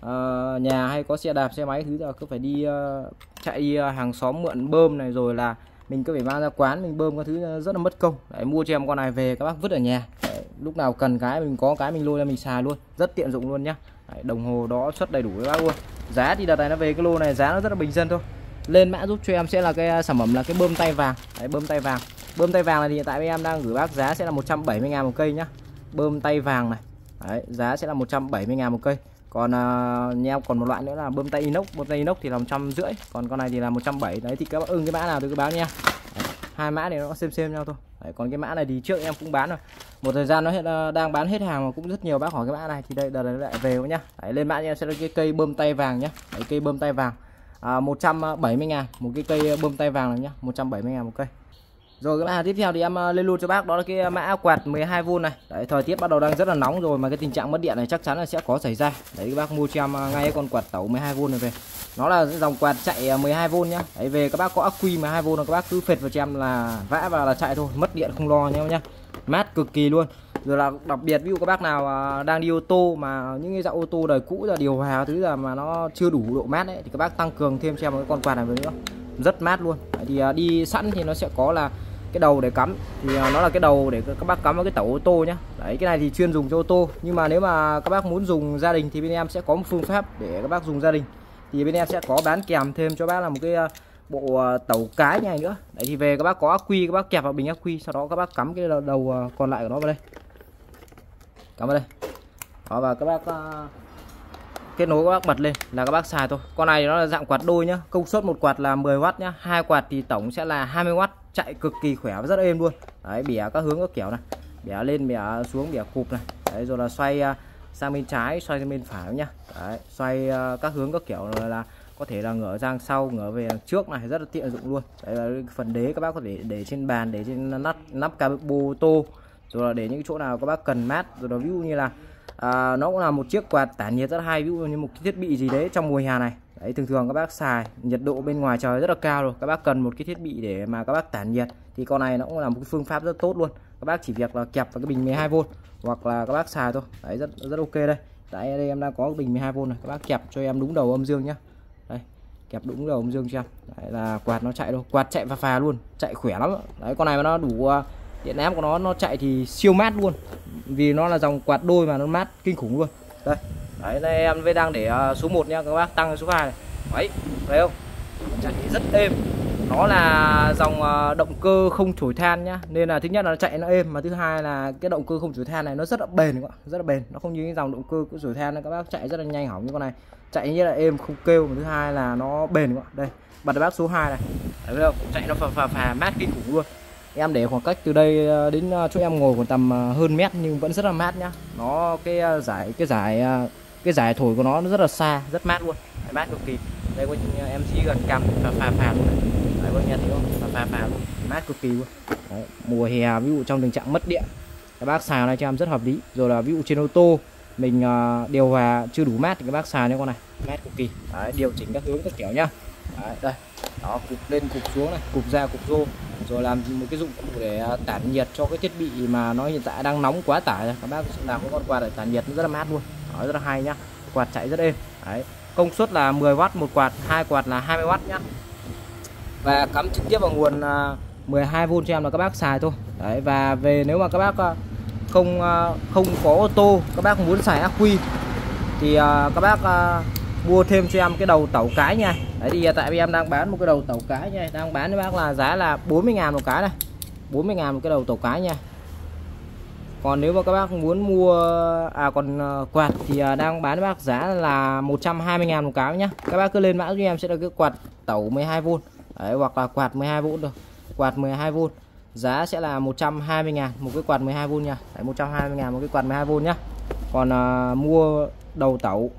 Speaker 1: uh, nhà hay có xe đạp, xe máy thứ là cứ phải đi uh, chạy đi, uh, hàng xóm mượn bơm này, rồi là mình cứ phải mang ra quán mình bơm các thứ rất là mất công. Đấy, mua cho em con này về các bác vứt ở nhà. Đấy, lúc nào cần cái mình có cái mình lôi ra mình xài luôn, rất tiện dụng luôn nhá. Đấy, đồng hồ đó suất đầy đủ với bác luôn. Giá thì đợt này nó về cái lô này giá nó rất là bình dân thôi. Lên mã giúp cho em sẽ là cái sản phẩm là cái bơm tay vàng. Đấy, bơm tay vàng. Bơm tay vàng này thì hiện tại em đang gửi bác giá sẽ là một trăm bảy mươi ngàn một cây nhá. Bơm tay vàng này. Đấy, giá sẽ là một trăm bảy mươi ngàn một cây. Còn uh, nha, còn một loại nữa là bơm tay inox, bơm tay inox thì là một trăm rưỡi, còn con này thì là một trăm bảy mươi. Đấy thì các bác ưng cái mã nào thì cứ báo nha. Đấy, hai mã này nó xem xem nhau thôi. Đấy, còn cái mã này thì trước em cũng bán rồi. Một thời gian nó hiện đang bán hết hàng mà cũng rất nhiều bác hỏi cái mã này thì đây đợt này lại về nhá. Đấy, lên mã cho em sẽ là cái cây bơm tay vàng nhá. Đấy, cây bơm tay vàng à, một trăm bảy mươi ngàn một cái cây bơm tay vàng này nhá, một trăm bảy mươi ngàn một cây. Rồi cái mã hàng tiếp theo thì em lên luôn cho bác đó là cái mã quạt mười hai vôn này. Đấy, thời tiết bắt đầu đang rất là nóng rồi mà cái tình trạng mất điện này chắc chắn là sẽ có xảy ra. Đấy, các bác mua cho em ngay cái con quạt tẩu mười hai vôn này về. Nó là dòng quạt chạy mười hai vôn nhá. Đấy, về các bác có ắc quy mười hai vôn là các bác cứ phệt vào cho em là vã vào là chạy thôi, mất điện không lo nhá nhá. Mát cực kỳ luôn. Rồi là đặc biệt ví dụ các bác nào đang đi ô tô mà những cái dạo ô tô đời cũ là điều hòa thứ là mà nó chưa đủ độ mát ấy thì các bác tăng cường thêm cho em một cái con quạt này nữa. Rất mát luôn. Đấy, thì đi sẵn thì nó sẽ có là cái đầu để cắm thì nó là cái đầu để các bác cắm vào cái tẩu ô tô nhá. Đấy, cái này thì chuyên dùng cho ô tô, nhưng mà nếu mà các bác muốn dùng gia đình thì bên em sẽ có một phương pháp để các bác dùng gia đình. Thì bên em sẽ có bán kèm thêm cho bác là một cái bộ tẩu cái như này nữa. Đấy, thì về các bác có ắc quy, các bác kẹp vào bình ắc quy, sau đó các bác cắm cái đầu còn lại của nó vào đây, cắm vào đây đó, và các bác uh, kết nối các bác bật lên là các bác xài thôi. Con này nó là dạng quạt đôi nhá, công suất một quạt là mười oát nhá, hai quạt thì tổng sẽ là hai mươi oát, chạy cực kỳ khỏe và rất êm luôn. Đấy, bẻ các hướng các kiểu này, bẻ lên bẻ xuống bẻ cụp này. Đấy, rồi là xoay uh, sang bên trái, xoay sang bên phải nhá. Đấy, xoay uh, các hướng các kiểu rồi là có thể là ngửa sang sau, ngửa về trước này, rất là tiện dụng luôn. Đấy là phần đế các bác có thể để trên bàn, để trên nắp nắp capo ô tô, rồi là để những chỗ nào các bác cần mát. Rồi là ví dụ như là à, nó cũng là một chiếc quạt tản nhiệt rất hay, ví dụ như một cái thiết bị gì đấy trong mùa hè này. Đấy, thường thường các bác xài nhiệt độ bên ngoài trời rất là cao rồi, các bác cần một cái thiết bị để mà các bác tản nhiệt thì con này nó cũng là một cái phương pháp rất tốt luôn. Các bác chỉ việc là kẹp vào cái bình mười hai vôn hoặc là các bác xài thôi. Đấy, rất rất ok đây. Đấy, đây em đang có cái bình mười hai vôn này, các bác kẹp cho em đúng đầu âm dương nhá. Đây, kẹp đúng đầu âm dương cho em. Đấy là quạt nó chạy đâu, quạt chạy phà phà luôn, chạy khỏe lắm. Đấy, con này mà nó đủ điện áp của nó nó chạy thì siêu mát luôn, vì nó là dòng quạt đôi mà nó mát kinh khủng luôn. Đây, đấy đây em với đang để uh, số một nha, các bác tăng số hai này. Đấy, thấy không, chạy rất êm, nó là dòng động cơ không chổi than nhá, nên là thứ nhất là nó chạy nó êm, mà thứ hai là cái động cơ không chổi than này nó rất là bền, rất là bền, nó không như cái dòng động cơ của chổi than này, các bác chạy rất là nhanh hỏng như con này, chạy như là êm không kêu, mà thứ hai là nó bền quá. Đây bật bác số hai này, thấy không? Chạy nó phà phà phà mát kinh khủng luôn. Em để khoảng cách từ đây đến chỗ em ngồi còn tầm hơn mét nhưng vẫn rất là mát nhá. Nó cái giải cái giải cái giải thổi của nó nó rất là xa, rất mát luôn, mát cực kỳ. Đây có em xí gần cam phà phà phà luôn này. Đấy, có nghe thấy không? Phà phà phà luôn, mát cực kỳ luôn. Đấy, mùa hè ví dụ trong tình trạng mất điện, các bác xài này cho em rất hợp lý. Rồi là ví dụ trên ô tô mình uh, điều hòa chưa đủ mát thì các bác xài như con này, mát cực kỳ. Đấy, điều chỉnh các hướng các kiểu nhá. Đấy, đây. Đó, cục lên cục xuống này, cục ra cục vô. Rồi làm một cái dụng cụ để uh, tản nhiệt cho cái thiết bị mà nó hiện tại đang nóng quá tải rồi. Các bác làm cái con quạt để tản nhiệt nó rất là mát luôn. Đó, rất là hay nhá. Quạt chạy rất êm. Đấy. Công suất là mười oát một quạt, hai quạt là hai mươi oát nhá. Và cắm trực tiếp vào nguồn uh, mười hai vôn cho em là các bác xài thôi. Đấy, và về nếu mà các bác uh, không uh, không có ô tô, các bác muốn xài ắc quy thì uh, các bác uh, mua thêm cho em cái đầu tẩu cái nha. Đấy thì tại vì em đang bán một cái đầu tẩu cái nha, đang bán cho bác là giá là bốn mươi ngàn một cái này, bốn mươi ngàn một cái đầu tẩu cái nha. Còn nếu mà các bác muốn mua à còn uh, quạt thì uh, đang bán cho bác giá là một trăm hai mươi ngàn một cái nhá. Các bác cứ lên mã cho em sẽ được cái quạt tẩu mười hai vôn. Đấy, hoặc là quạt mười hai vôn được. Quạt mười hai vôn giá sẽ là một trăm hai mươi ngàn một cái quạt mười hai vôn nha. Đấy, một trăm hai mươi ngàn một cái quạt mười hai vôn nhá. Còn uh, mua đầu tẩu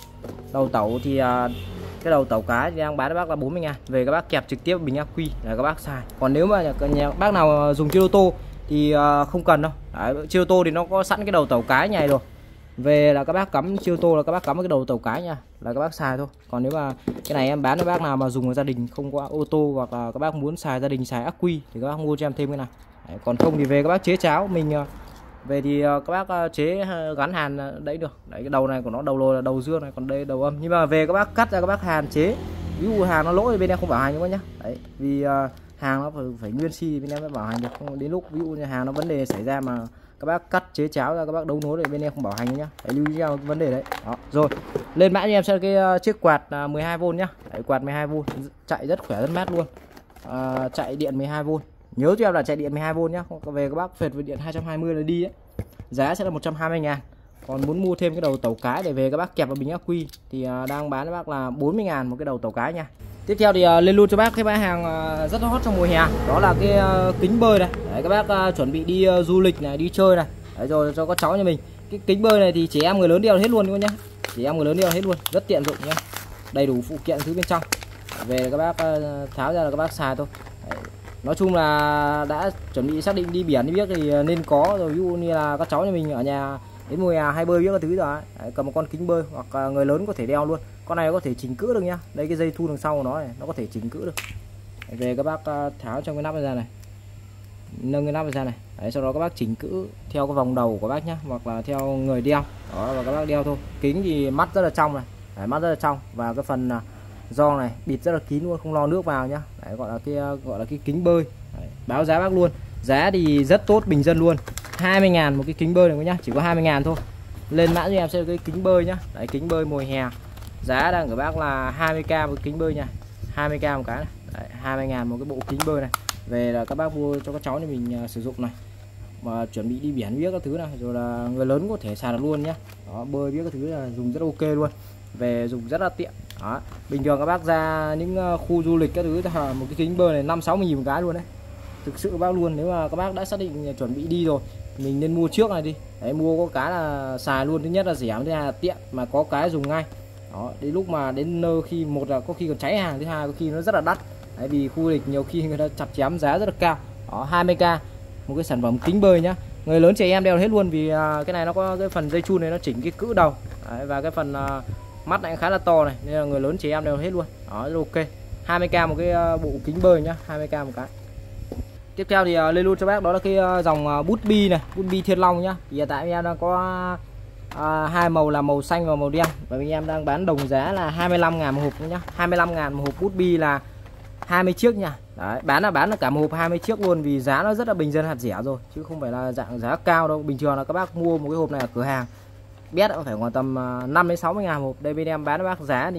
Speaker 1: đầu tẩu thì uh, cái đầu tẩu cái thì đang bán cho bác là bốn mươi ngàn. Về các bác kẹp trực tiếp bình ắc quy để các bác xài. Còn nếu mà nhà, nhà bác nào dùng chiếc ô tô thì uh, không cần đâu. Đấy, chiếc ô tô thì nó có sẵn cái đầu tẩu cái này rồi. Về là các bác cắm chiếc ô tô là các bác cắm cái đầu tẩu cái nha, là các bác xài thôi. Còn nếu mà cái này em bán cho bác nào mà dùng ở gia đình không có ô tô hoặc là các bác muốn xài gia đình xài ắc quy thì các bác mua cho em thêm cái này. Đấy, còn không thì về các bác chế cháo mình về thì các bác chế gắn hàn đấy được. Đấy, cái đầu này của nó đầu lồi là đầu dương này, còn đây đầu âm. Nhưng mà về các bác cắt ra các bác hàn chế, ví dụ hàng nó lỗi thì bên em không bảo hành các bác nhá. Đấy, vì uh, hàng nó phải, phải nguyên si thì bên em mới bảo hành được. Không đến lúc ví dụ như hàng nó vấn đề xảy ra mà các bác cắt chế cháo ra các bác đấu nối thì bên em không bảo hành nhá. Phải lưu ý nhau cái vấn đề đấy. Đó. Rồi lên mã cho em sẽ cái uh, chiếc quạt uh, mười hai vôn nhá. Đấy, quạt mười hai vôn chạy rất khỏe rất mát luôn. Uh, chạy điện mười hai vôn, nhớ cho em là chạy điện mười hai vôn nhá. Về các bác phệt với điện hai trăm hai mươi là đi ấy. Giá sẽ là một trăm hai mươi ngàn. Còn muốn mua thêm cái đầu tẩu cái để về các bác kẹp vào bình ắc quy thì uh, đang bán cho bác là bốn mươi ngàn một cái đầu tẩu cái nha. Tiếp theo thì uh, lên luôn cho bác cái mã hàng uh, rất hot trong mùa hè, đó là cái uh, kính bơi này. Đấy, các bác uh, chuẩn bị đi uh, du lịch này, đi chơi này. Đấy, rồi cho các cháu nhà mình. Cái kính bơi này thì trẻ em người lớn đeo hết luôn nhá. Trẻ em người lớn đeo hết luôn, rất tiện dụng nhá. Đầy đủ phụ kiện thứ bên trong. Về các bác uh, tháo ra là các bác xài thôi. Đấy. Nói chung là đã chuẩn bị xác định đi biển đi biết thì nên có rồi, ví dụ như là các cháu nhà mình ở nhà đến mùa hè hay bơi biết các thứ rồi. Đấy, cầm một con kính bơi hoặc người lớn có thể đeo luôn. Con này có thể chỉnh cữ được nhá. Đây cái dây thu đằng sau của nó này, nó có thể chỉnh cữ được. Đấy, về các bác tháo trong cái nắp ra này, nâng cái nắp ra này. Đấy, sau đó các bác chỉnh cữ theo cái vòng đầu của bác nhá, hoặc là theo người đeo. Đó, và các bác đeo thôi. Kính thì mắt rất là trong này. Đấy, mắt rất là trong và cái phần gioăng này bịt rất là kín luôn, không lo nước vào nhá. Đấy, gọi là cái gọi là cái kính bơi. Đấy, báo giá bác luôn. Giá thì rất tốt, bình dân luôn. hai mươi ngàn một cái kính bơi này nhá, chỉ có hai mươi ngàn thôi. Lên mã cho em sẽ cái kính bơi nhá. Đấy, kính bơi mùa hè. Giá đang của bác là hai mươi k một kính bơi nha. hai mươi k một cái này. Đấy, hai mươi ngàn một cái bộ kính bơi này. Về là các bác mua cho các cháu thì mình uh, sử dụng này. Mà chuẩn bị đi biển biết các thứ này, rồi là người lớn có thể xài được luôn nhá. Đó, bơi biết các thứ là dùng rất ok luôn. Về dùng rất là tiện. Đó. Bình thường các bác ra những uh, khu du lịch các thứ là một cái kính bơi này năm sáu mươi nghìn một cái luôn đấy. Thực sự các bác luôn, nếu mà các bác đã xác định chuẩn bị đi rồi mình nên mua trước này đi. Đấy, mua có cái là xài luôn, thứ nhất là rẻ, thứ hai là tiện mà có cái dùng ngay. Đó, đến lúc mà đến nơi khi một là có khi còn cháy hàng, thứ hai có khi nó rất là đắt. Đấy, vì khu du lịch nhiều khi người ta chặt chém giá rất là cao. Đó, hai mươi k một cái sản phẩm kính bơi nhá. Người lớn trẻ em đeo hết luôn vì uh, cái này nó có cái phần dây chun này nó chỉnh cái cữ đầu. Đấy, và cái phần uh, mắt này khá là to này nên là người lớn trẻ em đeo hết luôn. Đó, rất ok. hai mươi k một cái uh, bộ kính bơi nhá, hai mươi k một cái. Tiếp theo thì uh, lên luôn cho bác đó là cái uh, dòng uh, bút bi này, bút bi Thiên Long nhá. Thì hiện tại em đang có uh, hai màu là màu xanh và màu đen. Và mình em đang bán đồng giá là hai mươi lăm ngàn một hộp nhá. hai mươi lăm ngàn một hộp bút bi là hai mươi chiếc nha. Đấy, bán là bán là cả một hộp hai mươi chiếc luôn vì giá nó rất là bình dân hạt rẻ rồi chứ không phải là dạng giá cao đâu. Bình thường là các bác mua một cái hộp này ở cửa hàng biết phải khoảng tầm uh, năm đến sáu mươi ngàn một hộp. Đây bên em bán cho bác giá thì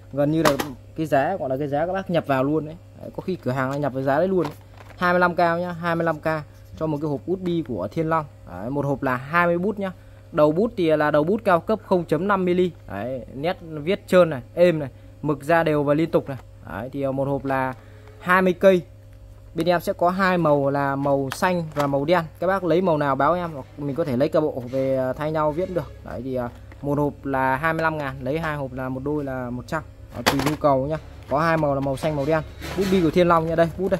Speaker 1: gần như là cái giá gọi là cái giá các bác nhập vào luôn đấy, đấy có khi cửa hàng này nhập với giá đấy luôn đấy. hai mươi lăm k nhá, hai mươi lăm k cho một cái hộp bút bi của Thiên Long. Đấy, một hộp là hai mươi bút nhá. Đầu bút thì là đầu bút cao cấp không chấm năm mi-li. Đấy, nét viết trơn này, êm này, mực ra đều và liên tục này. Đấy, thì một hộp là hai mươi cây. Bên em sẽ có hai màu là màu xanh và màu đen. Các bác lấy màu nào báo em, hoặc mình có thể lấy cả bộ về thay nhau viết được. Đấy thì một hộp là hai mươi lăm ngàn, lấy hai hộp là một đôi là một trăm. Đó, tùy nhu cầu nhá. Có hai màu là màu xanh màu đen. Bút bi của Thiên Long nha, đây bút đây.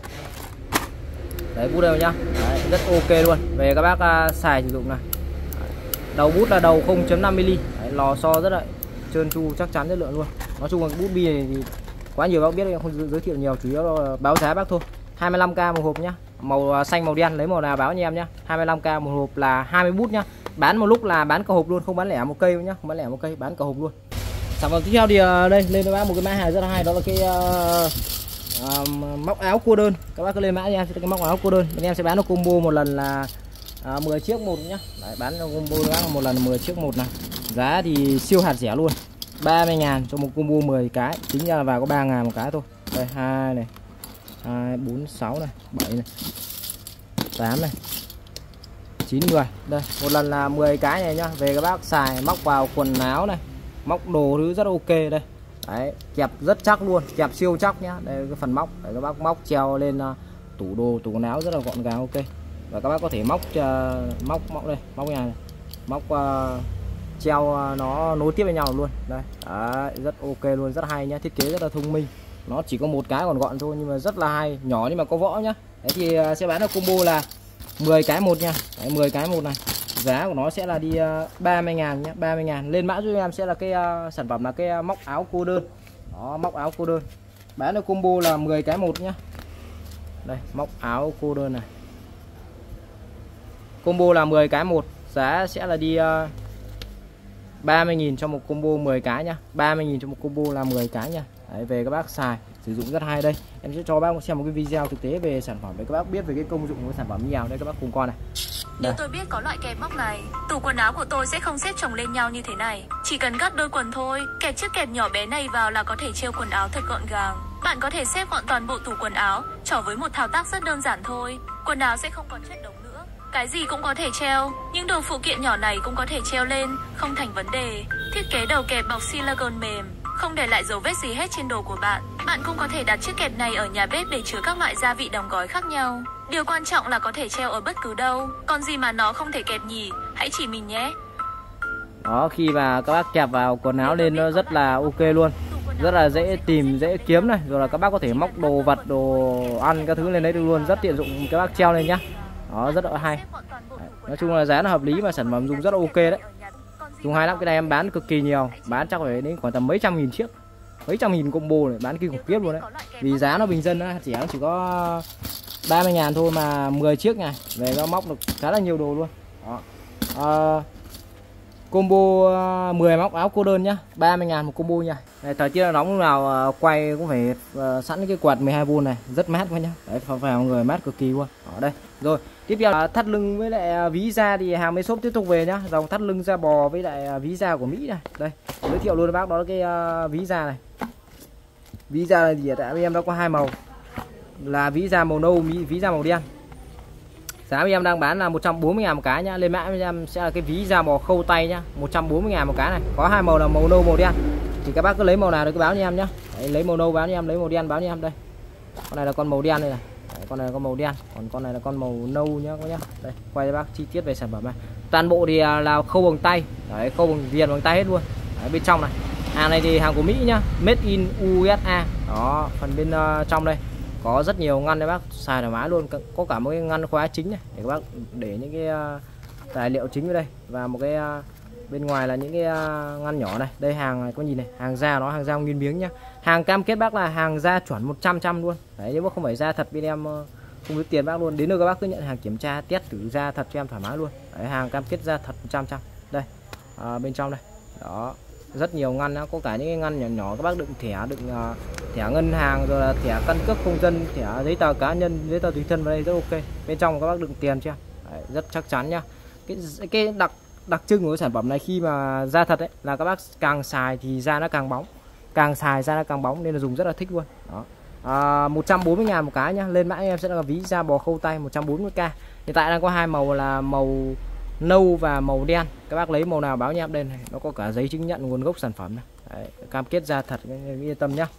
Speaker 1: Đấy bút đây nhá. Đấy, rất ok luôn. Về các bác uh, xài sử dụng này. Đấy, đầu bút là đầu không chấm năm mi-li. Đấy, lò xo rất là trơn tru, chắc chắn chất lượng luôn. Nói chung là bút bi này thì quá nhiều bác biết, em không giới thiệu nhiều, chủ yếu là báo giá bác thôi. hai mươi lăm k một hộp nhá. Màu xanh màu đen, lấy màu nào báo anh em nhá. hai mươi lăm k một hộp là hai mươi bút nhá. Bán một lúc là bán cả hộp luôn, không bán lẻ một cây nhá, không bán lẻ một cây, bán cả hộp luôn. Sản phẩm tiếp theo thì đây lên cho bác một cái mã hàng rất là hay, đó là cái uh, uh, móc áo cô đơn. Các bác cứ lên mã cho em sẽ cái móc áo cô đơn. Bên em sẽ bán nó combo một lần là uh, mười chiếc một nhá. Đấy, bán nó combo bác một lần là mười chiếc một này. Giá thì siêu hạt rẻ luôn. ba mươi ngàn cho một combo mười cái. Tính ra là vào có ba ngàn một cái thôi. Đây hai này, hai, bốn, sáu này, bảy này, tám này, chín, mười. Đây, một lần là mười cái này nhá. Về các bác xài móc vào quần áo này, móc đồ thứ rất ok đây. Đấy, kẹp rất chắc luôn, kẹp siêu chắc nhá. Đây cái phần móc để các bác móc treo lên uh, tủ đồ, tủ quần áo rất là gọn gàng ok. Và các bác có thể móc uh, móc móc đây, móc nhà này. Móc uh, treo uh, nó nối tiếp với nhau luôn. Đây. Đấy, rất ok luôn, rất hay nhá, thiết kế rất là thông minh. Nó chỉ có một cái còn gọn thôi nhưng mà rất là hay, nhỏ nhưng mà có võ nhá. Đấy thì uh, sẽ bán được combo là mười cái một nha. Đấy, mười cái một này. Giá của nó sẽ là đi uh, ba mươi ngàn nhé, ba mươi ngàn. Lên mã giúp em sẽ là cái uh, sản phẩm là cái uh, móc áo cô đơn. Đó, móc áo cô đơn. Bán được combo là mười cái một nhá. Đây, móc áo cô đơn này. Combo là mười cái một, giá sẽ là đi uh, ba mươi nghìn cho một combo mười cái nhá. ba mươi nghìn cho một combo là mười cái nha. Đấy, về các bác xài sử dụng rất hay đây. Em sẽ cho bác xem một cái video thực tế về sản phẩm để các bác biết về cái công dụng của sản phẩm như nào. Đây các bác cùng coi này.
Speaker 5: Nếu tôi biết có loại kẹp móc này, tủ quần áo của tôi sẽ không xếp chồng lên nhau như thế này. Chỉ cần cắt đôi quần thôi, kẹp chiếc kẹp nhỏ bé này vào là có thể treo quần áo thật gọn gàng. Bạn có thể xếp gọn toàn bộ tủ quần áo, trỏ với một thao tác rất đơn giản thôi. Quần áo sẽ không còn chất đống nữa. Cái gì cũng có thể treo, những đồ phụ kiện nhỏ này cũng có thể treo lên, không thành vấn đề. Thiết kế đầu kẹp bọc silicone mềm, không để lại dấu vết gì hết trên đồ của bạn. Bạn cũng có thể đặt chiếc kẹp này ở nhà bếp để chứa các loại gia vị đóng gói khác nhau. Điều quan trọng là có thể treo ở bất cứ đâu. Còn gì mà nó không thể kẹp nhỉ? Hãy chỉ mình nhé.
Speaker 1: Đó, khi mà các bác kẹp vào quần áo lên nó rất là ok luôn. Rất là dễ tìm, dễ kiếm này. Rồi là các bác có thể móc đồ vật, đồ ăn các thứ lên đấy được luôn. Rất tiện dụng, các bác treo lên nhá. Đó, rất là hay. Đấy, nói chung là giá nó hợp lý và sản phẩm dùng rất là ok đấy. Dùng hay lắm, cái này em bán cực kỳ nhiều. Bán chắc phải đến khoảng tầm mấy trăm nghìn chiếc. Mấy trăm nghìn combo này, bán kinh khủng khiếp luôn đấy. Vì giá nó bình dân á, chỉ chỉ có ba mươi ngàn thôi mà mười chiếc này. Về nó móc được khá là nhiều đồ luôn. Đó. À, combo mười móc áo cô đơn nhá, ba mươi ngàn một combo nha. Đây, thời tiết nóng lúc nào quay cũng phải uh, sẵn cái quạt mười hai vôn này, rất mát quá nhá. Đấy, vào mọi người mát cực kỳ luôn. Ở đây. Rồi, tiếp theo là thắt lưng với lại ví da thì hàng mấy shop tiếp tục về nhá. Dòng thắt lưng da bò với lại ví da của Mỹ này. Đây, giới thiệu luôn các bác, đó là cái uh, ví da này. Ví da này thì tại em đã có hai màu. Là ví da màu nâu, ví da màu đen. Giá em đang bán là một trăm bốn mươi ngàn một cái nhá. Lên mã em sẽ là cái ví da bò khâu tay nhá, một trăm bốn mươi ngàn một cái này. Có hai màu là màu nâu màu đen. Thì các bác cứ lấy màu nào được cứ báo cho em nhá. Đấy, lấy màu nâu báo cho em, lấy màu đen báo cho em đây. Con này là con màu đen đây này. Đấy, con này là con màu đen, còn con này là con màu nâu nhá các nhá. Đây, quay cho bác chi tiết về sản phẩm này. Toàn bộ thì là khâu bằng tay. Đấy, khâu bằng viền bằng tay hết luôn. Đấy, bên trong này. Hàng này thì hàng của Mỹ nhá, made in u ét a. Đó, phần bên uh, trong đây có rất nhiều ngăn đấy bác, xài thoải mái luôn. Có cả một cái ngăn khóa chính này để các bác để những cái uh, tài liệu chính ở đây. Và một cái uh, bên ngoài là những cái uh, ngăn nhỏ này. Đây hàng này có nhìn này, hàng da nó hàng da nguyên miếng nhá. Hàng cam kết bác là hàng da chuẩn một trăm trăm luôn. Đấy, nếu mà không phải da thật bên em uh, không có tiền bác luôn. Đến nơi các bác cứ nhận hàng kiểm tra test thử da thật cho em thoải mái luôn. Đấy, hàng cam kết da thật một trăm trăm. Đây, uh, bên trong đây. Đó, rất nhiều ngăn đó. Có cả những cái ngăn nhỏ nhỏ các bác đựng thẻ, đựng uh, thẻ ngân hàng, rồi là thẻ căn cước công dân, thẻ giấy tờ cá nhân, giấy tờ tùy thân vào đây rất ok. Bên trong các bác đựng tiền chưa? Đấy, rất chắc chắn nhá. Cái cái đặc đặc trưng của cái sản phẩm này khi mà da thật ấy là các bác càng xài thì da nó càng bóng. càng xài ra càng bóng nên là dùng rất là thích luôn. Đó. À, một trăm bốn mươi ngàn một cái nhá. Lên mã em sẽ là ví da bò khâu tay một trăm bốn mươi k. Hiện tại đang có hai màu là màu nâu và màu đen. Các bác lấy màu nào báo nha em. Đây này, nó có cả giấy chứng nhận nguồn gốc sản phẩm này. Đấy, cam kết da thật, yên tâm nhá.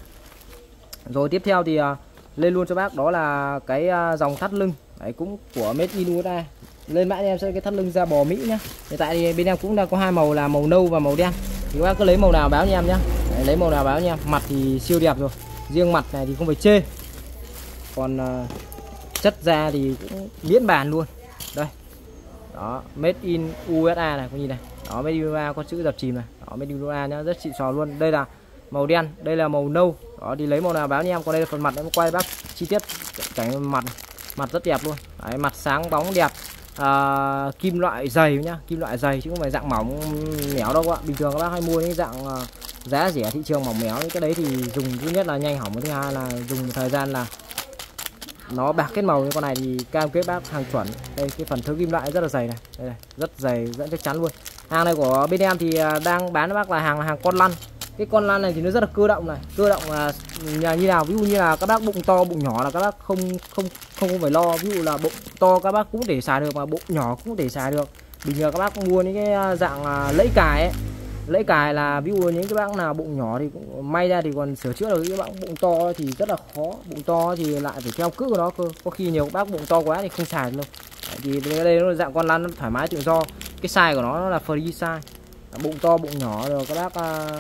Speaker 1: Rồi tiếp theo thì uh, lên luôn cho bác đó là cái uh, dòng thắt lưng. Đấy, cũng của Made in u ét a. Lên mã em sẽ cái thắt lưng da bò Mỹ nhá. Hiện tại thì bên em cũng đang có hai màu là màu nâu và màu đen. Thì các bác cứ lấy màu nào báo nha em nhá. Đấy, lấy màu nào báo nha. Mặt thì siêu đẹp rồi. Riêng mặt này thì không phải chê. Còn uh, chất da thì cũng miễn bàn luôn. Đây. Đó, Made in u ét a này, có nhìn này. Đó, Made in u ét a có chữ dập chìm này. Đó, Made in u ét a nhá, rất xịn sò luôn. Đây là màu đen, đây là màu nâu. Đó thì lấy màu nào báo nha em. Còn đây là phần mặt em quay bác chi tiết cảnh mặt. Mặt rất đẹp luôn. Đấy, mặt sáng bóng đẹp. À, kim loại dày nhá, kim loại dày chứ không phải dạng mỏng méo đâu các bạn. Bình thường các bác hay mua những dạng uh, giá rẻ thị trường mỏng méo, những cái đấy thì dùng thứ nhất là nhanh hỏng, thứ hai là dùng một thời gian là nó bạc kết màu. Như con này thì cam kết bác hàng chuẩn. Đây cái phần thớ kim loại rất là dày này, đây này, rất dày, rất chắc chắn luôn. Hàng này của bên em thì đang bán cho bác là hàng hàng con lăn. Cái con lăn này thì nó rất là cơ động này, cơ động là như nào, ví dụ như là các bác bụng to bụng nhỏ là các bác không không không phải lo. Ví dụ là bụng to các bác cũng để xài được, mà bụng nhỏ cũng để xài được. Bình thường các bác mua những cái dạng lẫy cài ấy, lẫy cài là ví dụ những cái bác nào bụng nhỏ thì cũng may ra thì còn sửa chữa được. Cái bác bụng to thì rất là khó, bụng to thì lại phải theo cữ của nó cơ. Có khi nhiều các bác bụng to quá thì không xài được đâu. Thì đây nó là dạng con lăn, nó thoải mái tự do. Cái size của nó, nó là free size. Bụng to bụng nhỏ rồi các bác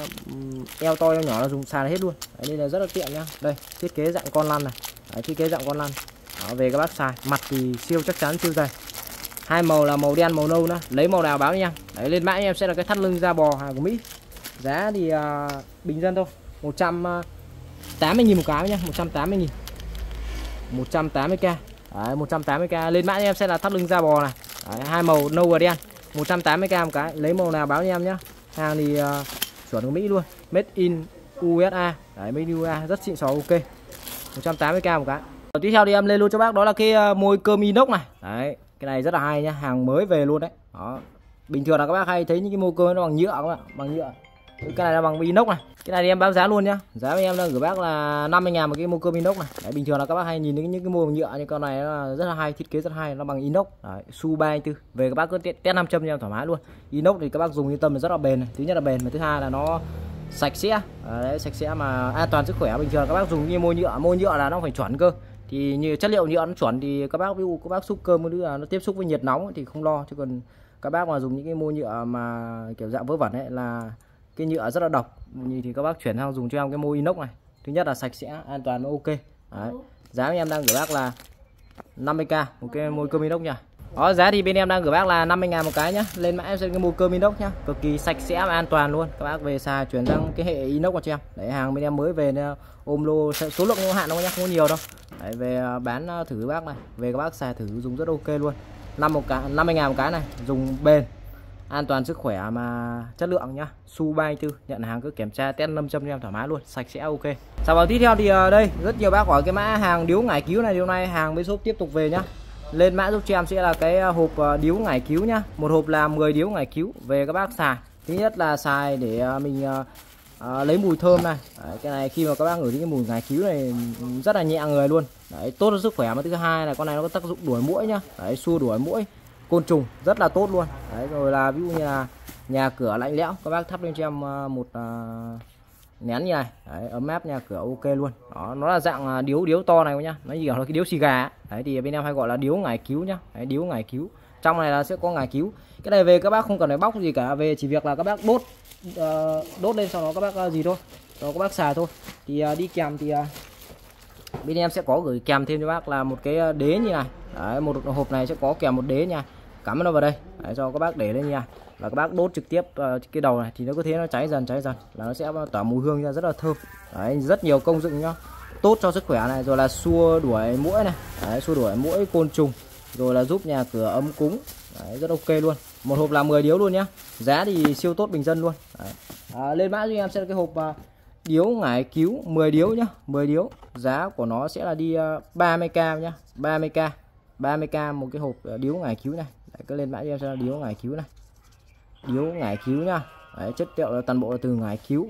Speaker 1: uh, eo to eo nhỏ là dùng xài hết luôn. Đấy, đây là rất là tiện nhá. Đây thiết kế dạng con lăn này. Đấy, thiết kế dạng con lăn. Đó, về các bác xài. Mặt thì siêu chắc chắn, siêu dày. Hai màu là màu đen màu nâu nữa. Lấy màu nào báo nha em. Đấy, lên mã em sẽ là cái thắt lưng da bò hàng của Mỹ. Giá thì uh, bình dân thôi, một trăm tám mươi nghìn một cái nhá, một trăm tám mươi nghìn. một trăm tám mươi k. Đấy, một trăm tám mươi k. Lên mã em sẽ là thắt lưng da bò này. Đấy, hai màu nâu và đen. một trăm tám mươi k một cái. Lấy màu nào báo nha em nhá. Hàng thì uh, chuẩn của Mỹ luôn. Made in u ét a. Đấy, Made in u ét a rất xịn xò, ok. một trăm tám mươi k một cái. Rồi, tiếp theo thì em lên luôn cho bác đó là cái uh, môi cơm inox này. Đấy, cái này rất là hay nhá, hàng mới về luôn đấy. Đó. Bình thường là các bác hay thấy những cái môi cơm nó bằng nhựa các bạn, bằng nhựa. Cái này là bằng inox này. Cái này thì em báo giá luôn nhá. Giá của em đang gửi bác là năm mươi ngàn một cái môi cơm inox này. Đấy, bình thường là các bác hay nhìn những những cái môi bằng nhựa, nhưng con này nó rất là hay, thiết kế rất hay, nó bằng inox. Đấy, Su ba mươi tư. Về các bác cứ test năm trăm cho em thoải mái luôn. Inox thì các bác dùng yên tâm là rất là bền này. Thứ nhất là bền, và thứ hai là nó sạch sẽ. Đấy, sạch sẽ mà an toàn sức khỏe. Bình thường các bác dùng như môi nhựa, môi nhựa là nó phải chuẩn cơ. Thì như chất liệu nhựa nó chuẩn thì các bác ví dụ các bác xúc cơm nữa nó tiếp xúc với nhiệt nóng thì không lo, chứ còn các bác mà dùng những cái môi nhựa mà kiểu dạng vớ vẩn ấy là cái nhựa rất là độc, thì các bác chuyển sang dùng cho em cái môi inox này. Thứ nhất là sạch sẽ, an toàn, nó ok. Đấy. Giá em đang gửi bác là năm mươi k một cái môi cơm inox nha. Đó, giá thì bên em đang gửi bác là năm mươi ngàn một cái nhá. Lên mã em sẽ cái môi cơm inox nhá, cực kỳ sạch sẽ và an toàn luôn. Các bác về xài chuyển sang cái hệ inox của cho em. Đấy, hàng bên em mới về nên ôm lô, số lượng có hạn đâu nhá, không có nhiều đâu. Đấy, về bán thử bác này, về các bác xài thử dùng rất ok luôn. Năm một cái, năm mươi ngàn một cái này, dùng bền, an toàn sức khỏe mà chất lượng nhá. Su ba mươi tư, nhận hàng cứ kiểm tra test năm trăm cho em thoải mái luôn, sạch sẽ ok. Sau vào tiếp theo thì đây rất nhiều bác hỏi cái mã hàng điếu ngải cứu này, điều này hàng bên shop tiếp tục về nhá. Lên mã giúp cho em sẽ là cái hộp điếu ngải cứu nhá. Một hộp là mười điếu ngải cứu, về các bác xài. Thứ nhất là xài để mình à, lấy mùi thơm này. Đấy, cái này khi mà các bác ngửi cái mùi ngải cứu này rất là nhẹ người luôn. Đấy, tốt cho sức khỏe. Mà thứ hai là con này nó có tác dụng đuổi muỗi nhá. Đấy, xua đuổi muỗi, côn trùng rất là tốt luôn. Đấy, rồi là ví dụ như là nhà cửa lạnh lẽo, các bác thắp lên cho em một uh, nén như này. Đấy, ấm áp nhà cửa ok luôn. Đó, nó là dạng điếu điếu to này nhá, nó như là cái điếu xì gà. Đấy thì bên em hay gọi là điếu ngải cứu nhá. Đấy, điếu ngải cứu. Trong này là sẽ có ngải cứu. Cái này về các bác không cần phải bóc gì cả, về chỉ việc là các bác đốt uh, đốt lên, sau đó các bác uh, gì thôi, sau đó các bác xài thôi. Thì uh, đi kèm thì uh, bên em sẽ có gửi kèm thêm cho bác là một cái đế như này. Đấy, một hộp này sẽ có kèm một đế nha, cắm nó vào đây. Đấy, cho các bác để lên nha, và các bác đốt trực tiếp uh, cái đầu này thì nó có thế nó cháy dần cháy dần là nó sẽ tỏa mùi hương ra rất là thơm. Đấy, rất nhiều công dụng nhá, tốt cho sức khỏe này, rồi là xua đuổi muỗi này. Đấy, xua đuổi muỗi, côn trùng, rồi là giúp nhà cửa ấm cúng. Đấy, rất ok luôn. Một hộp là mười điếu luôn nhá, giá thì siêu tốt bình dân luôn. Đấy. À, lên mã cho em sẽ là cái hộp uh, điếu ngải cứu mười điếu nhá, mười điếu. Giá của nó sẽ là đi uh, ba mươi k nhá, ba mươi k. ba mươi k một cái hộp uh, điếu ngải cứu này. Đấy, cứ lên mã cho em sẽ là điếu ngải cứu này. Điếu ngải cứu nhá. Đấy, chất liệu là toàn bộ là từ ngải cứu ạ.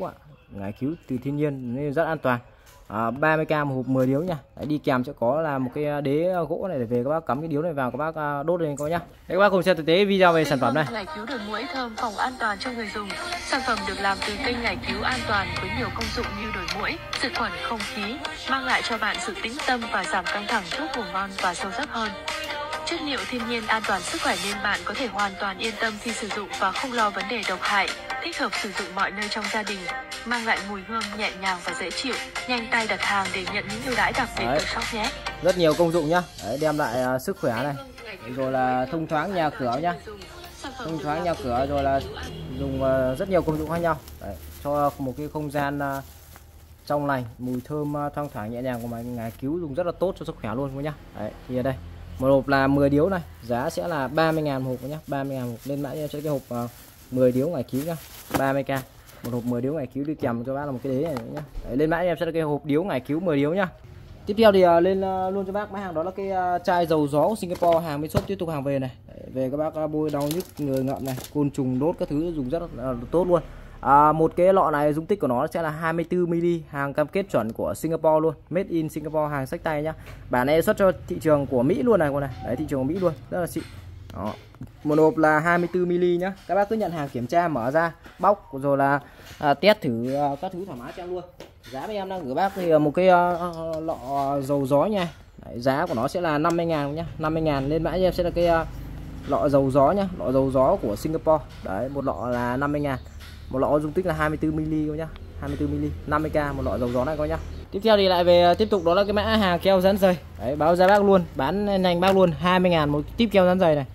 Speaker 1: ngải cứu từ thiên nhiên nên rất an toàn. À, ba mươi k một hộp mười điếu nha. Đấy, đi kèm sẽ có là một cái đế gỗ này để về các bác cắm cái điếu này vào, các bác đốt lên các bác nhá. Đấy, các bác cùng xem thực tế video về sản phẩm này.
Speaker 7: Ngải cứu đường muỗi thơm phòng an toàn cho người dùng. Sản phẩm được làm từ cây ngải cứu an toàn với nhiều công dụng như đuổi muỗi, diệt khuẩn không khí, mang lại cho bạn sự tĩnh tâm và giảm căng thẳng, giúp ngủ ngon và sâu giấc hơn. Chất liệu thiên nhiên an toàn sức khỏe nên bạn có thể hoàn toàn yên tâm khi sử dụng và không lo vấn đề độc hại. Thích hợp sử dụng mọi nơi trong gia đình, mang lại mùi hương nhẹ nhàng và dễ chịu. Nhanh tay đặt hàng để nhận những ưu đãi đặc biệt từ shop nhé.
Speaker 1: Rất nhiều công dụng nhá. Đấy, đem lại uh, sức khỏe này, rồi là thông thoáng nhà cửa nhá, thông thoáng nhà cửa, rồi là dùng uh, rất nhiều công dụng khác nhau. Đấy, cho một cái không gian uh, trong lành, mùi thơm uh, thoang thoảng nhẹ nhàng của máy ngải cứu dùng rất là tốt cho sức khỏe luôn các nhá. Đấy, thì ở đây một hộp là mười điếu này, giá sẽ là ba mươi ngàn một hộp nhá, ba mươi ngàn một hộp. Lên mã cho cái hộp uh, mười điếu ngải cứu nhá, ba mươi k một hộp mười điếu ngải cứu, đi kèm cho bác là một cái đế này nhá. Đấy, lên mã em sẽ là cái hộp điếu ngải cứu mười điếu nhá. Tiếp theo thì uh, lên uh, luôn cho bác mã hàng đó là cái uh, chai dầu gió của Singapore, hàng bên shop tiếp tục hàng về này. Đấy, về các bác uh, bôi đau nhức người ngợm này, côn trùng đốt các thứ dùng rất là uh, tốt luôn. À, một cái lọ này dung tích của nó sẽ là hai mươi tư mi li, hàng cam kết chuẩn của Singapore luôn, made in Singapore, hàng xách tay nhá. Bản này xuất cho thị trường của Mỹ luôn này con này. Đấy, thị trường của Mỹ luôn, rất là xịn. Đó. Một hộp là hai mươi tư mi li nhá. Các bác cứ nhận hàng kiểm tra, mở ra, bóc rồi là à, test thử à, các thứ thoải mái cho em luôn. Giá bên em đang gửi bác thì một cái à, lọ dầu gió nha. Đấy, giá của nó sẽ là năm mươi ngàn nhá, năm mươi ngàn. Lên mã em sẽ là cái à, lọ dầu gió nhá, lọ dầu gió của Singapore. Đấy, một lọ là năm mươi ngàn. Một lọ dung tích là hai mươi tư mi li nhá, hai mươi tư mi li, năm mươi k một lọ dầu gió này coi nhá. Tiếp theo thì lại về tiếp tục đó là cái mã hàng keo dán dày. Đấy, báo giá bác luôn, bán nhanh bác luôn, hai mươi ngàn một tiếp keo dán dày này.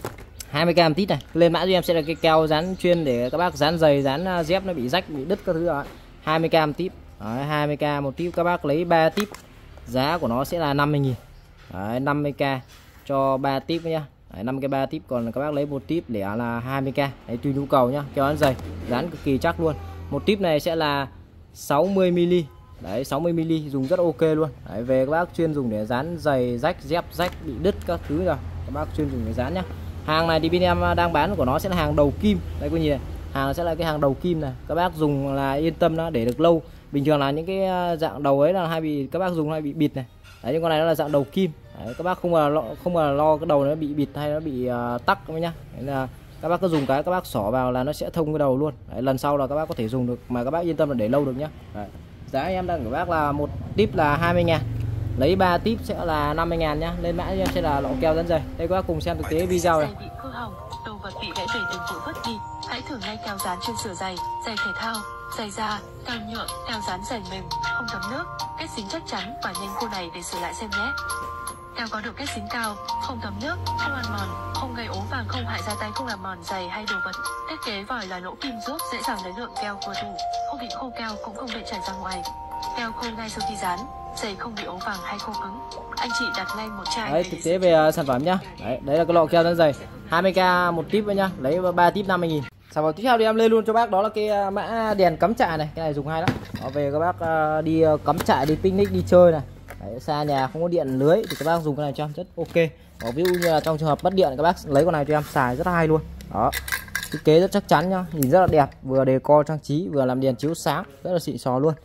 Speaker 1: hai mươi k một tít này. Lên mã cho em sẽ là cái keo dán chuyên để các bác dán giày, dán dép nó bị rách, bị đứt các thứ đó. hai mươi k một tip. Đấy, hai mươi k một tip, các bác lấy ba tip. Giá của nó sẽ là năm mươi nghìn. Đấy, năm mươi k cho ba tip nhá. Đấy, năm cái ba tip, còn các bác lấy một tip để là hai mươi k. Đấy, tùy nhu cầu nhá. Keo dán dày, dán cực kỳ chắc luôn. Một tip này sẽ là sáu mươi mi li. Đấy, sáu mươi mi li dùng rất ok luôn. Đấy, về các bác chuyên dùng để dán giày rách, dép rách bị đứt các thứ rồi. Các bác chuyên dùng để dán nhá. Hàng này thì bên em đang bán của nó sẽ là hàng đầu kim. Đây quý vị này. Hàng sẽ là cái hàng đầu kim này. Các bác dùng là yên tâm nó để được lâu. Bình thường là những cái dạng đầu ấy là hay bị các bác dùng hay bị bịt này. Đấy, nhưng con này nó là dạng đầu kim. Đấy, các bác không mà lo, không mà lo cái đầu nó bị bịt hay nó bị uh, tắc nhá. Đấy là các bác cứ dùng cái các bác xỏ vào là nó sẽ thông cái đầu luôn. Đấy, lần sau là các bác có thể dùng được mà các bác yên tâm là để lâu được nhá. Đấy. Giá em đang của bác là một tip là hai mươi ngàn. Lấy ba tip sẽ là năm mươi ngàn nhá. Lên mã em sẽ là lọ keo dán dày. Đây các bác cùng xem thực tế video này.
Speaker 7: Giày bị hư hỏng, đồ vật bị gãy bể đừng vội vứt đi. Hãy thử ngay keo dán chuyên sửa giày, giày thể thao, giày da, keo nhựa, keo dán giày mềm, không thấm nước, kết dính chắc chắn và nhanh khô này để sửa lại xem nhé. Keo có độ kết dính cao, không thấm nước, không ăn mòn, không gây ố vàng, không hại da tay, không làm mòn giày hay đồ vật. Thiết kế vòi là lỗ kim giúp dễ dàng lấy lượng keo vừa đủ, không bị khô keo cũng không bị chảy ra ngoài. Keo khô ngay sau khi dán, giày không bị ố vàng hay khô cứng. Anh chị đặt ngay một chai.
Speaker 1: Đấy, thực tế về uh, sản phẩm nhá. Đấy, đấy là cái lọ keo dán dày, hai mươi k một tip nhá, lấy ba tip năm mươi nghìn. Sản phẩm tiếp theo thì em lên luôn cho bác đó là cái uh, mã đèn cắm trại này, cái này dùng hay lắm. Đó, về các bác uh, đi uh, cắm trại, đi picnic, đi chơi này. Đấy, xa nhà không có điện lưới thì các bác dùng cái này cho em rất ok. Đó, ví dụ như là trong trường hợp mất điện các bác lấy con này cho em xài rất hay luôn. Đó, thiết kế rất chắc chắn nhá, nhìn rất là đẹp, vừa decor trang trí vừa làm đèn chiếu sáng, rất là xịn sò luôn.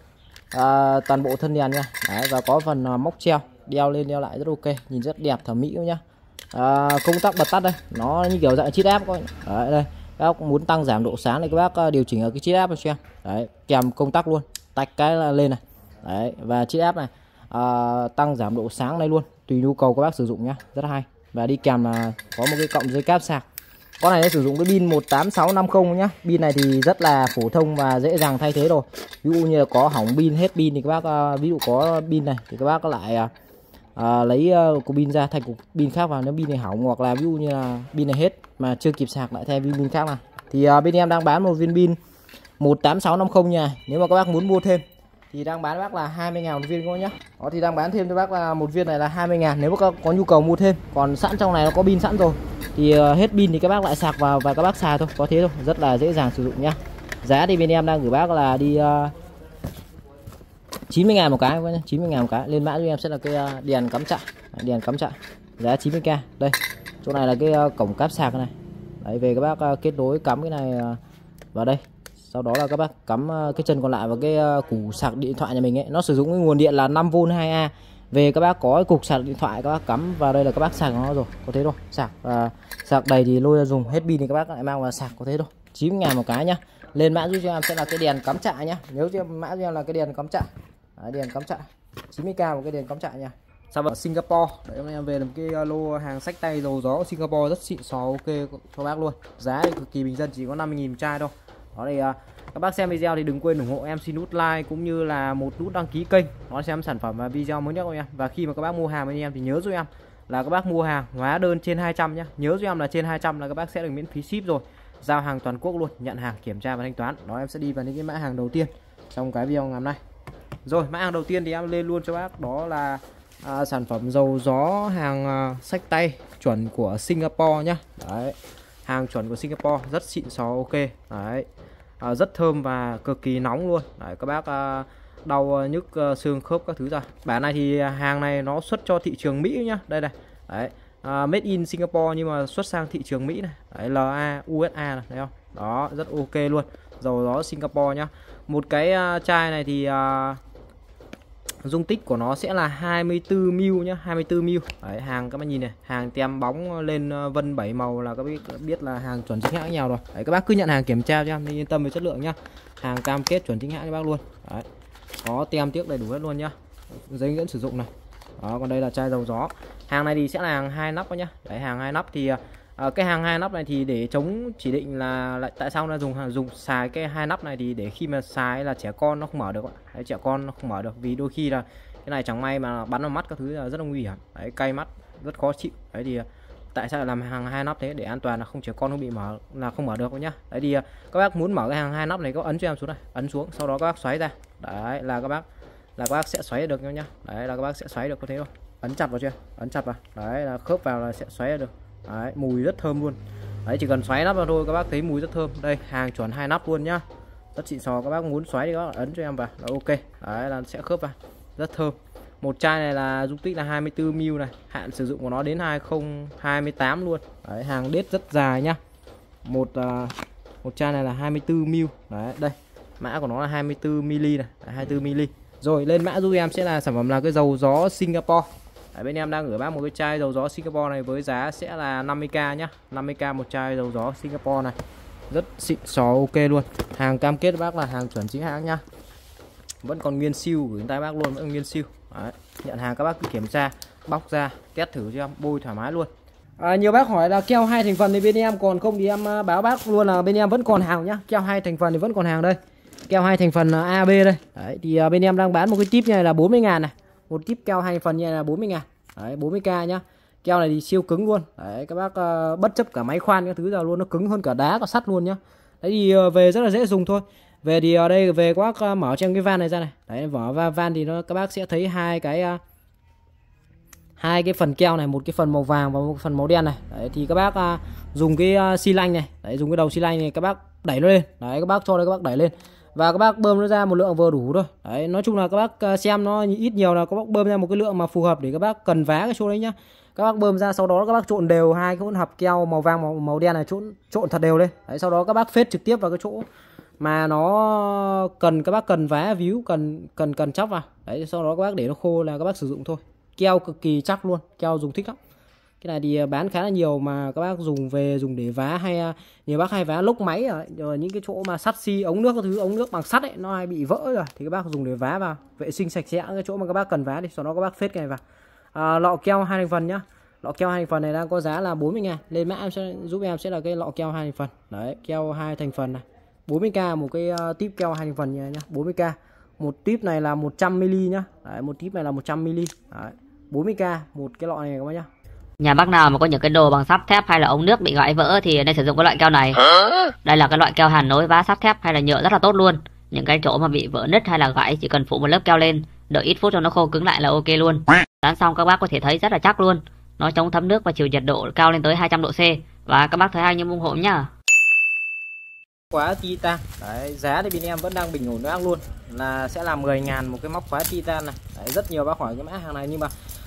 Speaker 1: À, toàn bộ thân đèn nha. Đấy, và có phần uh, móc treo, đeo lên đeo lại rất ok, nhìn rất đẹp thẩm mỹ nhá. À, công tắc bật tắt đây, nó như kiểu dạng chip áp coi. Đấy, đây các bác muốn tăng giảm độ sáng này các bác uh, điều chỉnh ở cái chip áp cho em. Đấy, kèm công tắc luôn, tách cái là lên này. Đấy, và chip áp này uh, tăng giảm độ sáng đây luôn, tùy nhu cầu các bác sử dụng nhá, rất hay. Và đi kèm là có một cái cọng dây cáp sạc. Con này nó sử dụng cái pin một tám sáu năm không nhá. Pin này thì rất là phổ thông và dễ dàng thay thế rồi. Ví dụ như là có hỏng pin, hết pin thì các bác, ví dụ có pin này thì các bác có lại à, à, lấy uh, cục pin ra thay cục pin khác vào nếu pin này hỏng, hoặc là ví dụ như là pin này hết mà chưa kịp sạc lại thay viên pin khác này. Thì uh, bên em đang bán một viên pin một tám sáu năm không nha. Nếu mà các bác muốn mua thêm thì đang bán bác là hai mươi ngàn một viên các bác nhá. Đó thì đang bán thêm cho bác là một viên này là hai mươi ngàn nếu mà các có nhu cầu mua thêm. Còn sẵn trong này nó có pin sẵn rồi thì uh, hết pin thì các bác lại sạc vào và các bác xài thôi, có thế thôi, rất là dễ dàng sử dụng nhá. Giá thì bên em đang gửi bác là đi uh, chín mươi ngàn một cái, chín mươi ngàn một cái. Lên mã cho em sẽ là cái uh, đèn cắm trại, đèn cắm trại giá chín mươi k. Đây, chỗ này là cái uh, cổng cáp sạc này. Đấy, về các bác uh, kết nối cắm cái này uh, vào đây, sau đó là các bác cắm cái chân còn lại vào cái củ sạc điện thoại nhà mình ấy. Nó sử dụng cái nguồn điện là năm vôn hai A. Về các bác có cái cục sạc điện thoại các bác cắm vào đây là các bác sạc nó rồi, có thế thôi. Sạc và sạc đầy thì lôi ra dùng, hết pin thì các bác lại mang vào sạc, có thế thôi. chín mươi ngàn một cái nhá. Lên mã giúp cho em sẽ là cái đèn cắm trại nhá. Nhớ cho em mã cho em là cái đèn cắm trại. Đấy, đèn cắm trại chín mươi k một cái đèn cắm trại nha. Sau đó Singapore, đấy hôm nay em về làm cái lô hàng xách tay dầu gió Singapore rất xịn sò, ok cho bác luôn. Giá thì cực kỳ bình dân, chỉ có năm mươi nghìn một chai thôi. Đó thì các bác xem video thì đừng quên ủng hộ em, xin nút like cũng như là một nút đăng ký kênh đón xem sản phẩm và video mới nhất của em. Và khi mà các bác mua hàng với em thì nhớ giúp em là các bác mua hàng hóa đơn trên hai trăm nhé. Nhớ giúp em là trên hai trăm là các bác sẽ được miễn phí ship rồi. Giao hàng toàn quốc luôn, nhận hàng, kiểm tra và thanh toán. Đó em sẽ đi vào những cái mã hàng đầu tiên trong cái video ngày hôm nay. Rồi mã hàng đầu tiên thì em lên luôn cho bác, đó là à, sản phẩm dầu gió hàng à, xách tay chuẩn của Singapore nhá. Đấy, hàng chuẩn của Singapore rất xịn sò, ok. Đấy, à, rất thơm và cực kỳ nóng luôn. Đấy, các bác à, đau nhức uh, xương khớp các thứ ra. Bản này thì hàng này nó xuất cho thị trường Mỹ nhá. Đây này. Đấy, à, made in Singapore nhưng mà xuất sang thị trường Mỹ này. Đấy, L A U S A này, thấy không? Đó, rất ok luôn. Dầu gió Singapore nhá. Một cái uh, chai này thì uh, dung tích của nó sẽ là hai mươi tư mi li lít nhá, hai mươi tư mi li lít. Đấy, hàng các bạn nhìn này, hàng tem bóng lên vân bảy màu là các bác biết là hàng chuẩn chính hãng nhau rồi. Đấy, các bác cứ nhận hàng kiểm tra cho em nên yên tâm về chất lượng nhá. Hàng cam kết chuẩn chính hãng cho bác luôn. Đấy, có tem tiếc đầy đủ hết luôn nhá, giấy hướng dẫn sử dụng này. Đó, còn đây là chai dầu gió. Hàng này thì sẽ là hàng hai nắp nhá. Đấy, hàng hai nắp thì à, cái hàng hai nắp này thì để chống chỉ định là lại tại sao nó dùng dùng xài cái hai nắp này thì để khi mà xài là trẻ con nó không mở được. Đấy, trẻ con nó không mở được vì đôi khi là cái này chẳng may mà bắn vào mắt các thứ là rất là nguy hiểm. Đấy, cay mắt rất khó chịu. Đấy thì tại sao lại làm hàng hai nắp thế, để an toàn là không trẻ con không bị mở là không mở được nhá. Đấy thì các bác muốn mở cái hàng hai nắp này có ấn cho em xuống này, ấn xuống sau đó các bác xoáy ra. Đấy là các bác là các bác sẽ xoáy được nhá. Đấy là các bác sẽ xoáy được, có thế thôi. Ấn chặt vào chưa? Ấn chặt vào. Đấy là khớp vào là sẽ xoáy được. Đấy, mùi rất thơm luôn. Đấy, chỉ cần xoáy nắp vào thôi các bác thấy mùi rất thơm. Đây, hàng chuẩn hai nắp luôn nhá. Rất xịn sò, các bác muốn xoáy thì các bác ấn cho em vào là ok. Đấy là sẽ khớp vào. Rất thơm. Một chai này là dung tích là hai mươi tư mi li lít này, hạn sử dụng của nó đến hai không hai tám luôn. Đấy, hàng đết rất dài nhá. Một uh, một chai này là hai mươi tư mi li lít. Đấy, đây. Mã của nó là hai mươi tư mi li lít này, Đấy, hai mươi tư mi li lít. Rồi lên mã giúp em sẽ là sản phẩm là cái dầu gió Singapore. Đấy, bên em đang gửi bác một cái chai dầu gió Singapore này với giá sẽ là năm mươi k nhá. năm mươi k một chai dầu gió Singapore này. Rất xịn sò, ok luôn. Hàng cam kết bác là hàng chuẩn chính hãng nhá. Vẫn còn nguyên siêu, gửi đến tay bác luôn, vẫn còn nguyên siêu. Đấy, nhận hàng các bác cứ kiểm tra, bóc ra, test thử cho em, bôi thoải mái luôn. À, nhiều bác hỏi là keo hai thành phần thì bên em còn không thì em báo bác luôn là bên em vẫn còn hàng nhá. Keo hai thành phần thì vẫn còn hàng đây. Keo hai thành phần A B đây. Đấy, thì bên em đang bán một cái tip như này là bốn mươi ngàn này. Một tip keo hai thành phần như này là bốn mươi ngàn. Đấy, bốn mươi k nhá. Keo này thì siêu cứng luôn. Đấy, các bác uh, bất chấp cả máy khoan các thứ nào luôn, nó cứng hơn cả đá cả sắt luôn nhá. Đấy thì uh, về rất là dễ dùng thôi. Về thì ở đây về các bác uh, mở trong cái van này ra này. Đấy, mở van thì nó các bác sẽ thấy hai cái uh, hai cái phần keo này, một cái phần màu vàng và một phần màu đen này. Đấy thì các bác uh, dùng cái uh, xi lanh này, đấy dùng cái đầu xi lanh này các bác đẩy nó lên. Đấy, các bác cho đây các bác đẩy lên. Và các bác bơm nó ra một lượng vừa đủ thôi. Đấy, nói chung là các bác xem nó ít nhiều là các bác bơm ra một cái lượng mà phù hợp để các bác cần vá cái chỗ đấy nhá. Các bác bơm ra sau đó các bác trộn đều hai cái hỗn hợp keo màu vàng màu, màu đen này, trộn trộn thật đều lên. Đấy, sau đó các bác phết trực tiếp vào cái chỗ mà nó cần các bác cần vá víu, cần cần cần chóc vào. Đấy, sau đó các bác để nó khô là các bác sử dụng thôi. Keo cực kỳ chắc luôn, keo dùng thích lắm. Cái này thì bán khá là nhiều mà các bác dùng về dùng để vá, hay nhiều bác hay vá lốc máy rồi, rồi những cái chỗ mà sắt xi ống nước các thứ, ống nước bằng sắt ấy nó hay bị vỡ rồi thì các bác dùng để vá vào, vệ sinh sạch sẽ cái chỗ mà các bác cần vá đi, sau đó các bác phết cái này vào. À, lọ keo hai thành phần nhá. Lọ keo hai thành phần này đang có giá là bốn mươi ngàn. Lên mã em sẽ giúp em sẽ là cái lọ keo hai thành phần. Đấy, keo hai thành phần này. bốn mươi k một cái uh, tip keo hai thành phần nhá, bốn mươi k. Một tip này là một trăm mi li lít nhá. Đấy, một tip này là một trăm mi li lít. Đấy, bốn mươi k một cái lọ này các bác nhá.
Speaker 8: Nhà bác nào mà có những cái đồ bằng sắt thép hay là ống nước bị gãy vỡ thì nên sử dụng cái loại keo này. Đây là cái loại keo hàn nối vá sắt thép hay là nhựa rất là tốt luôn. Những cái chỗ mà bị vỡ nứt hay là gãy chỉ cần phủ một lớp keo lên, đợi ít phút cho nó khô cứng lại là ok luôn. Dán xong các bác có thể thấy rất là chắc luôn. Nó chống thấm nước và chịu nhiệt độ cao lên tới hai trăm độ C. Và các bác thấy hay như ủng hộ nhá.
Speaker 1: Khóa titan. Đấy, giá thì bên em vẫn đang bình ổn bác luôn. Là sẽ là mười ngàn một cái móc khóa titan này. Đấy, rất nhiều bác hỏi cái mã hàng này nhưng mà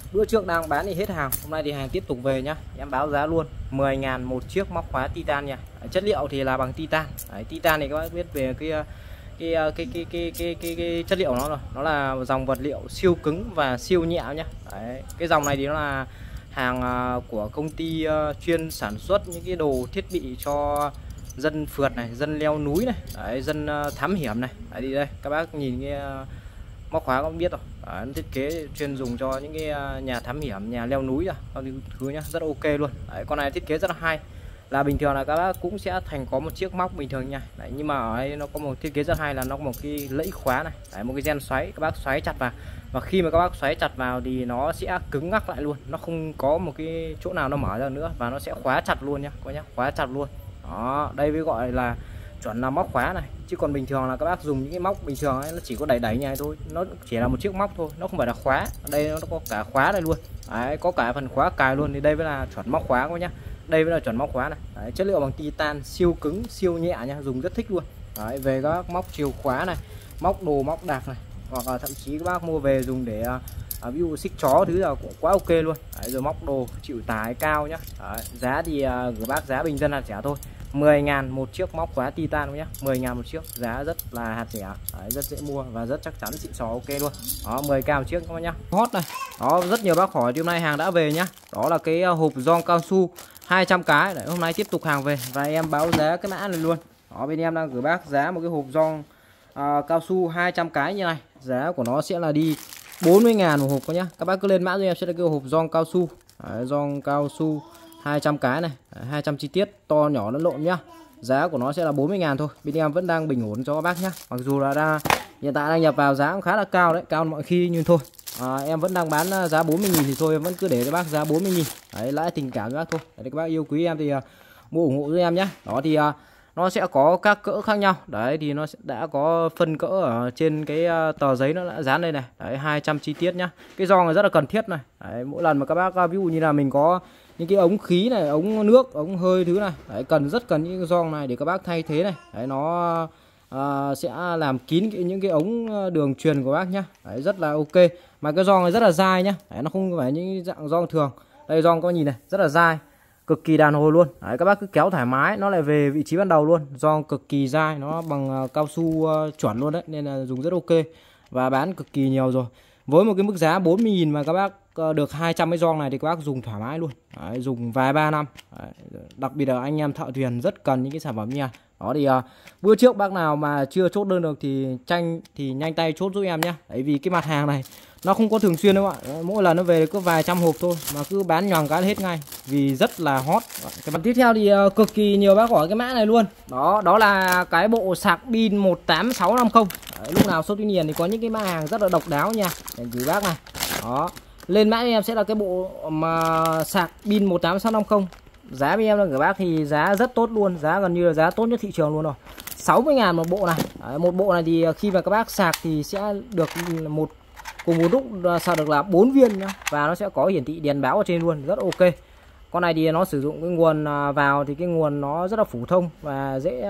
Speaker 1: Bữa trước đang bán thì hết hàng, hôm nay thì hàng tiếp tục về nhá. Em báo giá luôn mười ngàn một chiếc móc khóa titan nha. Chất liệu thì là bằng titan. Đấy, titan thì các bác biết về cái cái cái cái cái cái, cái, cái, cái chất liệu nó rồi. Nó là dòng vật liệu siêu cứng và siêu nhẹ nhá. Đấy, cái dòng này thì nó là hàng của công ty chuyên sản xuất những cái đồ thiết bị cho dân phượt này, dân leo núi này, đấy, dân thám hiểm này. Đấy, đi đây các bác nhìn cái móc khóa cũng biết rồi. Đấy, nó thiết kế chuyên dùng cho những cái nhà thám hiểm, nhà leo núi à, thứ nhá, rất ok luôn. Đấy, con này thiết kế rất là hay. Là bình thường là các bác cũng sẽ thành có một chiếc móc bình thường nha. Đấy, nhưng mà ở đây nó có một thiết kế rất hay là nó có một cái lẫy khóa này. Đấy, một cái gen xoáy, các bác xoáy chặt vào. Và khi mà các bác xoáy chặt vào thì nó sẽ cứng ngắc lại luôn, nó không có một cái chỗ nào nó mở ra nữa và nó sẽ khóa chặt luôn nhá, coi nhá, khóa chặt luôn. Đó, đây mới gọi là chuẩn là móc khóa này. Chứ còn bình thường là các bác dùng những cái móc bình thường ấy, nó chỉ có đẩy đẩy như này thôi, nó chỉ là một chiếc móc thôi, nó không phải là khóa. Ở đây nó có cả khóa đây luôn. Đấy, có cả phần khóa cài luôn, thì đây mới là chuẩn móc khóa các nhá. Đây mới là chuẩn móc khóa này. Đấy, chất liệu bằng titan, siêu cứng, siêu nhẹ nha, dùng rất thích luôn. Đấy, về các móc chìa khóa này, móc đồ, móc đạc này, hoặc là thậm chí các bác mua về dùng để à, ví dụ xích chó thứ là cũng quá ok luôn. Đấy, rồi móc đồ chịu tải cao nhá. Đấy, giá thì à, gửi bác giá bình dân hạt rẻ thôi, mười ngàn một chiếc móc khóa titan nhé, mười ngàn một chiếc, giá rất là hạt rẻ. Đấy, rất dễ mua và rất chắc chắn xịn sò ok luôn. Đó, mười k một chiếc các bác nhá. Hot này. Đó, rất nhiều bác hỏi thì hôm nay hàng đã về nhá. Đó là cái hộp gioăng cao su hai trăm cái. Đấy, hôm nay tiếp tục hàng về và em báo giá cái mã này luôn. Đó, bên em đang gửi bác giá một cái hộp gioăng à, cao su hai trăm cái như này. Giá của nó sẽ là đi bốn mươi ngàn một hộp các nhá. Các bác cứ lên mã cho em sẽ là cái hộp gioăng cao su. Đấy, gioăng cao su hai trăm cái này. Đấy, hai trăm chi tiết, to nhỏ lẫn lộn nhá. Giá của nó sẽ là bốn mươi ngàn thôi. Bên em vẫn đang bình ổn cho các bác nhá. Mặc dù là đang, hiện tại đang nhập vào giá cũng khá là cao đấy, cao hơn mọi khi nhưng thôi. À, em vẫn đang bán giá bốn mươi nghìn thì thôi em vẫn cứ để cho bác giá bốn mươi nghìn. Đấy, lãi tình cảm cho bác thôi. Đấy, các bác yêu quý em thì uh, mua ủng hộ giúp em nhé. Đó thì uh, nó sẽ có các cỡ khác nhau. Đấy thì nó đã có phân cỡ ở trên cái uh, tờ giấy nó đã dán đây này. Đấy, hai trăm chi tiết nhá. Cái gioăng này rất là cần thiết này. Đấy, mỗi lần mà các bác uh, ví dụ như là mình có những cái ống khí này, ống nước, ống hơi thứ này, đấy, cần rất cần những cái gioăng này để các bác thay thế này. Đấy, nó uh, sẽ làm kín cái, những cái ống đường truyền của bác nhá. Đấy, rất là ok. Mà cái gioăng này rất là dai nhá. Đấy, nó không phải những dạng gioăng thường. Đây gioăng các bác nhìn này, rất là dai, cực kỳ đàn hồi luôn. Đấy, các bác cứ kéo thoải mái nó lại về vị trí ban đầu luôn. Gioăng cực kỳ dai, nó bằng uh, cao su uh, chuẩn luôn đấy, nên là dùng rất ok và bán cực kỳ nhiều rồi. Với một cái mức giá bốn mươi nghìn mà các bác được hai trăm cái gioăng này thì các bác dùng thoải mái luôn. Đấy, dùng vài ba năm. Đấy, đặc biệt là anh em thợ thuyền rất cần những cái sản phẩm nha. Đó thì uh, bữa trước bác nào mà chưa chốt đơn được thì tranh thì nhanh tay chốt giúp em nhé. Đấy, vì cái mặt hàng này nó không có thường xuyên đâu ạ. Mỗi lần nó về có vài trăm hộp thôi mà cứ bán nhoàng cái hết ngay vì rất là hot. Cái mặt tiếp theo thì uh, cực kỳ nhiều bác hỏi cái mã này luôn. Đó, đó là cái bộ sạc pin một tám sáu năm không. Đấy, lúc nào shop Tuy Nhiên thì có những cái mã hàng rất là độc đáo nha. Để gửi bác này. Đó, lên mã em sẽ là cái bộ mà sạc pin một tám sáu năm không. Giá bên em là gửi bác thì giá rất tốt luôn, giá gần như là giá tốt nhất thị trường luôn rồi, sáu mươi ngàn một bộ này. Đấy, một bộ này thì khi mà các bác sạc thì sẽ được một cùng một lúc sạc được là bốn viên nhá, và nó sẽ có hiển thị đèn báo ở trên luôn, rất ok. Con này thì nó sử dụng cái nguồn vào thì cái nguồn nó rất là phổ thông và dễ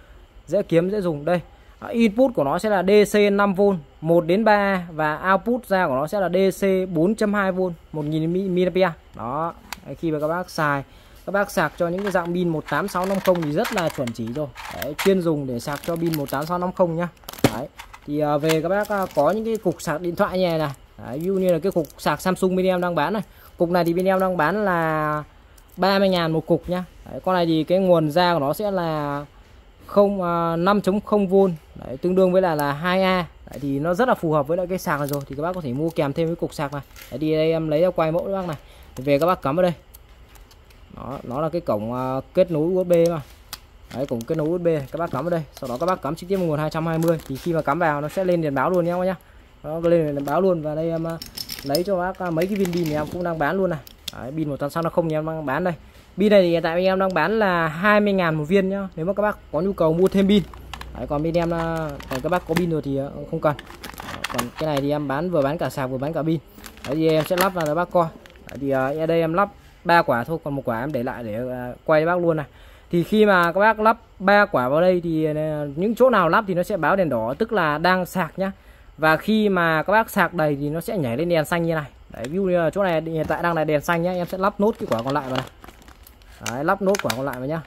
Speaker 1: dễ kiếm, dễ dùng. Đây, input của nó sẽ là đê xê năm vôn một đến ba và output ra của nó sẽ là đê xê bốn chấm hai vôn một nghìn mi li am. Đó, khi mà các bác xài, các bác sạc cho những cái dạng pin một tám sáu năm không thì rất là chuẩn chỉ rồi. Đấy, chuyên dùng để sạc cho pin một tám sáu năm không nhá. Đấy, thì uh, về các bác uh, có những cái cục sạc điện thoại như này này. Đấy, ví dụ như là cái cục sạc Samsung bên em đang bán này. Cục này thì bên em đang bán là ba mươi ngàn một cục nhá. Đấy, con này thì cái nguồn ra của nó sẽ là năm chấm không vôn. Đấy, tương đương với là là hai A. Đấy, thì nó rất là phù hợp với lại cái sạc này rồi, thì các bác có thể mua kèm thêm cái cục sạc này. Đấy, thì đây em lấy ra quay mẫu cho bác này. Thì về các bác cắm vào đây. Đó, nó là cái cổng uh, kết nối u ét bê mà. Đấy, cổng kết nối u ét bê các bác cắm vào đây, sau đó các bác cắm trực tiếp vào nguồn hai trăm hai mươi thì khi mà cắm vào nó sẽ lên đèn báo luôn nhé các nhá. Nó lên đèn báo luôn. Và đây em uh, lấy cho bác uh, mấy cái viên pin thì em cũng đang bán luôn này. Đấy, pin một tám sáu năm không thì em đang bán đây. Pin này thì hiện tại em đang bán là hai mươi ngàn một viên nhá, nếu mà các bác có nhu cầu mua thêm pin. Đấy, còn bên em là còn các bác có pin rồi thì uh, không cần. Đấy, còn cái này thì em bán vừa bán cả sạc vừa bán cả pin. Đấy, thì em sẽ lắp vào cho bác coi. Đấy, thì uh, ở đây em lắp ba quả thôi, còn một quả em để lại để uh, quay cho bác luôn này. Thì khi mà các bác lắp ba quả vào đây thì uh, những chỗ nào lắp thì nó sẽ báo đèn đỏ, tức là đang sạc nhá. Và khi mà các bác sạc đầy thì nó sẽ nhảy lên đèn xanh như này. Đấy, ví dụ như là chỗ này hiện tại đang là đèn xanh nhá, em sẽ lắp nốt cái quả còn lại vào này. Đấy, lắp nốt quả còn lại vào nhá.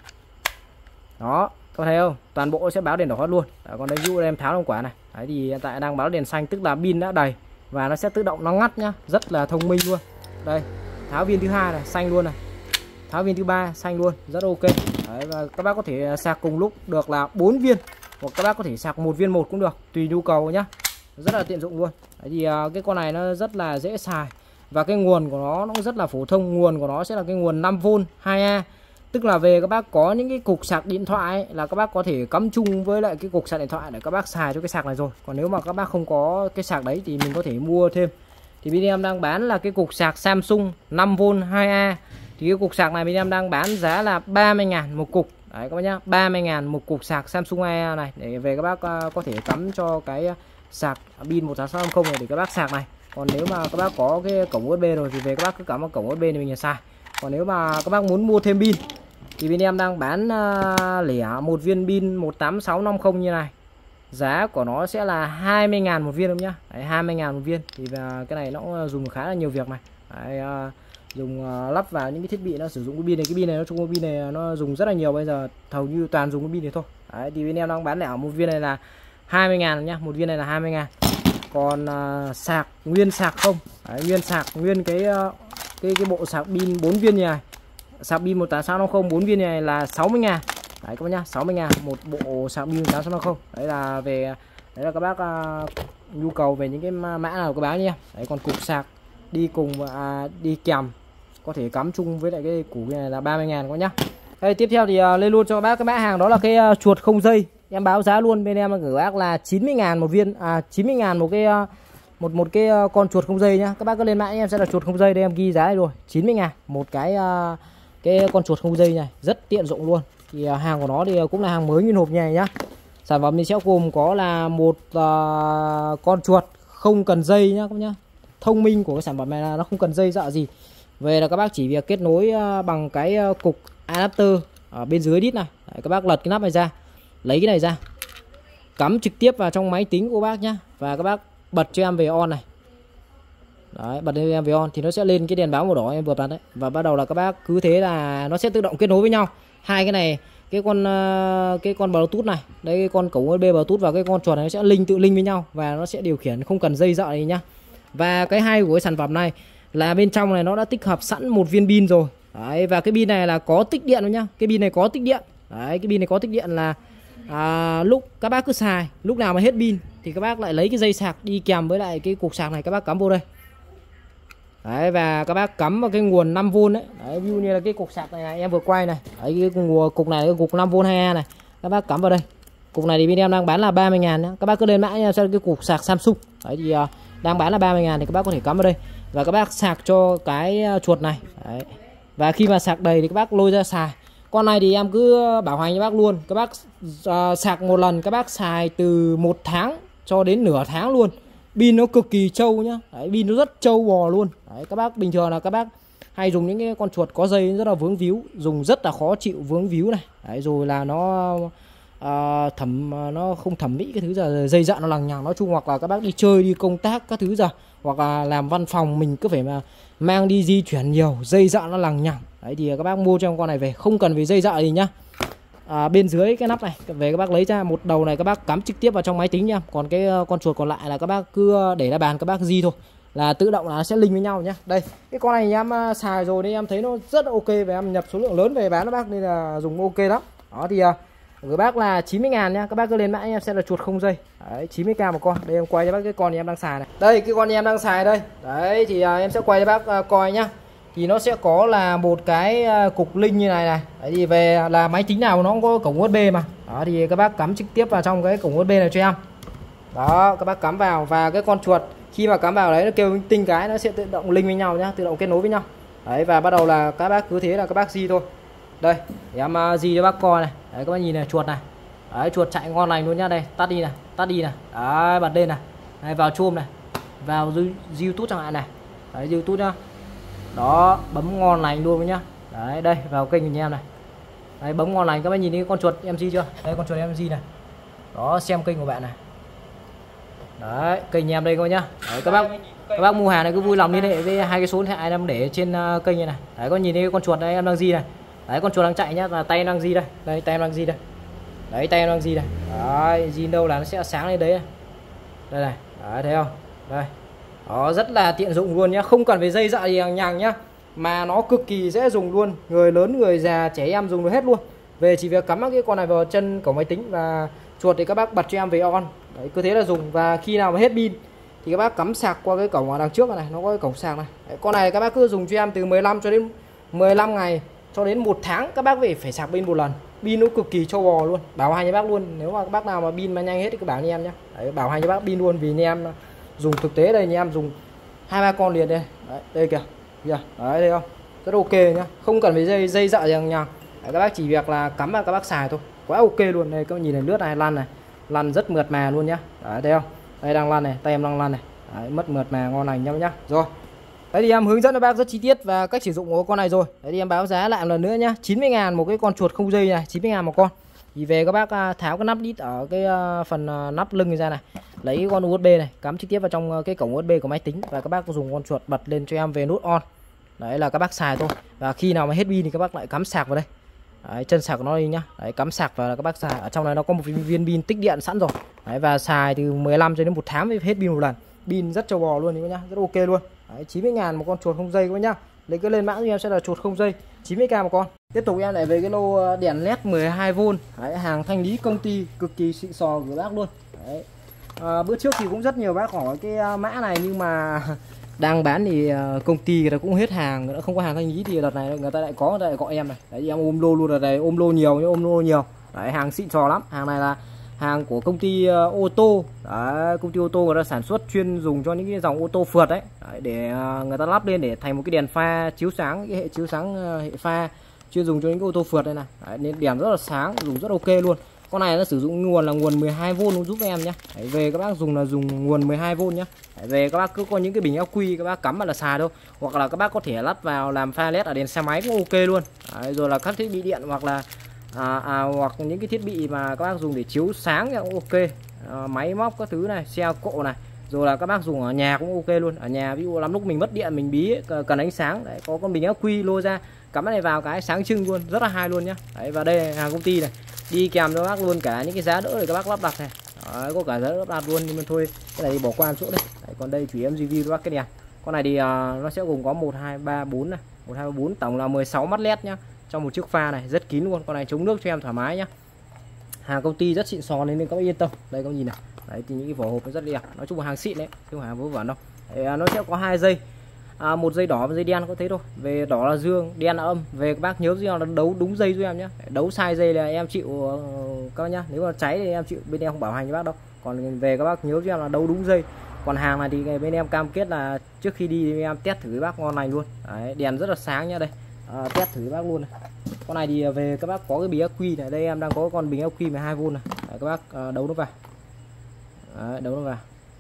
Speaker 1: Đó, có thấy không? Toàn bộ sẽ báo đèn đỏ hết luôn. Đấy, còn đây ví dụ em tháo trong quả này. Đấy thì hiện tại đang báo đèn xanh, tức là pin đã đầy và nó sẽ tự động nó ngắt nhá, rất là thông minh luôn. Đây, tháo viên thứ hai này, xanh luôn này. Tháo viên thứ ba xanh luôn, rất ok. Đấy, và các bác có thể sạc cùng lúc được là bốn viên, hoặc các bác có thể sạc một viên một cũng được, tùy nhu cầu nhá. Rất là tiện dụng luôn. Đấy thì uh, cái con này nó rất là dễ xài và cái nguồn của nó nó cũng rất là phổ thông. Nguồn của nó sẽ là cái nguồn năm vôn hai A, tức là về các bác có những cái cục sạc điện thoại ấy, là các bác có thể cắm chung với lại cái cục sạc điện thoại để các bác xài cho cái sạc này rồi. Còn nếu mà các bác không có cái sạc đấy thì mình có thể mua thêm. Thì bên em đang bán là cái cục sạc Samsung năm vôn hai A. Thì cái cục sạc này bên em đang bán giá là ba mươi ngàn một cục. Đấy các bác nhá, ba mươi ngàn một cục sạc Samsung hai A này, để về các bác uh, có thể cắm cho cái sạc pin một tám sáu năm không này để các bác sạc này. Còn nếu mà các bác có cái cổng u ét bê rồi thì về các bác cứ cắm vào cổng u ét bê này mình là xài. Còn nếu mà các bác muốn mua thêm pin thì bên em đang bán uh, lẻ một viên pin một tám sáu năm không như này. Giá của nó sẽ là hai mươi ngàn một viên không nhá. Đấy, hai mươi ngàn một viên. Thì uh, cái này nó cũng dùng khá là nhiều việc này. Đấy, uh, dùng uh, lắp vào những cái thiết bị nó sử dụng cái pin này. Cái pin này nó chung cái pin này nó dùng rất là nhiều, bây giờ hầu như toàn dùng cái pin này thôi. Đấy, thì bên em đang bán lẻ một viên này là hai mươi ngàn nhá, một viên này là hai mươi ngàn. Còn uh, sạc nguyên sạc không. Đấy, nguyên sạc nguyên cái uh, cái cái bộ sạc pin bốn viên như này. Sạc pin một tám sáu năm không bốn viên này là sáu mươi ngàn. Đấy các bác nhá, sáu mươi ngàn một bộ sạc pin một tám sáu năm không. Đấy là về đấy là các bác uh, nhu cầu về những cái mã nào các bác nha. Đấy, còn cục sạc đi cùng uh, đi kèm có thể cắm chung với lại cái củ này là ba mươi ngàn các bác nhá. Đây, tiếp theo thì uh, lên luôn cho các bác cái mã hàng đó là cái uh, chuột không dây. Em báo giá luôn, bên em gửi bác là chín mươi ngàn một viên, à chín mươi ngàn một cái uh, một một cái uh, con chuột không dây nhá. Các bác cứ lên mã em sẽ là chuột không dây, đây em ghi giá này rồi, chín mươi ngàn một cái uh, cái con chuột không dây này, rất tiện dụng luôn. Thì uh, hàng của nó thì cũng là hàng mới nguyên hộp như này nhá. Sản phẩm mình sẽ gồm có là một uh, con chuột không cần dây nhá các bác nhá. Thông minh của cái sản phẩm này là nó không cần dây dợ gì. Về là các bác chỉ việc kết nối uh, bằng cái uh, cục adapter ở bên dưới đít này. Đấy, các bác lật cái nắp này ra, lấy cái này ra, cắm trực tiếp vào trong máy tính của bác nhá. Và các bác bật cho em về on này. Đấy, bật cho em về on thì nó sẽ lên cái đèn báo màu đỏ em vừa bật đấy. Và bắt đầu là các bác cứ thế là nó sẽ tự động kết nối với nhau. Hai cái này, cái con cái con Bluetooth này, đây cái con cổng u ét bê Bluetooth và cái con chuột này nó sẽ linh tự linh với nhau và nó sẽ điều khiển không cần dây dợ này nhá. Và cái hay của cái sản phẩm này là bên trong này nó đã tích hợp sẵn một viên pin rồi. Đấy, và cái pin này là có tích điện rồi nhá. Cái pin này có tích điện. Đấy, cái pin này có tích điện là à, lúc các bác cứ xài, lúc nào mà hết pin thì các bác lại lấy cái dây sạc đi kèm với lại cái cục sạc này, các bác cắm vô đây. Đấy, và các bác cắm vào cái nguồn năm vôn đấy. Đấy, ví dụ như là cái cục sạc này, này em vừa quay này. Đấy, cái nguồn cục này, cái cục năm vôn hai A này, các bác cắm vào đây. Cục này thì bên em đang bán là ba mươi ngàn nhá. Các bác cứ lên mã nha, xem cái cục sạc Samsung. Đấy thì uh, đang bán là ba mươi ngàn thì các bác có thể cắm vào đây. Và các bác sạc cho cái uh, chuột này. Đấy. Và khi mà sạc đầy thì các bác lôi ra xài. Con này thì em cứ bảo hành cho bác luôn. Các bác uh, sạc một lần các bác xài từ một tháng cho đến nửa tháng luôn. Pin nó cực kỳ trâu nhá. Đấy, pin nó rất trâu bò luôn. Đấy, các bác bình thường là các bác hay dùng những cái con chuột có dây rất là vướng víu, dùng rất là khó chịu vướng víu này. Đấy, rồi là nó uh, thẩm nó không thẩm mỹ cái thứ giờ dây dợ nó lằng nhằng, nói chung hoặc là các bác đi chơi đi công tác các thứ giờ hoặc là làm văn phòng mình cứ phải mà mang đi di chuyển nhiều, dây dợ nó lằng nhằng. Đấy thì các bác mua cho con này về không cần về dây dợ gì nhá. À, bên dưới cái nắp này về các bác lấy ra một đầu này, các bác cắm trực tiếp vào trong máy tính nha. Còn cái con chuột còn lại là các bác cứ để ra bàn các bác di thôi, là tự động là nó sẽ link với nhau nhá. Đây cái con này em xài rồi nên em thấy nó rất ok và em nhập số lượng lớn về bán các bác nên là dùng ok lắm. Đó thì gửi bác là chín mươi ngàn nhá. Các bác cứ lên mã em sẽ là chuột không dây. Đấy, chín mươi k một con. Đây em quay cho bác cái con em đang xài này. Đây cái con em đang xài đây. Đấy thì em sẽ quay cho bác uh, coi nhá. Thì nó sẽ có là một cái cục link như này này. Đấy thì về là máy tính nào nó cũng có cổng u ét bê mà. Đó thì các bác cắm trực tiếp vào trong cái cổng u ét bê này cho em. Đó, các bác cắm vào và cái con chuột khi mà cắm vào đấy nó kêu tinh cái nó sẽ tự động link với nhau nhá, tự động kết nối với nhau. Đấy và bắt đầu là các bác cứ thế là các bác di thôi. Đây, để em uh, di cho bác coi này. Đấy các bác nhìn này, chuột này. Đấy, chuột chạy ngon lành luôn nhá. Đây, tắt đi này, tắt đi này. Đấy, bật lên này. Đấy, vào Chrome này. Vào YouTube chẳng hạn này. Đấy, YouTube nhá. Đó, bấm ngon lành luôn nhá. Đấy, đây, vào kênh của nhà em này. Đấy, bấm ngon lành, các bác nhìn thấy con chuột em di chưa? Đây con chuột em di này. Đó, xem kênh của bạn này. Đấy, kênh em đây coi nhá. Đấy, các bác các bác mua hàng này cứ vui lòng liên hệ với hai cái số điện thoại em để trên uh, kênh như này. Đấy, con nhìn thấy con chuột đây em đang di này. Đấy, con chuột đang chạy nhá, là tay em đang di đây. Đây, tay em đang di đây. Đấy, tay em đang di đây. Đấy, di đâu là nó sẽ sáng lên đấy này. Đây này, đấy thấy không? Đây. Đó, rất là tiện dụng luôn nhá, không cần phải dây dợ gì hàng nhằng nhá, mà nó cực kỳ dễ dùng luôn, người lớn người già trẻ em dùng được hết luôn. Về chỉ việc cắm cái con này vào chân cổng máy tính và chuột thì các bác bật cho em về on. Đấy, cứ thế là dùng, và khi nào mà hết pin thì các bác cắm sạc qua cái cổng ở đằng trước này, nó có cái cổng sạc này. Đấy, con này các bác cứ dùng cho em từ mười lăm cho đến mười lăm ngày cho đến một tháng các bác về phải sạc pin một lần. Pin nó cực kỳ trâu bò luôn, bảo hành cho bác luôn. Nếu mà các bác nào mà pin mà nhanh hết thì cứ bảo anh em nhé. Đấy, bảo hành cho bác pin luôn, vì anh em dùng thực tế đây, anh em dùng hai ba con liền đây. Đấy, đây kìa, kìa. Đấy, đây không, rất ok nhá, không cần phải dây dây dợ gì nhằng. Các bác chỉ việc là cắm vào các bác xài thôi, quá ok luôn. Đây các bác nhìn này, lướt này, lăn này, lăn rất mượt mà luôn nhá. Đấy, thấy không, đây đang lăn này, tay em đang lăn này. Đấy, mất mượt mà ngon lành nhá nhá. Rồi, đấy thì em hướng dẫn cho bác rất chi tiết và cách sử dụng của con này rồi. Đấy thì em báo giá lại một lần nữa nhá, chín mươi ngàn một cái con chuột không dây này, chín mươi ngàn một con. Thì về các bác tháo cái nắp lít ở cái phần nắp lưng ra này, lấy cái con u ét bê này cắm trực tiếp vào trong cái cổng u ét bê của máy tính, và các bác dùng con chuột bật lên cho em về nút on. Đấy là các bác xài thôi, và khi nào mà hết pin thì các bác lại cắm sạc vào đây. Đấy, chân sạc của nó đi nhá. Đấy, cắm sạc vào là các bác xài. Ở trong này nó có một viên pin tích điện sẵn rồi. Đấy, và xài từ mười lăm cho đến một tháng mới hết pin một lần. Pin rất trâu bò luôn nhá, rất ok luôn. Đấy, chín mươi ngàn một con chuột không dây các bác nhá. Lấy cái lên mã cho em sẽ là chuột không dây, chín mươi k một con. Tiếp tục em lại về cái lô đèn led mười hai vôn. Đấy, hàng thanh lý công ty cực kỳ xịn sò của bác luôn. Đấy. À, bữa trước thì cũng rất nhiều bác hỏi cái mã này, nhưng mà đang bán thì công ty người ta cũng hết hàng, người ta không có hàng thanh lý, thì đợt này người ta lại có, người ta lại gọi em này. Đấy, em ôm lô luôn, đợt này ôm lô nhiều nhá, ôm lô nhiều. Đấy, hàng xịn sò lắm. Hàng này là hàng của công ty uh, ô tô. Đấy, công ty ô tô người ta sản xuất chuyên dùng cho những cái dòng ô tô phượt đấy. Đấy, để uh, người ta lắp lên để thành một cái đèn pha chiếu sáng, cái hệ chiếu sáng uh, hệ pha chuyên dùng cho những cái ô tô phượt đây này. Đấy, nên đèn rất là sáng, dùng rất ok luôn. Con này nó sử dụng nguồn là nguồn mười hai vôn giúp em nhé. Đấy, về các bác dùng là dùng nguồn mười hai vôn nhé. Đấy, về các bác cứ có những cái bình ắc quy các bác cắm vào là xài thôi, hoặc là các bác có thể lắp vào làm pha led ở đèn xe máy cũng ok luôn. Đấy, rồi là các thiết bị điện, hoặc là à, à, hoặc những cái thiết bị mà các bác dùng để chiếu sáng cũng ok. À, máy móc các thứ này, xe cộ này, rồi là các bác dùng ở nhà cũng ok luôn. Ở nhà ví dụ lắm lúc mình mất điện, mình bí ấy, cần ánh sáng, đấy, có con bình ắc quy lôi ra cắm cái này vào cái sáng trưng luôn, rất là hay luôn nhá. Đấy, và đây là hàng công ty này, đi kèm cho bác luôn cả những cái giá đỡ để các bác lắp đặt này. Đấy, có cả giá đỡ lắp đặt luôn, nhưng mà thôi cái này thì bỏ qua một chỗ đấy. Đấy, còn đây chủ em review cho bác cái đèn. Con này thì uh, nó sẽ gồm có một hai ba bốn này, một hai ba bốn, tổng là mười sáu mắt led nhá, trong một chiếc pha này rất kín luôn. Con này chống nước cho em thoải mái nhá, hàng công ty rất xịn sò nên các bác yên tâm. Đây các bác nhìn này, đấy thì những cái vỏ hộp nó rất đẹp, nói chung là hàng xịn đấy, chứ không phải hàng vớ vẩn đâu. Đấy, nó sẽ có hai dây, à, một dây đỏ và dây đen, có thấy thôi. Về đỏ là dương, đen là âm. Về các bác nhớ là đấu đúng dây giúp em nhé, đấu sai dây là em chịu các bác nhá. Nếu mà cháy thì em chịu, bên em không bảo hành cho bác đâu. Còn về các bác nhớ giúp em là đấu đúng dây. Còn hàng này thì bên em cam kết là trước khi đi em test thử với bác ngon lành luôn. Đấy, đèn rất là sáng nhá, đây à, test thử với bác luôn này. Con này thì về các bác có cái bình ắc quy này, đây em đang có con bình ắc quy mười hai vôn này. Đấy, các bác à, đấu nó vào. Đấy, đấu nó vào.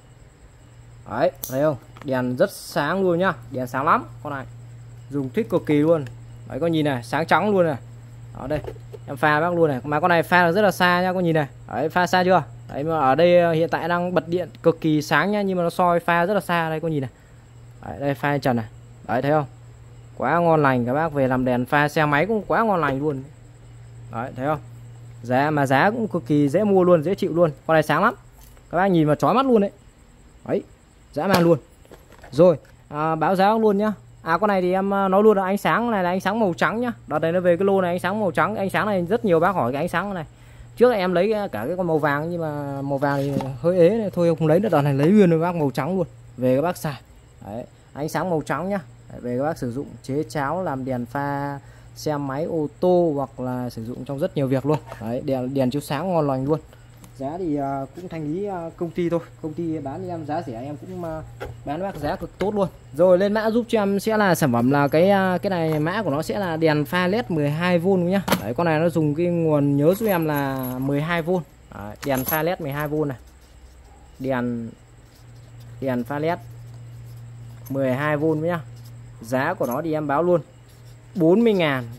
Speaker 1: Đấy, thấy không? Đèn rất sáng luôn nhá, đèn sáng lắm. Con này dùng thích cực kỳ luôn. Đấy, con nhìn này, sáng trắng luôn này. Ở đây em pha bác luôn này, mà con này pha rất là xa nhá, con nhìn này. Đấy, pha xa chưa? Đấy, mà ở đây hiện tại đang bật điện cực kỳ sáng nhá, nhưng mà nó soi pha rất là xa. Đây con nhìn này. Đấy, đây pha trần này. Đấy, thấy không? Quá ngon lành, các bác về làm đèn pha xe máy cũng quá ngon lành luôn. Đấy, thấy không? Giá mà giá cũng cực kỳ dễ mua luôn, dễ chịu luôn. Con này sáng lắm, các bác nhìn mà chói mắt luôn đấy. Đấy, dã man luôn. Rồi, à, báo giá luôn nhá. À, con này thì em nói luôn là ánh sáng này là ánh sáng màu trắng nhá. Đợt này nó về cái lô này ánh sáng màu trắng. Ánh sáng này rất nhiều bác hỏi cái ánh sáng này. Trước em lấy cả cái con màu vàng, nhưng mà màu vàng thì hơi ế này, thôi không lấy nữa. Đợt này lấy nguyên với bác màu trắng luôn. Về các bác xài. Đấy, ánh sáng màu trắng nhá. Đấy, về các bác sử dụng chế cháo làm đèn pha xe máy ô tô, hoặc là sử dụng trong rất nhiều việc luôn. Đấy, đèn đèn chiếu sáng ngon lành luôn. Giá thì uh, cũng thanh lý uh, công ty thôi, công ty bán cho em giá rẻ, em cũng uh, bán bác giá cực tốt luôn. Rồi lên mã giúp cho em sẽ là sản phẩm là cái uh, cái này mã của nó sẽ là đèn pha led mười hai vôn nhá. Đấy, con này nó dùng cái nguồn nhớ giúp em là mười hai vôn. Đấy, đèn pha led mười hai vôn này. Đèn đèn pha led mười hai vôn nhá. Giá của nó thì em báo luôn bốn mươi ngàn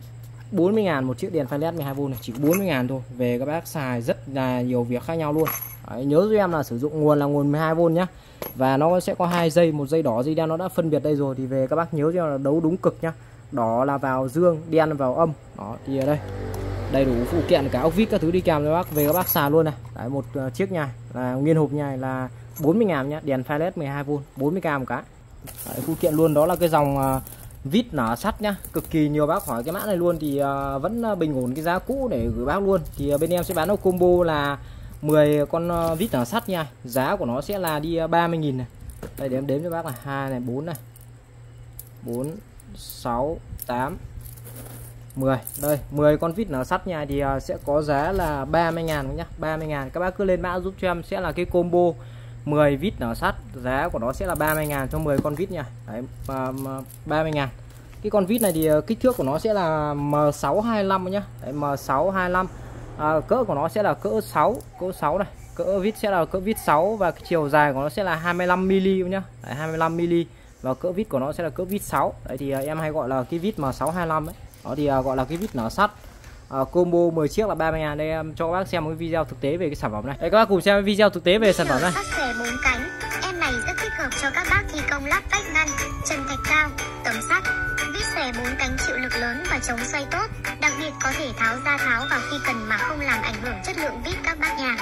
Speaker 1: bốn mươi ngàn một chiếc đèn pha led mười hai vôn này, chỉ có bốn mươi ngàn thôi. Về các bác xài rất là nhiều việc khác nhau luôn. Đấy, nhớ giúp em là sử dụng nguồn là nguồn mười hai vôn nhá. Và nó sẽ có hai dây, một dây đỏ dây đen, nó đã phân biệt đây rồi. Thì về các bác nhớ cho là đấu đúng cực nhá. Đỏ là vào dương, đen là vào âm. Đó thì ở đây đầy đủ phụ kiện cả ốc vít các thứ đi kèm cho bác. Về các bác xài luôn này. Đấy, một uh, chiếc nha là nguyên hộp nha là bốn mươi ngàn nhá, đèn pha led mười hai vôn bốn mươi k một cái. Đấy, phụ kiện luôn đó là cái dòng uh, vít nở sắt nhá, cực kỳ nhiều bác hỏi cái mã này luôn. Thì uh, vẫn uh, bình ổn cái giá cũ để gửi bác luôn. Thì uh, bên em sẽ bán nó combo là mười con uh, vít nở sắt nha. Giá của nó sẽ là đi uh, ba mươi nghìn này. Đây để em đếm cho bác là hai này, bốn này, bốn, sáu, tám, mười. Đây mười con vít nở sắt nha. Thì uh, sẽ có giá là ba mươi ngàn nhá, ba mươi ngàn. Các bác cứ lên mã giúp cho em sẽ là cái combo mười vít nở sắt, giá của nó sẽ là ba mươi ngàn cho mười con vít nha. Đấy, ba mươi ngàn. Cái con vít này thì kích thước của nó sẽ là M sáu hai lăm nhá. Đấy, M sáu hai lăm. À, cỡ của nó sẽ là cỡ sáu, cỡ sáu này. Cỡ vít sẽ là cỡ vít sáu và cái chiều dài của nó sẽ là hai mươi lăm mi li nhá. Đấy, hai mươi lăm mi li và cỡ vít của nó sẽ là cỡ vít sáu. Đấy thì em hay gọi là cái vít M sáu hai lăm ấy. Đó thì gọi là cái vít nở sắt. À, combo mười chiếc là ba mươi ngàn. Đây em cho các bác xem một cái video thực tế về cái sản phẩm này. Đây các bác cùng xem video thực tế về sản phẩm này.
Speaker 5: Sắt xẻ bốn cánh. Em này rất thích hợp cho các bác thi công lắp vách ngăn, trần thạch cao, tấm sắt. Vít xẻ bốn cánh chịu lực lớn và chống xoay tốt. Đặc biệt có thể tháo ra tháo vào khi cần mà không làm ảnh hưởng chất lượng vít các bác nha.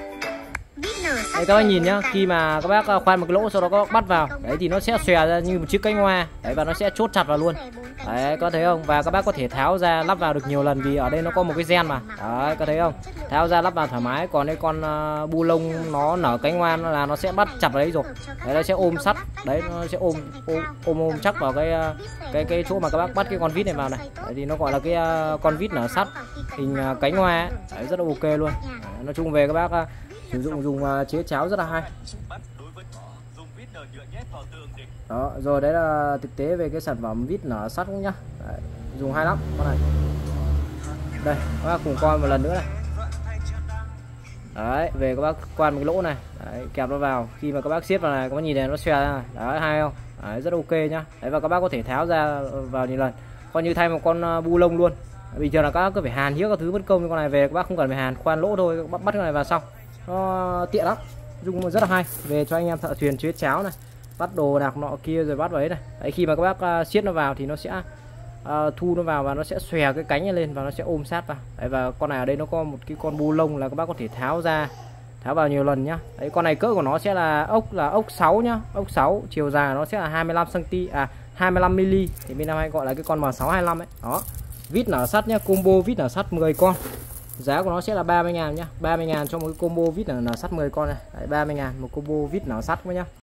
Speaker 1: Đây các bác nhìn nhá, khi mà các bác khoan một cái lỗ sau đó các bác bắt vào, đấy thì nó sẽ xòe ra như một chiếc cánh hoa. Đấy và nó sẽ chốt chặt vào luôn. Đấy có thấy không? Và các bác có thể tháo ra lắp vào được nhiều lần vì ở đây nó có một cái gen mà. Đấy có thấy không? Tháo ra lắp vào thoải mái. Còn đây con uh, bu lông nó nở cánh hoa là nó sẽ bắt chặt vào đấy rồi. Đấy nó sẽ ôm sắt. Đấy nó sẽ ôm ôm ôm, ôm chắc vào cái uh, cái cái chỗ mà các bác bắt cái con vít này vào này. Đấy thì nó gọi là cái uh, con vít nở sắt hình uh, cánh hoa. Đấy rất là ok luôn. Đấy, nói chung về các bác uh, sử dụng dùng uh, chế cháo rất là hay. Đó rồi đấy là thực tế về cái sản phẩm vít nở sắt cũng nhá. Đấy, dùng hay lắm con này. Đây các bác cùng coi một lần nữa này. Đấy về các bác quan một cái lỗ này. Đấy, kẹp nó vào, khi mà các bác siết vào này các bác nhìn này nó xòe ra này. Đấy hay không? Đấy, rất ok nhá. Đấy và các bác có thể tháo ra vào nhiều lần, coi như thay một con uh, bu lông luôn. Bình thường là các bác cứ phải hàn hiếc các thứ mất công, con này về các bác không cần phải hàn, khoan lỗ thôi, các bác bắt cái này vào xong. Nó tiện lắm, dùng rất là hay về cho anh em thợ thuyền chế cháo này, bắt đồ đạc nọ kia rồi bắt vào ấy này. Đấy, khi mà các bác uh, siết nó vào thì nó sẽ uh, thu nó vào và nó sẽ xòe cái cánh này lên và nó sẽ ôm sát vào. Đấy, và con này ở đây nó có một cái con bu lông là các bác có thể tháo ra, tháo vào nhiều lần nhá. Đấy, con này cỡ của nó sẽ là ốc là ốc sáu nhá, ốc sáu, chiều dài nó sẽ là hai mươi lăm xăng ti mét à hai mươi lăm mi li, thì bên em hay gọi là cái con M sáu hai lăm ấy. Đó, vít nở sắt nhá, combo vít nở sắt mười con. Giá của nó sẽ là ba mươi ngàn nhá, ba mươi ngàn cho một cái combo vít nở sắt mười con này. Đấy, ba mươi ngàn một combo vít nở sắt nhá.